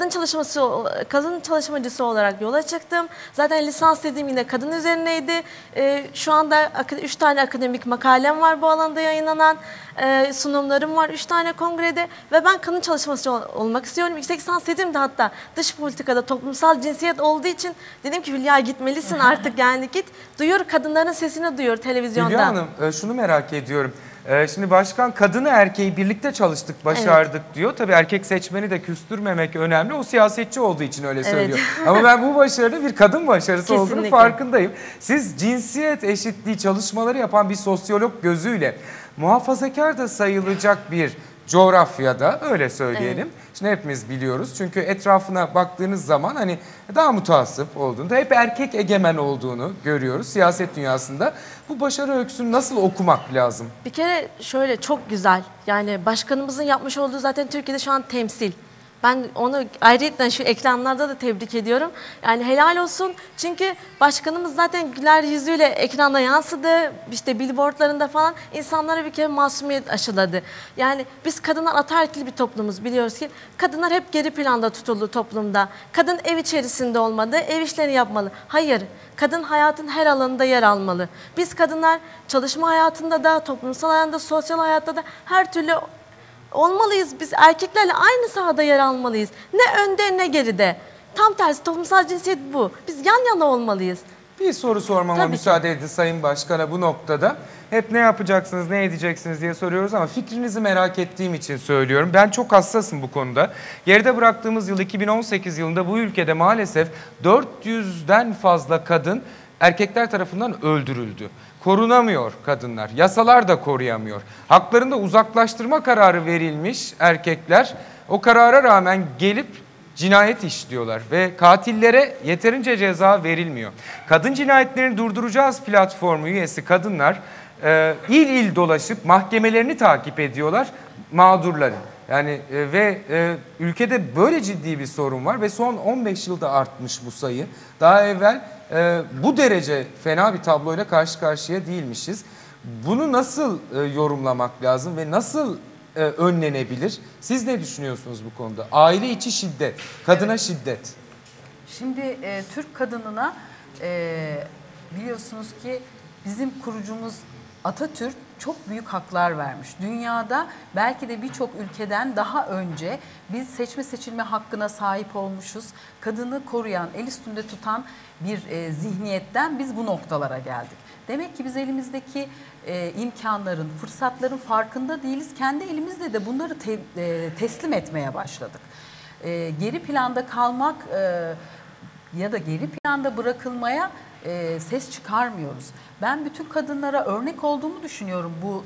Kadın çalışmacısı olarak yola çıktım. Zaten lisans dediğim yine kadın üzerineydi. Şu anda 3 tane akademik makalem var bu alanda yayınlanan. Sunumlarım var 3 tane kongrede ve ben kadın çalışmacısı olmak istiyorum. Yüksek lisans dedim de hatta dış politikada toplumsal cinsiyet olduğu için dedim ki Hülya gitmelisin artık yani git. Duyur kadınların sesini duyur televizyonda. Hülya Hanım şunu merak ediyorum. Şimdi başkan kadını erkeği birlikte çalıştık, başardık diyor. Tabii erkek seçmeni de küstürmemek önemli. O siyasetçi olduğu için öyle söylüyor. Ama ben bu başarının bir kadın başarısı olduğunu farkındayım. Siz cinsiyet eşitliği çalışmaları yapan bir sosyolog gözüyle muhafazakar da sayılacak bir coğrafyada öyle söyleyelim. Şimdi hepimiz biliyoruz. Çünkü etrafına baktığınız zaman hani daha mutasip olduğunu, hep erkek egemen olduğunu görüyoruz siyaset dünyasında. Bu başarı öyküsünü nasıl okumak lazım? Bir kere şöyle çok güzel. Yani başkanımızın yapmış olduğu zaten Türkiye'de şu an temsil. Ben onu ayrıca şu ekranlarda da tebrik ediyorum. Yani helal olsun. Çünkü başkanımız zaten güler yüzüyle ekranda yansıdı. İşte billboardlarında falan insanlara bir kere masumiyet aşıladı. Yani biz kadınlar ataerkil bir toplumuz biliyoruz ki. Kadınlar hep geri planda tutuldu toplumda. Kadın ev içerisinde olmalı, ev işlerini yapmalı. Hayır, kadın hayatın her alanında yer almalı. Biz kadınlar çalışma hayatında da, toplumsal hayatında, sosyal hayatta da her türlü olmalıyız. Biz erkeklerle aynı sahada yer almalıyız. Ne önde ne geride. Tam tersi toplumsal cinsiyet bu. Biz yan yana olmalıyız. Bir soru sormama müsaade edin Sayın Başkan'a bu noktada. Hep ne yapacaksınız, ne edeceksiniz diye soruyoruz ama fikrinizi merak ettiğim için söylüyorum. Ben çok hassasım bu konuda. Geride bıraktığımız yıl 2018 yılında bu ülkede maalesef 400'den fazla kadın erkekler tarafından öldürüldü. Korunamıyor kadınlar. Yasalar da koruyamıyor. Haklarında uzaklaştırma kararı verilmiş erkekler o karara rağmen gelip cinayet işliyorlar ve katillere yeterince ceza verilmiyor. Kadın Cinayetlerini Durduracağız platformu üyesi kadınlar il il dolaşıp mahkemelerini takip ediyorlar mağdurların. Yani ülkede böyle ciddi bir sorun var ve son 15 yılda artmış bu sayı. Daha evvel bu derece fena bir tabloyla karşı karşıya değilmişiz. Bunu nasıl yorumlamak lazım ve nasıl önlenebilir? Siz ne düşünüyorsunuz bu konuda? Aile içi şiddet, kadına şiddet. Şimdi Türk kadınına biliyorsunuz ki bizim kurucumuz Atatürk çok büyük haklar vermiş. Dünyada belki de birçok ülkeden daha önce biz seçme seçilme hakkına sahip olmuşuz. Kadını koruyan, el üstünde tutan bir zihniyetten biz bu noktalara geldik. Demek ki biz elimizdeki imkanların, fırsatların farkında değiliz. Kendi elimizde de bunları teslim etmeye başladık. Geri planda kalmak ya da geri planda bırakılmaya ses çıkarmıyoruz. Ben bütün kadınlara örnek olduğumu düşünüyorum bu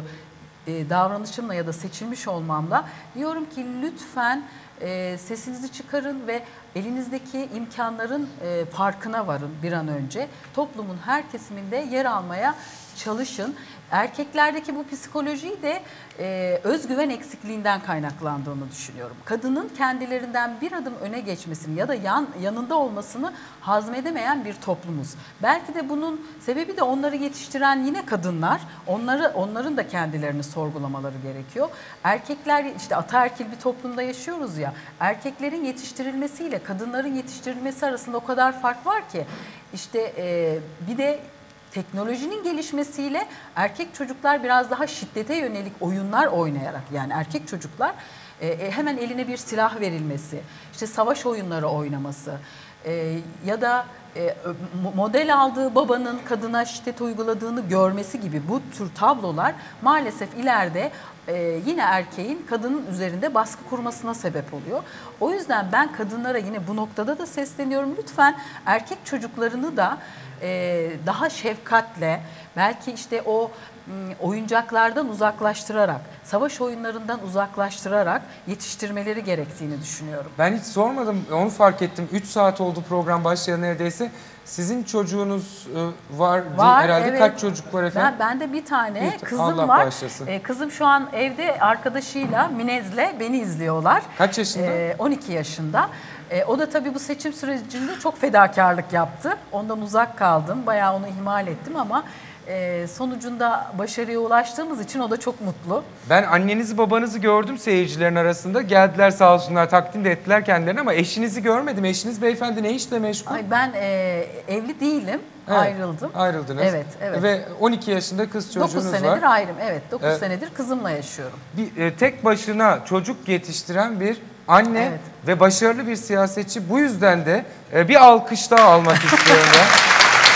davranışımla ya da seçilmiş olmamla. Diyorum ki lütfen sesinizi çıkarın ve elinizdeki imkanların farkına varın bir an önce. Toplumun her kesiminde yer almaya çalışın. Erkeklerdeki bu psikolojiyi de özgüven eksikliğinden kaynaklandığını düşünüyorum. Kadının kendilerinden bir adım öne geçmesini ya da yanında olmasını hazmedemeyen bir toplumuz. Belki de bunun sebebi de onları yetiştiren yine kadınlar. Onların da kendilerini sorgulamaları gerekiyor. Erkekler, işte ataerkil bir toplumda yaşıyoruz ya. Erkeklerin yetiştirilmesiyle kadınların yetiştirilmesi arasında o kadar fark var ki. İşte bir de teknolojinin gelişmesiyle erkek çocuklar biraz daha şiddete yönelik oyunlar oynayarak, yani erkek çocuklar hemen eline bir silah verilmesi, işte savaş oyunları oynaması ya da model aldığı babanın kadına şiddet uyguladığını görmesi gibi bu tür tablolar maalesef ileride yine erkeğin kadının üzerinde baskı kurmasına sebep oluyor. O yüzden ben kadınlara yine bu noktada da sesleniyorum. Lütfen erkek çocuklarını da daha şefkatle, belki işte o oyuncaklardan uzaklaştırarak, savaş oyunlarından uzaklaştırarak yetiştirmeleri gerektiğini düşünüyorum. Ben hiç sormadım, onu fark ettim. 3 saat oldu program başlayan neredeyse. Sizin çocuğunuz var herhalde. Evet. Kaç çocuk var efendim? Ben de bir tane kızım Allah var. bağışlasın. Kızım şu an evde arkadaşıyla Minez'le beni izliyorlar. Kaç yaşında? 12 yaşında. O da tabii bu seçim sürecinde çok fedakarlık yaptı. Ondan uzak kaldım. Bayağı onu ihmal ettim ama sonucunda başarıya ulaştığımız için o da çok mutlu. Ben annenizi babanızı gördüm seyircilerin arasında. Geldiler sağ olsunlar, takdim de ettiler kendilerini ama eşinizi görmedim. Eşiniz beyefendi ne işle meşgul? Ben evli değilim. Evet, ayrıldım. Ayrıldınız. Evet. Ve 12 yaşında kız çocuğunuz var. 9 senedir ayrım. Evet, 9 senedir kızımla yaşıyorum. Tek başına çocuk yetiştiren bir anne ve başarılı bir siyasetçi. Bu yüzden de bir alkış daha almak istiyorum ben.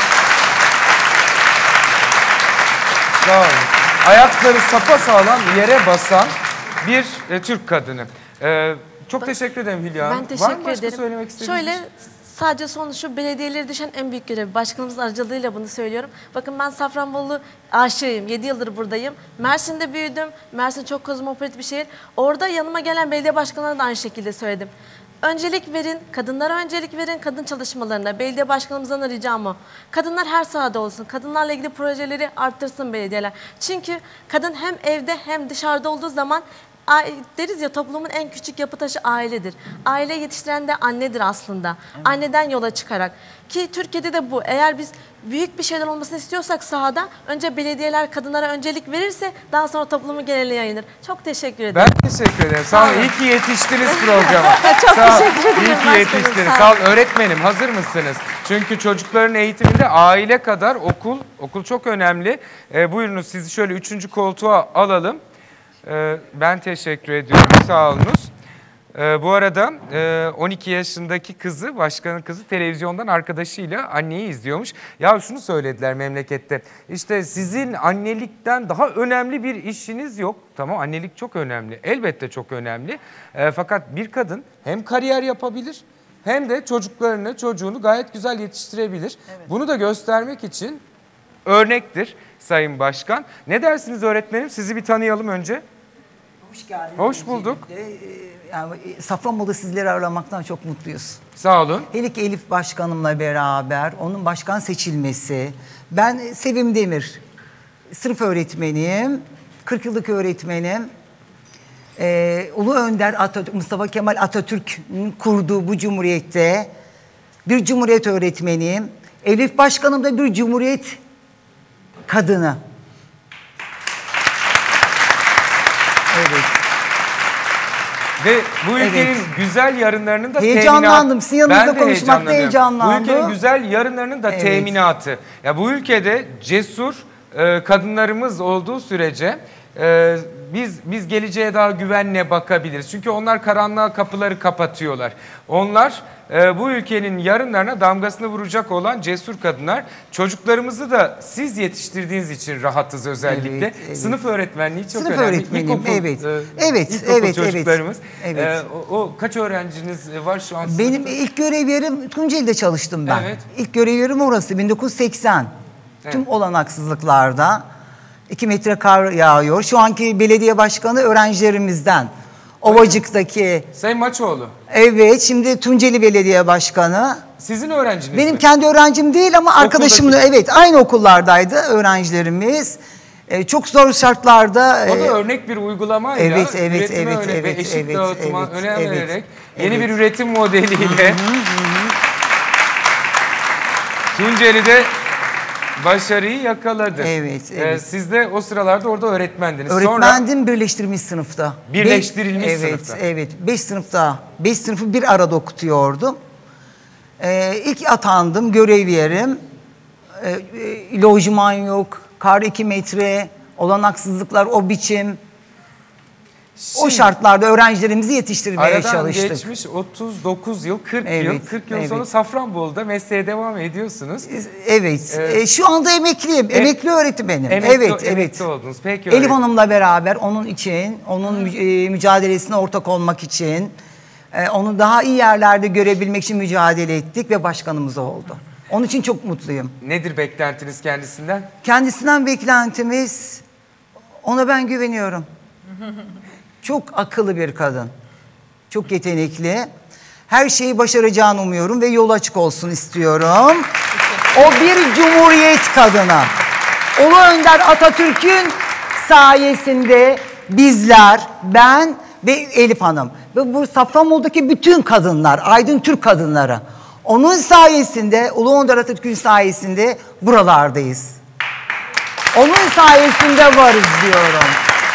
Sağ olun. Ayakları sapasağlam yere basan bir Türk kadını. Çok teşekkür ederim Hülya Hanım. Ben teşekkür ederim. Var mı başka söylemek istediğiniz? Şöyle sadece şu belediyeleri düşen en büyük görev. Başkanımızın aracılığıyla bunu söylüyorum. Bakın ben Safranbolu aşığıyım. 7 yıldır buradayım. Mersin'de büyüdüm. Mersin çok kozmopolit bir şehir. Orada yanıma gelen belediye başkanlarına da aynı şekilde söyledim. Öncelik verin, kadınlara öncelik verin, kadın çalışmalarına. Belediye başkanımızdan da ricam o. Kadınlar her sahada olsun. Kadınlarla ilgili projeleri arttırsın belediyeler. Çünkü kadın hem evde hem dışarıda olduğu zaman deriz ya, toplumun en küçük yapı taşı ailedir. Aile yetiştiren de annedir aslında. Evet. Anneden yola çıkarak. Ki Türkiye'de de bu. Eğer biz büyük bir şeyler olmasını istiyorsak sahada önce belediyeler kadınlara öncelik verirse daha sonra toplumu genele yayılır. Çok teşekkür ederim. Ben teşekkür ederim. Sağ olun. İyi ki yetiştiniz programa. Çok teşekkür ederim. İyi ki yetiştiniz. Sağ olun. Öğretmenim hazır mısınız? Çünkü çocukların eğitiminde aile kadar okul çok önemli. Buyurunuz sizi şöyle 3. koltuğa alalım. Ben teşekkür ediyorum. Sağ olunuz. Bu arada 12 yaşındaki kızı, başkanın kızı televizyondan arkadaşıyla anneyi izliyormuş. Ya şunu söylediler memlekette. İşte sizin annelikten daha önemli bir işiniz yok. Tamam, annelik çok önemli. Elbette çok önemli. Fakat bir kadın hem kariyer yapabilir hem de çocuğunu gayet güzel yetiştirebilir. Evet. Bunu da göstermek için örnektir Sayın Başkan. Ne dersiniz öğretmenim? Sizi bir tanıyalım önce. Hoş geldiniz. Hoş bulduk. Yani Safranbolu'da sizleri ağırlamaktan çok mutluyuz. Sağ olun. Hele ki Elif Başkanımla beraber onun başkan seçilmesi. Ben Sevim Demir, sınıf öğretmeniyim, 40 yıllık öğretmenim. Ulu Önder Mustafa Kemal Atatürk'ün kurduğu bu cumhuriyette bir cumhuriyet öğretmeniyim. Elif Başkanım da bir cumhuriyet kadını. Evet. Ve bu ülkenin güzel yarınlarının da heyecanlandım. Sizin yanınızda konuşmakta heyecanlandım. Bu ülkenin güzel yarınlarının da teminatı. Ya bu ülkede cesur kadınlarımız olduğu sürece biz geleceğe daha güvenle bakabiliriz. Çünkü onlar karanlığa kapıları kapatıyorlar. Onlar bu ülkenin yarınlarına damgasını vuracak olan cesur kadınlar. Çocuklarımızı da siz yetiştirdiğiniz için rahatız özellikle. Evet, evet. Sınıf öğretmenliği çok Sınıf önemli. öğretmeniyim, İlkokul çocuklarımız. O kaç öğrenciniz var şu an? Benim ilk görev yerim Tunceli'de çalıştım ben. Evet. İlk görev yerim orası 1980. Evet. Tüm olanaksızlıklarda 2 metre kar yağıyor. Şu anki belediye başkanı öğrencilerimizden. Ovacık'taki. Sayın Maçoğlu. Evet, şimdi Tunceli Belediye Başkanı. Sizin öğrenciniz Benim mi? kendi öğrencim değil ama arkadaşımla, evet, aynı okullardaydı öğrencilerimiz. Çok zor şartlarda. O da örnek bir uygulamayla üretime ve eşit dağıtıma önem vererek yeni bir üretim modeliyle Tunceli'de başarıyı yakaladı. Evet. Siz de o sıralarda orada öğretmendiniz. Öğretmendim. Sonra birleştirilmiş sınıfta. Birleştirilmiş sınıfta. Evet. 5 sınıfta. 5 sınıfı bir arada okutuyordum. İlk atandım. Görev yerim. Lojman yok. Kar 2 metre. Olanaksızlıklar o biçim. O şartlarda öğrencilerimizi yetiştirmeye çalıştık. Aradan geçmiş 39 yıl, 40 yıl. 40 yıl sonra Safranbolu'da mesleğe devam ediyorsunuz. Evet. Şu anda emekliyim. Emekli öğretmenim. Emekli oldunuz. Peki. Elif Hanım'la beraber onun için, onun mücadelesine ortak olmak için, onu daha iyi yerlerde görebilmek için mücadele ettik ve başkanımız oldu. Onun için çok mutluyum. Nedir beklentiniz kendisinden? Kendisinden beklentimiz, ona ben güveniyorum. Çok akıllı bir kadın. Çok yetenekli. Her şeyi başaracağını umuyorum ve yol açık olsun istiyorum. O bir cumhuriyet kadını. Ulu Önder Atatürk'ün sayesinde bizler, ben ve Elif Hanım ve bu Safranbolu'daki bütün kadınlar, aydın Türk kadınları, onun sayesinde, Ulu Önder Atatürk'ün sayesinde buralardayız. Onun sayesinde varız diyorum.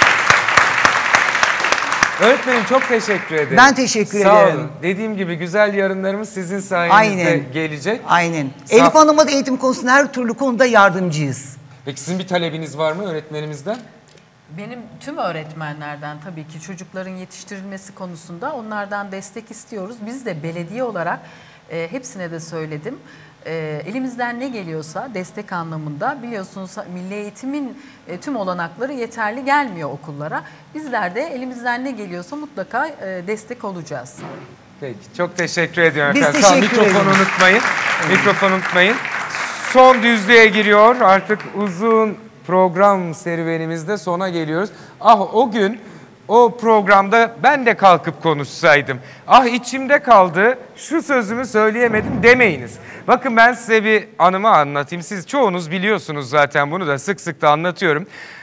Öğretmenim çok teşekkür ederim. Ben teşekkür ederim. Sağ olun. Dediğim gibi güzel yarınlarımız sizin sayenizde gelecek. Aynen. Elif Hanım'a da eğitim konusunda her türlü konuda yardımcıyız. Peki sizin bir talebiniz var mı öğretmenimizden? Benim tüm öğretmenlerden tabii ki çocukların yetiştirilmesi konusunda onlardan destek istiyoruz. Biz de belediye olarak hepsine de söyledim. Elimizden ne geliyorsa destek anlamında, biliyorsunuz milli eğitimin tüm olanakları yeterli gelmiyor okullara. Bizler de elimizden ne geliyorsa mutlaka destek olacağız. Peki, çok teşekkür ediyorum Biz efendim. teşekkür ederiz. Mikrofonu unutmayın. Mikrofonu unutmayın. Son düzlüğe giriyor. Artık uzun program serüvenimizde sona geliyoruz. O gün o programda ben de kalkıp konuşsaydım. İçimde kaldı, şu sözümü söyleyemedim demeyiniz. Bakın ben size bir anımı anlatayım. Siz çoğunuz biliyorsunuz zaten, bunu da sık sık da anlatıyorum.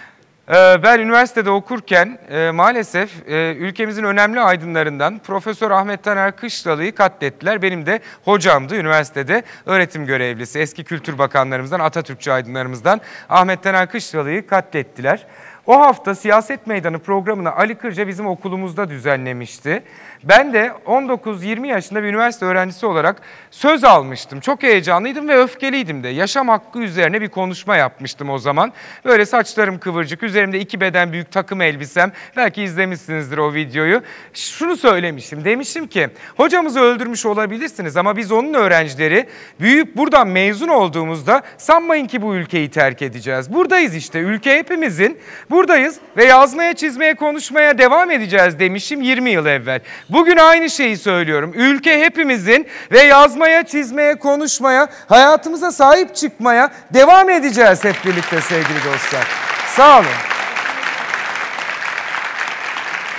Ben üniversitede okurken maalesef ülkemizin önemli aydınlarından Profesör Ahmet Taner Kışlalı'yı katlettiler. Benim de hocamdı üniversitede, öğretim görevlisi. Eski Kültür Bakanlarımızdan, Atatürkçü aydınlarımızdan Ahmet Taner Kışlalı'yı katlettiler. O hafta Siyaset Meydanı programını Ali Kırca bizim okulumuzda düzenlemişti. Ben de 19-20 yaşında bir üniversite öğrencisi olarak söz almıştım. Çok heyecanlıydım ve öfkeliydim de. Yaşam hakkı üzerine bir konuşma yapmıştım o zaman. Böyle saçlarım kıvırcık, üzerimde 2 beden büyük takım elbisem. Belki izlemişsinizdir o videoyu. Şunu söylemiştim, demiştim ki hocamızı öldürmüş olabilirsiniz ama biz onun öğrencileri büyüyüp buradan mezun olduğumuzda sanmayın ki bu ülkeyi terk edeceğiz. Buradayız işte, ülke hepimizin. Buradayız ve yazmaya, çizmeye, konuşmaya devam edeceğiz demişim 20 yıl evvel. Bugün aynı şeyi söylüyorum. Ülke hepimizin ve yazmaya, çizmeye, konuşmaya, hayatımıza sahip çıkmaya devam edeceğiz hep birlikte sevgili dostlar. Sağ olun.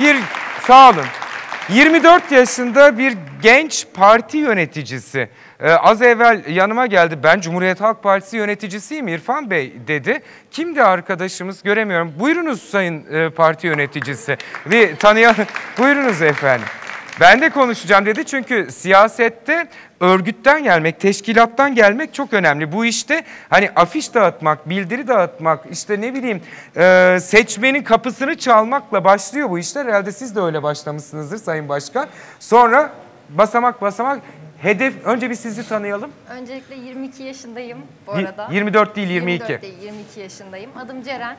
Sağ olun. 24 yaşında bir genç parti yöneticisi. Az evvel yanıma geldi. Ben Cumhuriyet Halk Partisi yöneticisiyim İrfan Bey dedi. Kimdi arkadaşımız göremiyorum. Buyurunuz sayın parti yöneticisi. Bir tanıyalım. Buyurunuz efendim. Ben de konuşacağım dedi çünkü siyasette örgütten gelmek, teşkilattan gelmek çok önemli. Bu işte hani afiş dağıtmak, bildiri dağıtmak, işte ne bileyim seçmenin kapısını çalmakla başlıyor bu işler. Herhalde siz de öyle başlamışsınızdır Sayın Başkan. Sonra basamak basamak hedef, önce bir sizi tanıyalım. Öncelikle 22 yaşındayım bu arada. 24 değil 22. 24 değil 22 yaşındayım. Adım Ceren.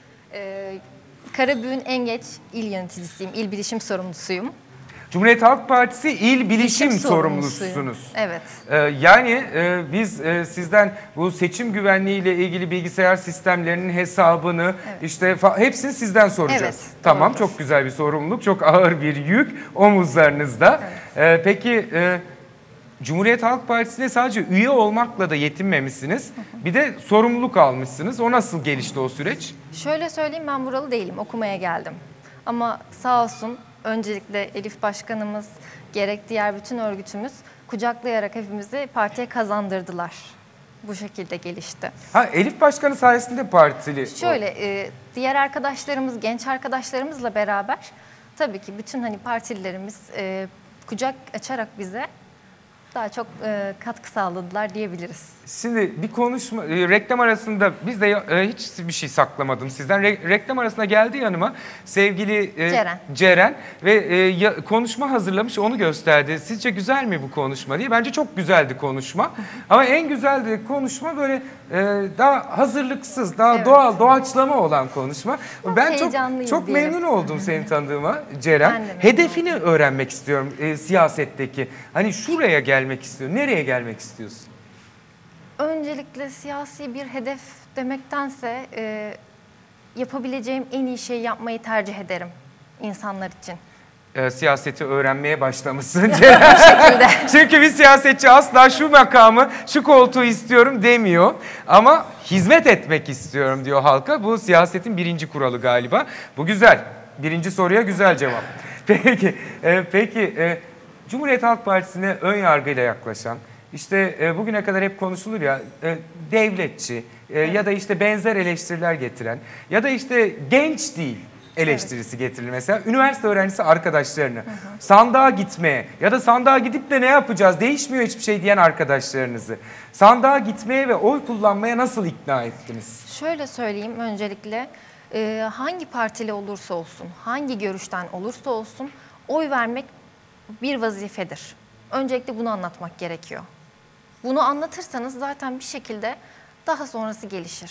Karabüğün en geç il yöneticisiyim, il bilişim sorumlusuyum. Cumhuriyet Halk Partisi İl Bilişim Sorumlususunuz. Evet. Yani biz sizden bu seçim güvenliği ile ilgili bilgisayar sistemlerinin hesabını işte hepsini sizden soracağız. Evet, tamam, doğrudur. çok güzel bir sorumluluk, çok ağır bir yük omuzlarınızda. Evet. Peki Cumhuriyet Halk Partisi'ne sadece üye olmakla da yetinmemişsiniz. Bir de sorumluluk almışsınız. O nasıl gelişti o süreç? Şöyle söyleyeyim, ben buralı değilim, okumaya geldim. Ama sağ olsun öncelikle Elif Başkanımız, gerek diğer bütün örgütümüz kucaklayarak hepimizi partiye kazandırdılar. Bu şekilde gelişti. Elif Başkanı sayesinde partili. Şöyle diğer arkadaşlarımız, genç arkadaşlarımızla beraber tabii ki bütün hani partililerimiz kucak açarak bize daha çok katkı sağladılar diyebiliriz. Şimdi bir konuşma, reklam arasında biz de hiç bir şey saklamadım sizden. Reklam arasında geldi yanıma sevgili Ceren ve konuşma hazırlamış, onu gösterdi. Sizce güzel mi bu konuşma diye. Bence çok güzeldi konuşma. Ama en güzeldi konuşma böyle daha hazırlıksız, daha doğal, doğaçlama olan konuşma. Ben çok memnun oldum seni tanıdığıma Ceren. Hedefini öğrenmek istiyorum siyasetteki. Hani şuraya gelmek istiyorum. Nereye gelmek istiyorsun? Öncelikle siyasi bir hedef demektense yapabileceğim en iyi şeyi yapmayı tercih ederim insanlar için. Siyaseti öğrenmeye başlamışsın Ceren. Çünkü bir siyasetçi asla şu makamı, şu koltuğu istiyorum demiyor. Ama hizmet etmek istiyorum diyor halka. Bu siyasetin birinci kuralı galiba. Bu güzel. Birinci soruya güzel cevap. Peki Cumhuriyet Halk Partisi'ne ön yargıyla yaklaşan, İşte bugüne kadar hep konuşulur ya devletçi ya da işte benzer eleştiriler getiren ya da işte genç değil eleştirisi getirilir mesela. Üniversite öğrencisi arkadaşlarını sandığa gitmeye ya da sandığa gidip de ne yapacağız değişmiyor hiçbir şey diyen arkadaşlarınızı sandığa gitmeye ve oy kullanmaya nasıl ikna ettiniz? Şöyle söyleyeyim öncelikle hangi partili olursa olsun, hangi görüşten olursa olsun oy vermek bir vazifedir. Öncelikle bunu anlatmak gerekiyor. Bunu anlatırsanız zaten bir şekilde daha sonrası gelişir.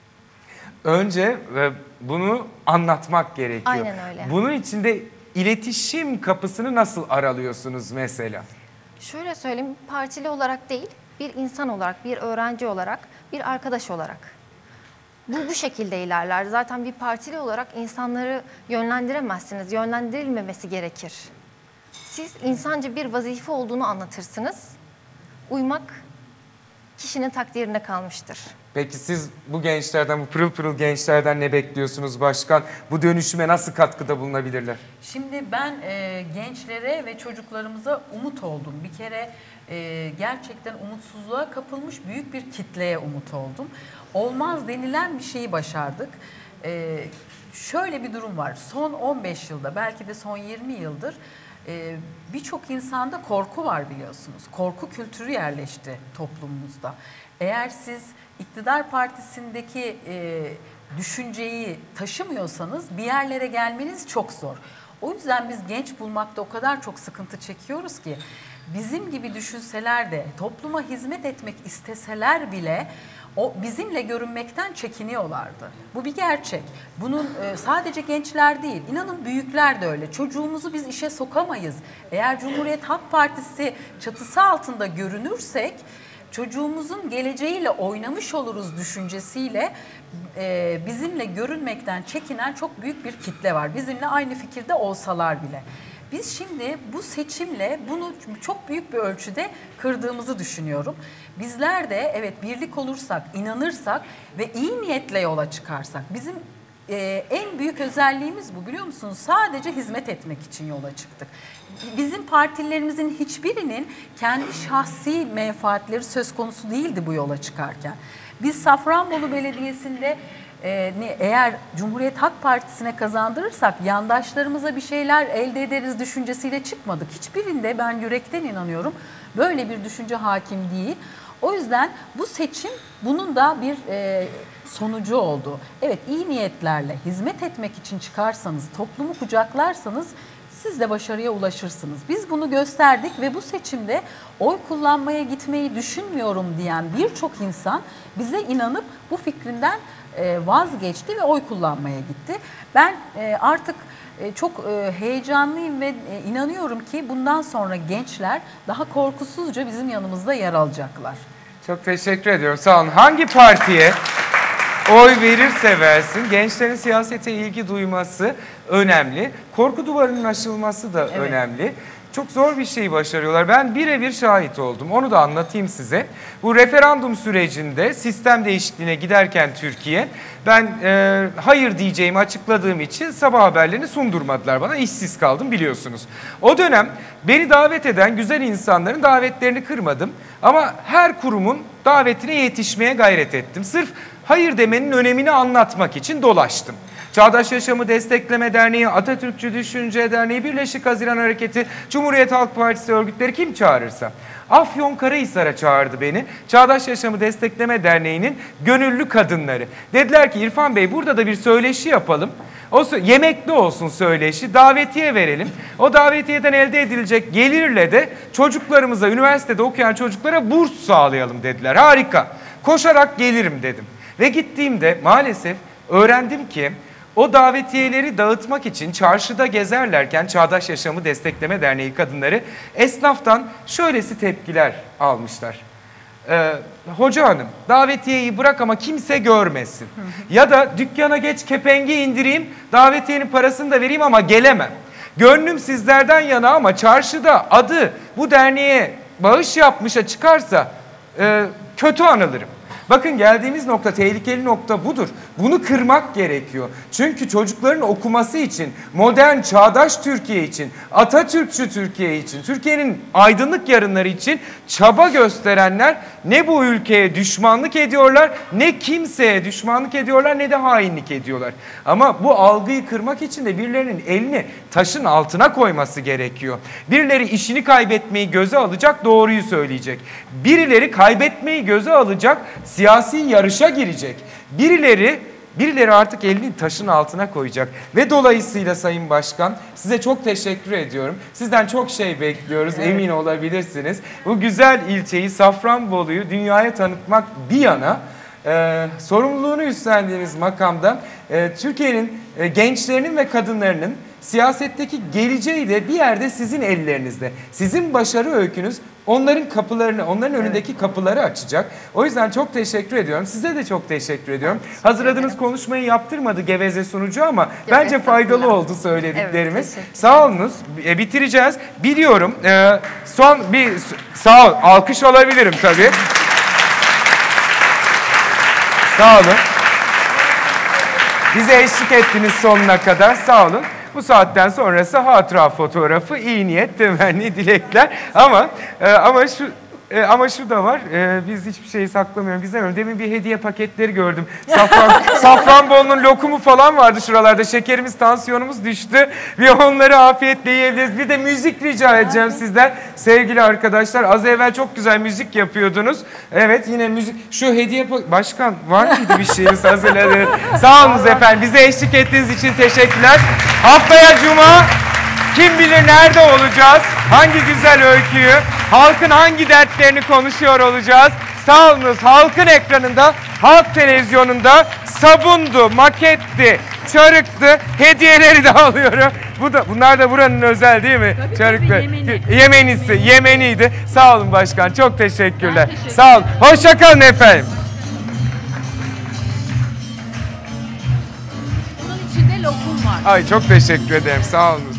Önce bunu anlatmak gerekiyor. Aynen öyle. Bunun için de iletişim kapısını nasıl aralıyorsunuz mesela? Şöyle söyleyeyim, partili olarak değil, bir insan olarak, bir öğrenci olarak, bir arkadaş olarak. Bu şekilde ilerler. Zaten bir partili olarak insanları yönlendiremezsiniz, yönlendirilmemesi gerekir. Siz insanca bir vazife olduğunu anlatırsınız. Uymak kişinin takdirine kalmıştır. Peki siz bu gençlerden, bu pırıl pırıl gençlerden ne bekliyorsunuz başkan? Bu dönüşüme nasıl katkıda bulunabilirler? Şimdi ben gençlere ve çocuklarımıza umut oldum. Bir kere gerçekten umutsuzluğa kapılmış büyük bir kitleye umut oldum. Olmaz denilen bir şeyi başardık. Şöyle bir durum var. Son 15 yılda, belki de son 20 yıldır birçok insanda korku var biliyorsunuz. Korku kültürü yerleşti toplumumuzda. Eğer siz iktidar partisindeki düşünceyi taşımıyorsanız bir yerlere gelmeniz çok zor. O yüzden biz genç bulmakta o kadar çok sıkıntı çekiyoruz ki bizim gibi düşünseler de topluma hizmet etmek isteseler bile o bizimle görünmekten çekiniyorlardı. Bu bir gerçek. Bunun sadece gençler değil, inanın büyükler de öyle. Çocuğumuzu biz işe sokamayız. Eğer Cumhuriyet Halk Partisi çatısı altında görünürsek çocuğumuzun geleceğiyle oynamış oluruz düşüncesiyle bizimle görünmekten çekinen çok büyük bir kitle var. Bizimle aynı fikirde olsalar bile. Biz şimdi bu seçimle bunu çok büyük bir ölçüde kırdığımızı düşünüyorum. Bizler de evet birlik olursak, inanırsak ve iyi niyetle yola çıkarsak, bizim En büyük özelliğimiz bu, biliyor musunuz? Sadece hizmet etmek için yola çıktık. Bizim partilerimizin hiçbirinin kendi şahsi menfaatleri söz konusu değildi bu yola çıkarken. Biz Safranbolu Belediyesi'nde eğer Cumhuriyet Halk Partisi'ne kazandırırsak yandaşlarımıza bir şeyler elde ederiz düşüncesiyle çıkmadık. Hiçbirinde ben yürekten inanıyorum böyle bir düşünce hakim değil. O yüzden bu seçim bunun da bir sonucu oldu. Evet, iyi niyetlerle hizmet etmek için çıkarsanız, toplumu kucaklarsanız siz de başarıya ulaşırsınız. Biz bunu gösterdik ve bu seçimde oy kullanmaya gitmeyi düşünmüyorum diyen birçok insan bize inanıp bu fikrinden vazgeçti ve oy kullanmaya gitti. Ben artık çok heyecanlıyım ve inanıyorum ki bundan sonra gençler daha korkusuzca bizim yanımızda yer alacaklar. Çok teşekkür ediyorum. Sağ olun. Hangi partiye oy verirse versin gençlerin siyasete ilgi duyması önemli. Korku duvarının aşılması da önemli. Çok zor bir şeyi başarıyorlar. Ben birebir şahit oldum. Onu da anlatayım size. Bu referandum sürecinde sistem değişikliğine giderken Türkiye, ben hayır diyeceğimi açıkladığım için sabah haberlerini sundurmadılar bana. İşsiz kaldım biliyorsunuz. O dönem beni davet eden güzel insanların davetlerini kırmadım. Ama her kurumun davetine yetişmeye gayret ettim. Sırf hayır demenin önemini anlatmak için dolaştım. Çağdaş Yaşamı Destekleme Derneği, Atatürkçü Düşünce Derneği, Birleşik Haziran Hareketi, Cumhuriyet Halk Partisi örgütleri kim çağırırsa. Afyonkarahisar'a çağırdı beni. Çağdaş Yaşamı Destekleme Derneği'nin gönüllü kadınları. Dediler ki İrfan Bey burada da bir söyleşi yapalım. O yemekli olsun söyleşi, davetiye verelim. O davetiyeden elde edilecek gelirle de çocuklarımıza, üniversitede okuyan çocuklara burs sağlayalım dediler. Harika. Koşarak gelirim dedim. Ve gittiğimde maalesef öğrendim ki o davetiyeleri dağıtmak için çarşıda gezerlerken Çağdaş Yaşamı Destekleme Derneği kadınları esnaftan şöylesi tepkiler almışlar. Hoca hanım davetiyeyi bırak ama kimse görmesin. Ya da dükkana geç kepengi indireyim, davetiyenin parasını da vereyim ama gelemem. Gönlüm sizlerden yana ama çarşıda adı bu derneğe bağış yapmışa çıkarsa kötü anılırım. Bakın geldiğimiz nokta, tehlikeli nokta budur. Bunu kırmak gerekiyor. Çünkü çocukların okuması için, modern, çağdaş Türkiye için, Atatürkçü Türkiye için, Türkiye'nin aydınlık yarınları için çaba gösterenler ne bu ülkeye düşmanlık ediyorlar, ne kimseye düşmanlık ediyorlar, ne de hainlik ediyorlar. Ama bu algıyı kırmak için de birilerinin elini taşın altına koyması gerekiyor. Birileri işini kaybetmeyi göze alacak, doğruyu söyleyecek. Birileri kaybetmeyi göze alacak, siyasi yarışa girecek. Birileri artık elini taşın altına koyacak. Ve dolayısıyla Sayın Başkan size çok teşekkür ediyorum. Sizden çok şey bekliyoruz, emin olabilirsiniz. Bu güzel ilçeyi, Safranbolu'yu dünyaya tanıtmak bir yana sorumluluğunu üstlendiğiniz makamda Türkiye'nin gençlerinin ve kadınlarının siyasetteki geleceği de bir yerde sizin ellerinizde. Sizin başarı öykünüz onların kapılarını, onların önündeki kapıları açacak. O yüzden çok teşekkür ediyorum. Size de çok teşekkür ediyorum. Hazırladığınız konuşmayı yaptırmadı geveze sunucu ama bence faydalı oldu söylediklerimiz. Sağ olunuz. Bitireceğiz. Biliyorum. Son bir sağ ol. Alkış alabilirim tabii. Sağ olun. Bize eşlik ettiniz sonuna kadar. Sağ olun. Bu saatten sonrası hatıra fotoğrafı, iyi niyet, temenni, dilekler. Ama şu da var. Biz hiçbir şeyi saklamıyorum, gizlemiyorum. Demin bir hediye paketleri gördüm. Safranbolu'nun lokumu falan vardı şuralarda. Şekerimiz, tansiyonumuz düştü. Bir onları afiyetle yiyebiliriz. Bir de müzik rica edeceğim sizden. Sevgili arkadaşlar, az evvel çok güzel müzik yapıyordunuz. Evet, yine müzik. Şu hediye başkan var mıydı bir şeyiniz hazırladı? Sağ olunuz efendim. Bize eşlik ettiğiniz için teşekkürler. Haftaya Cuma kim bilir nerede olacağız? Hangi güzel öyküyü, halkın hangi dertlerini konuşuyor olacağız? Sağ olunuz. Halkın ekranında, Halk Televizyonu'nda sabundu, maketti, çarıktı, hediyeleri de alıyorum. Bunlar da buranın özel değil mi? Tabii, Yemeniydi. Sağ olun başkan. Çok teşekkürler. Sağ olun. Hoşça kalın efendim. Bunun içinde lokum var. Ay çok teşekkür ederim. Sağ olun.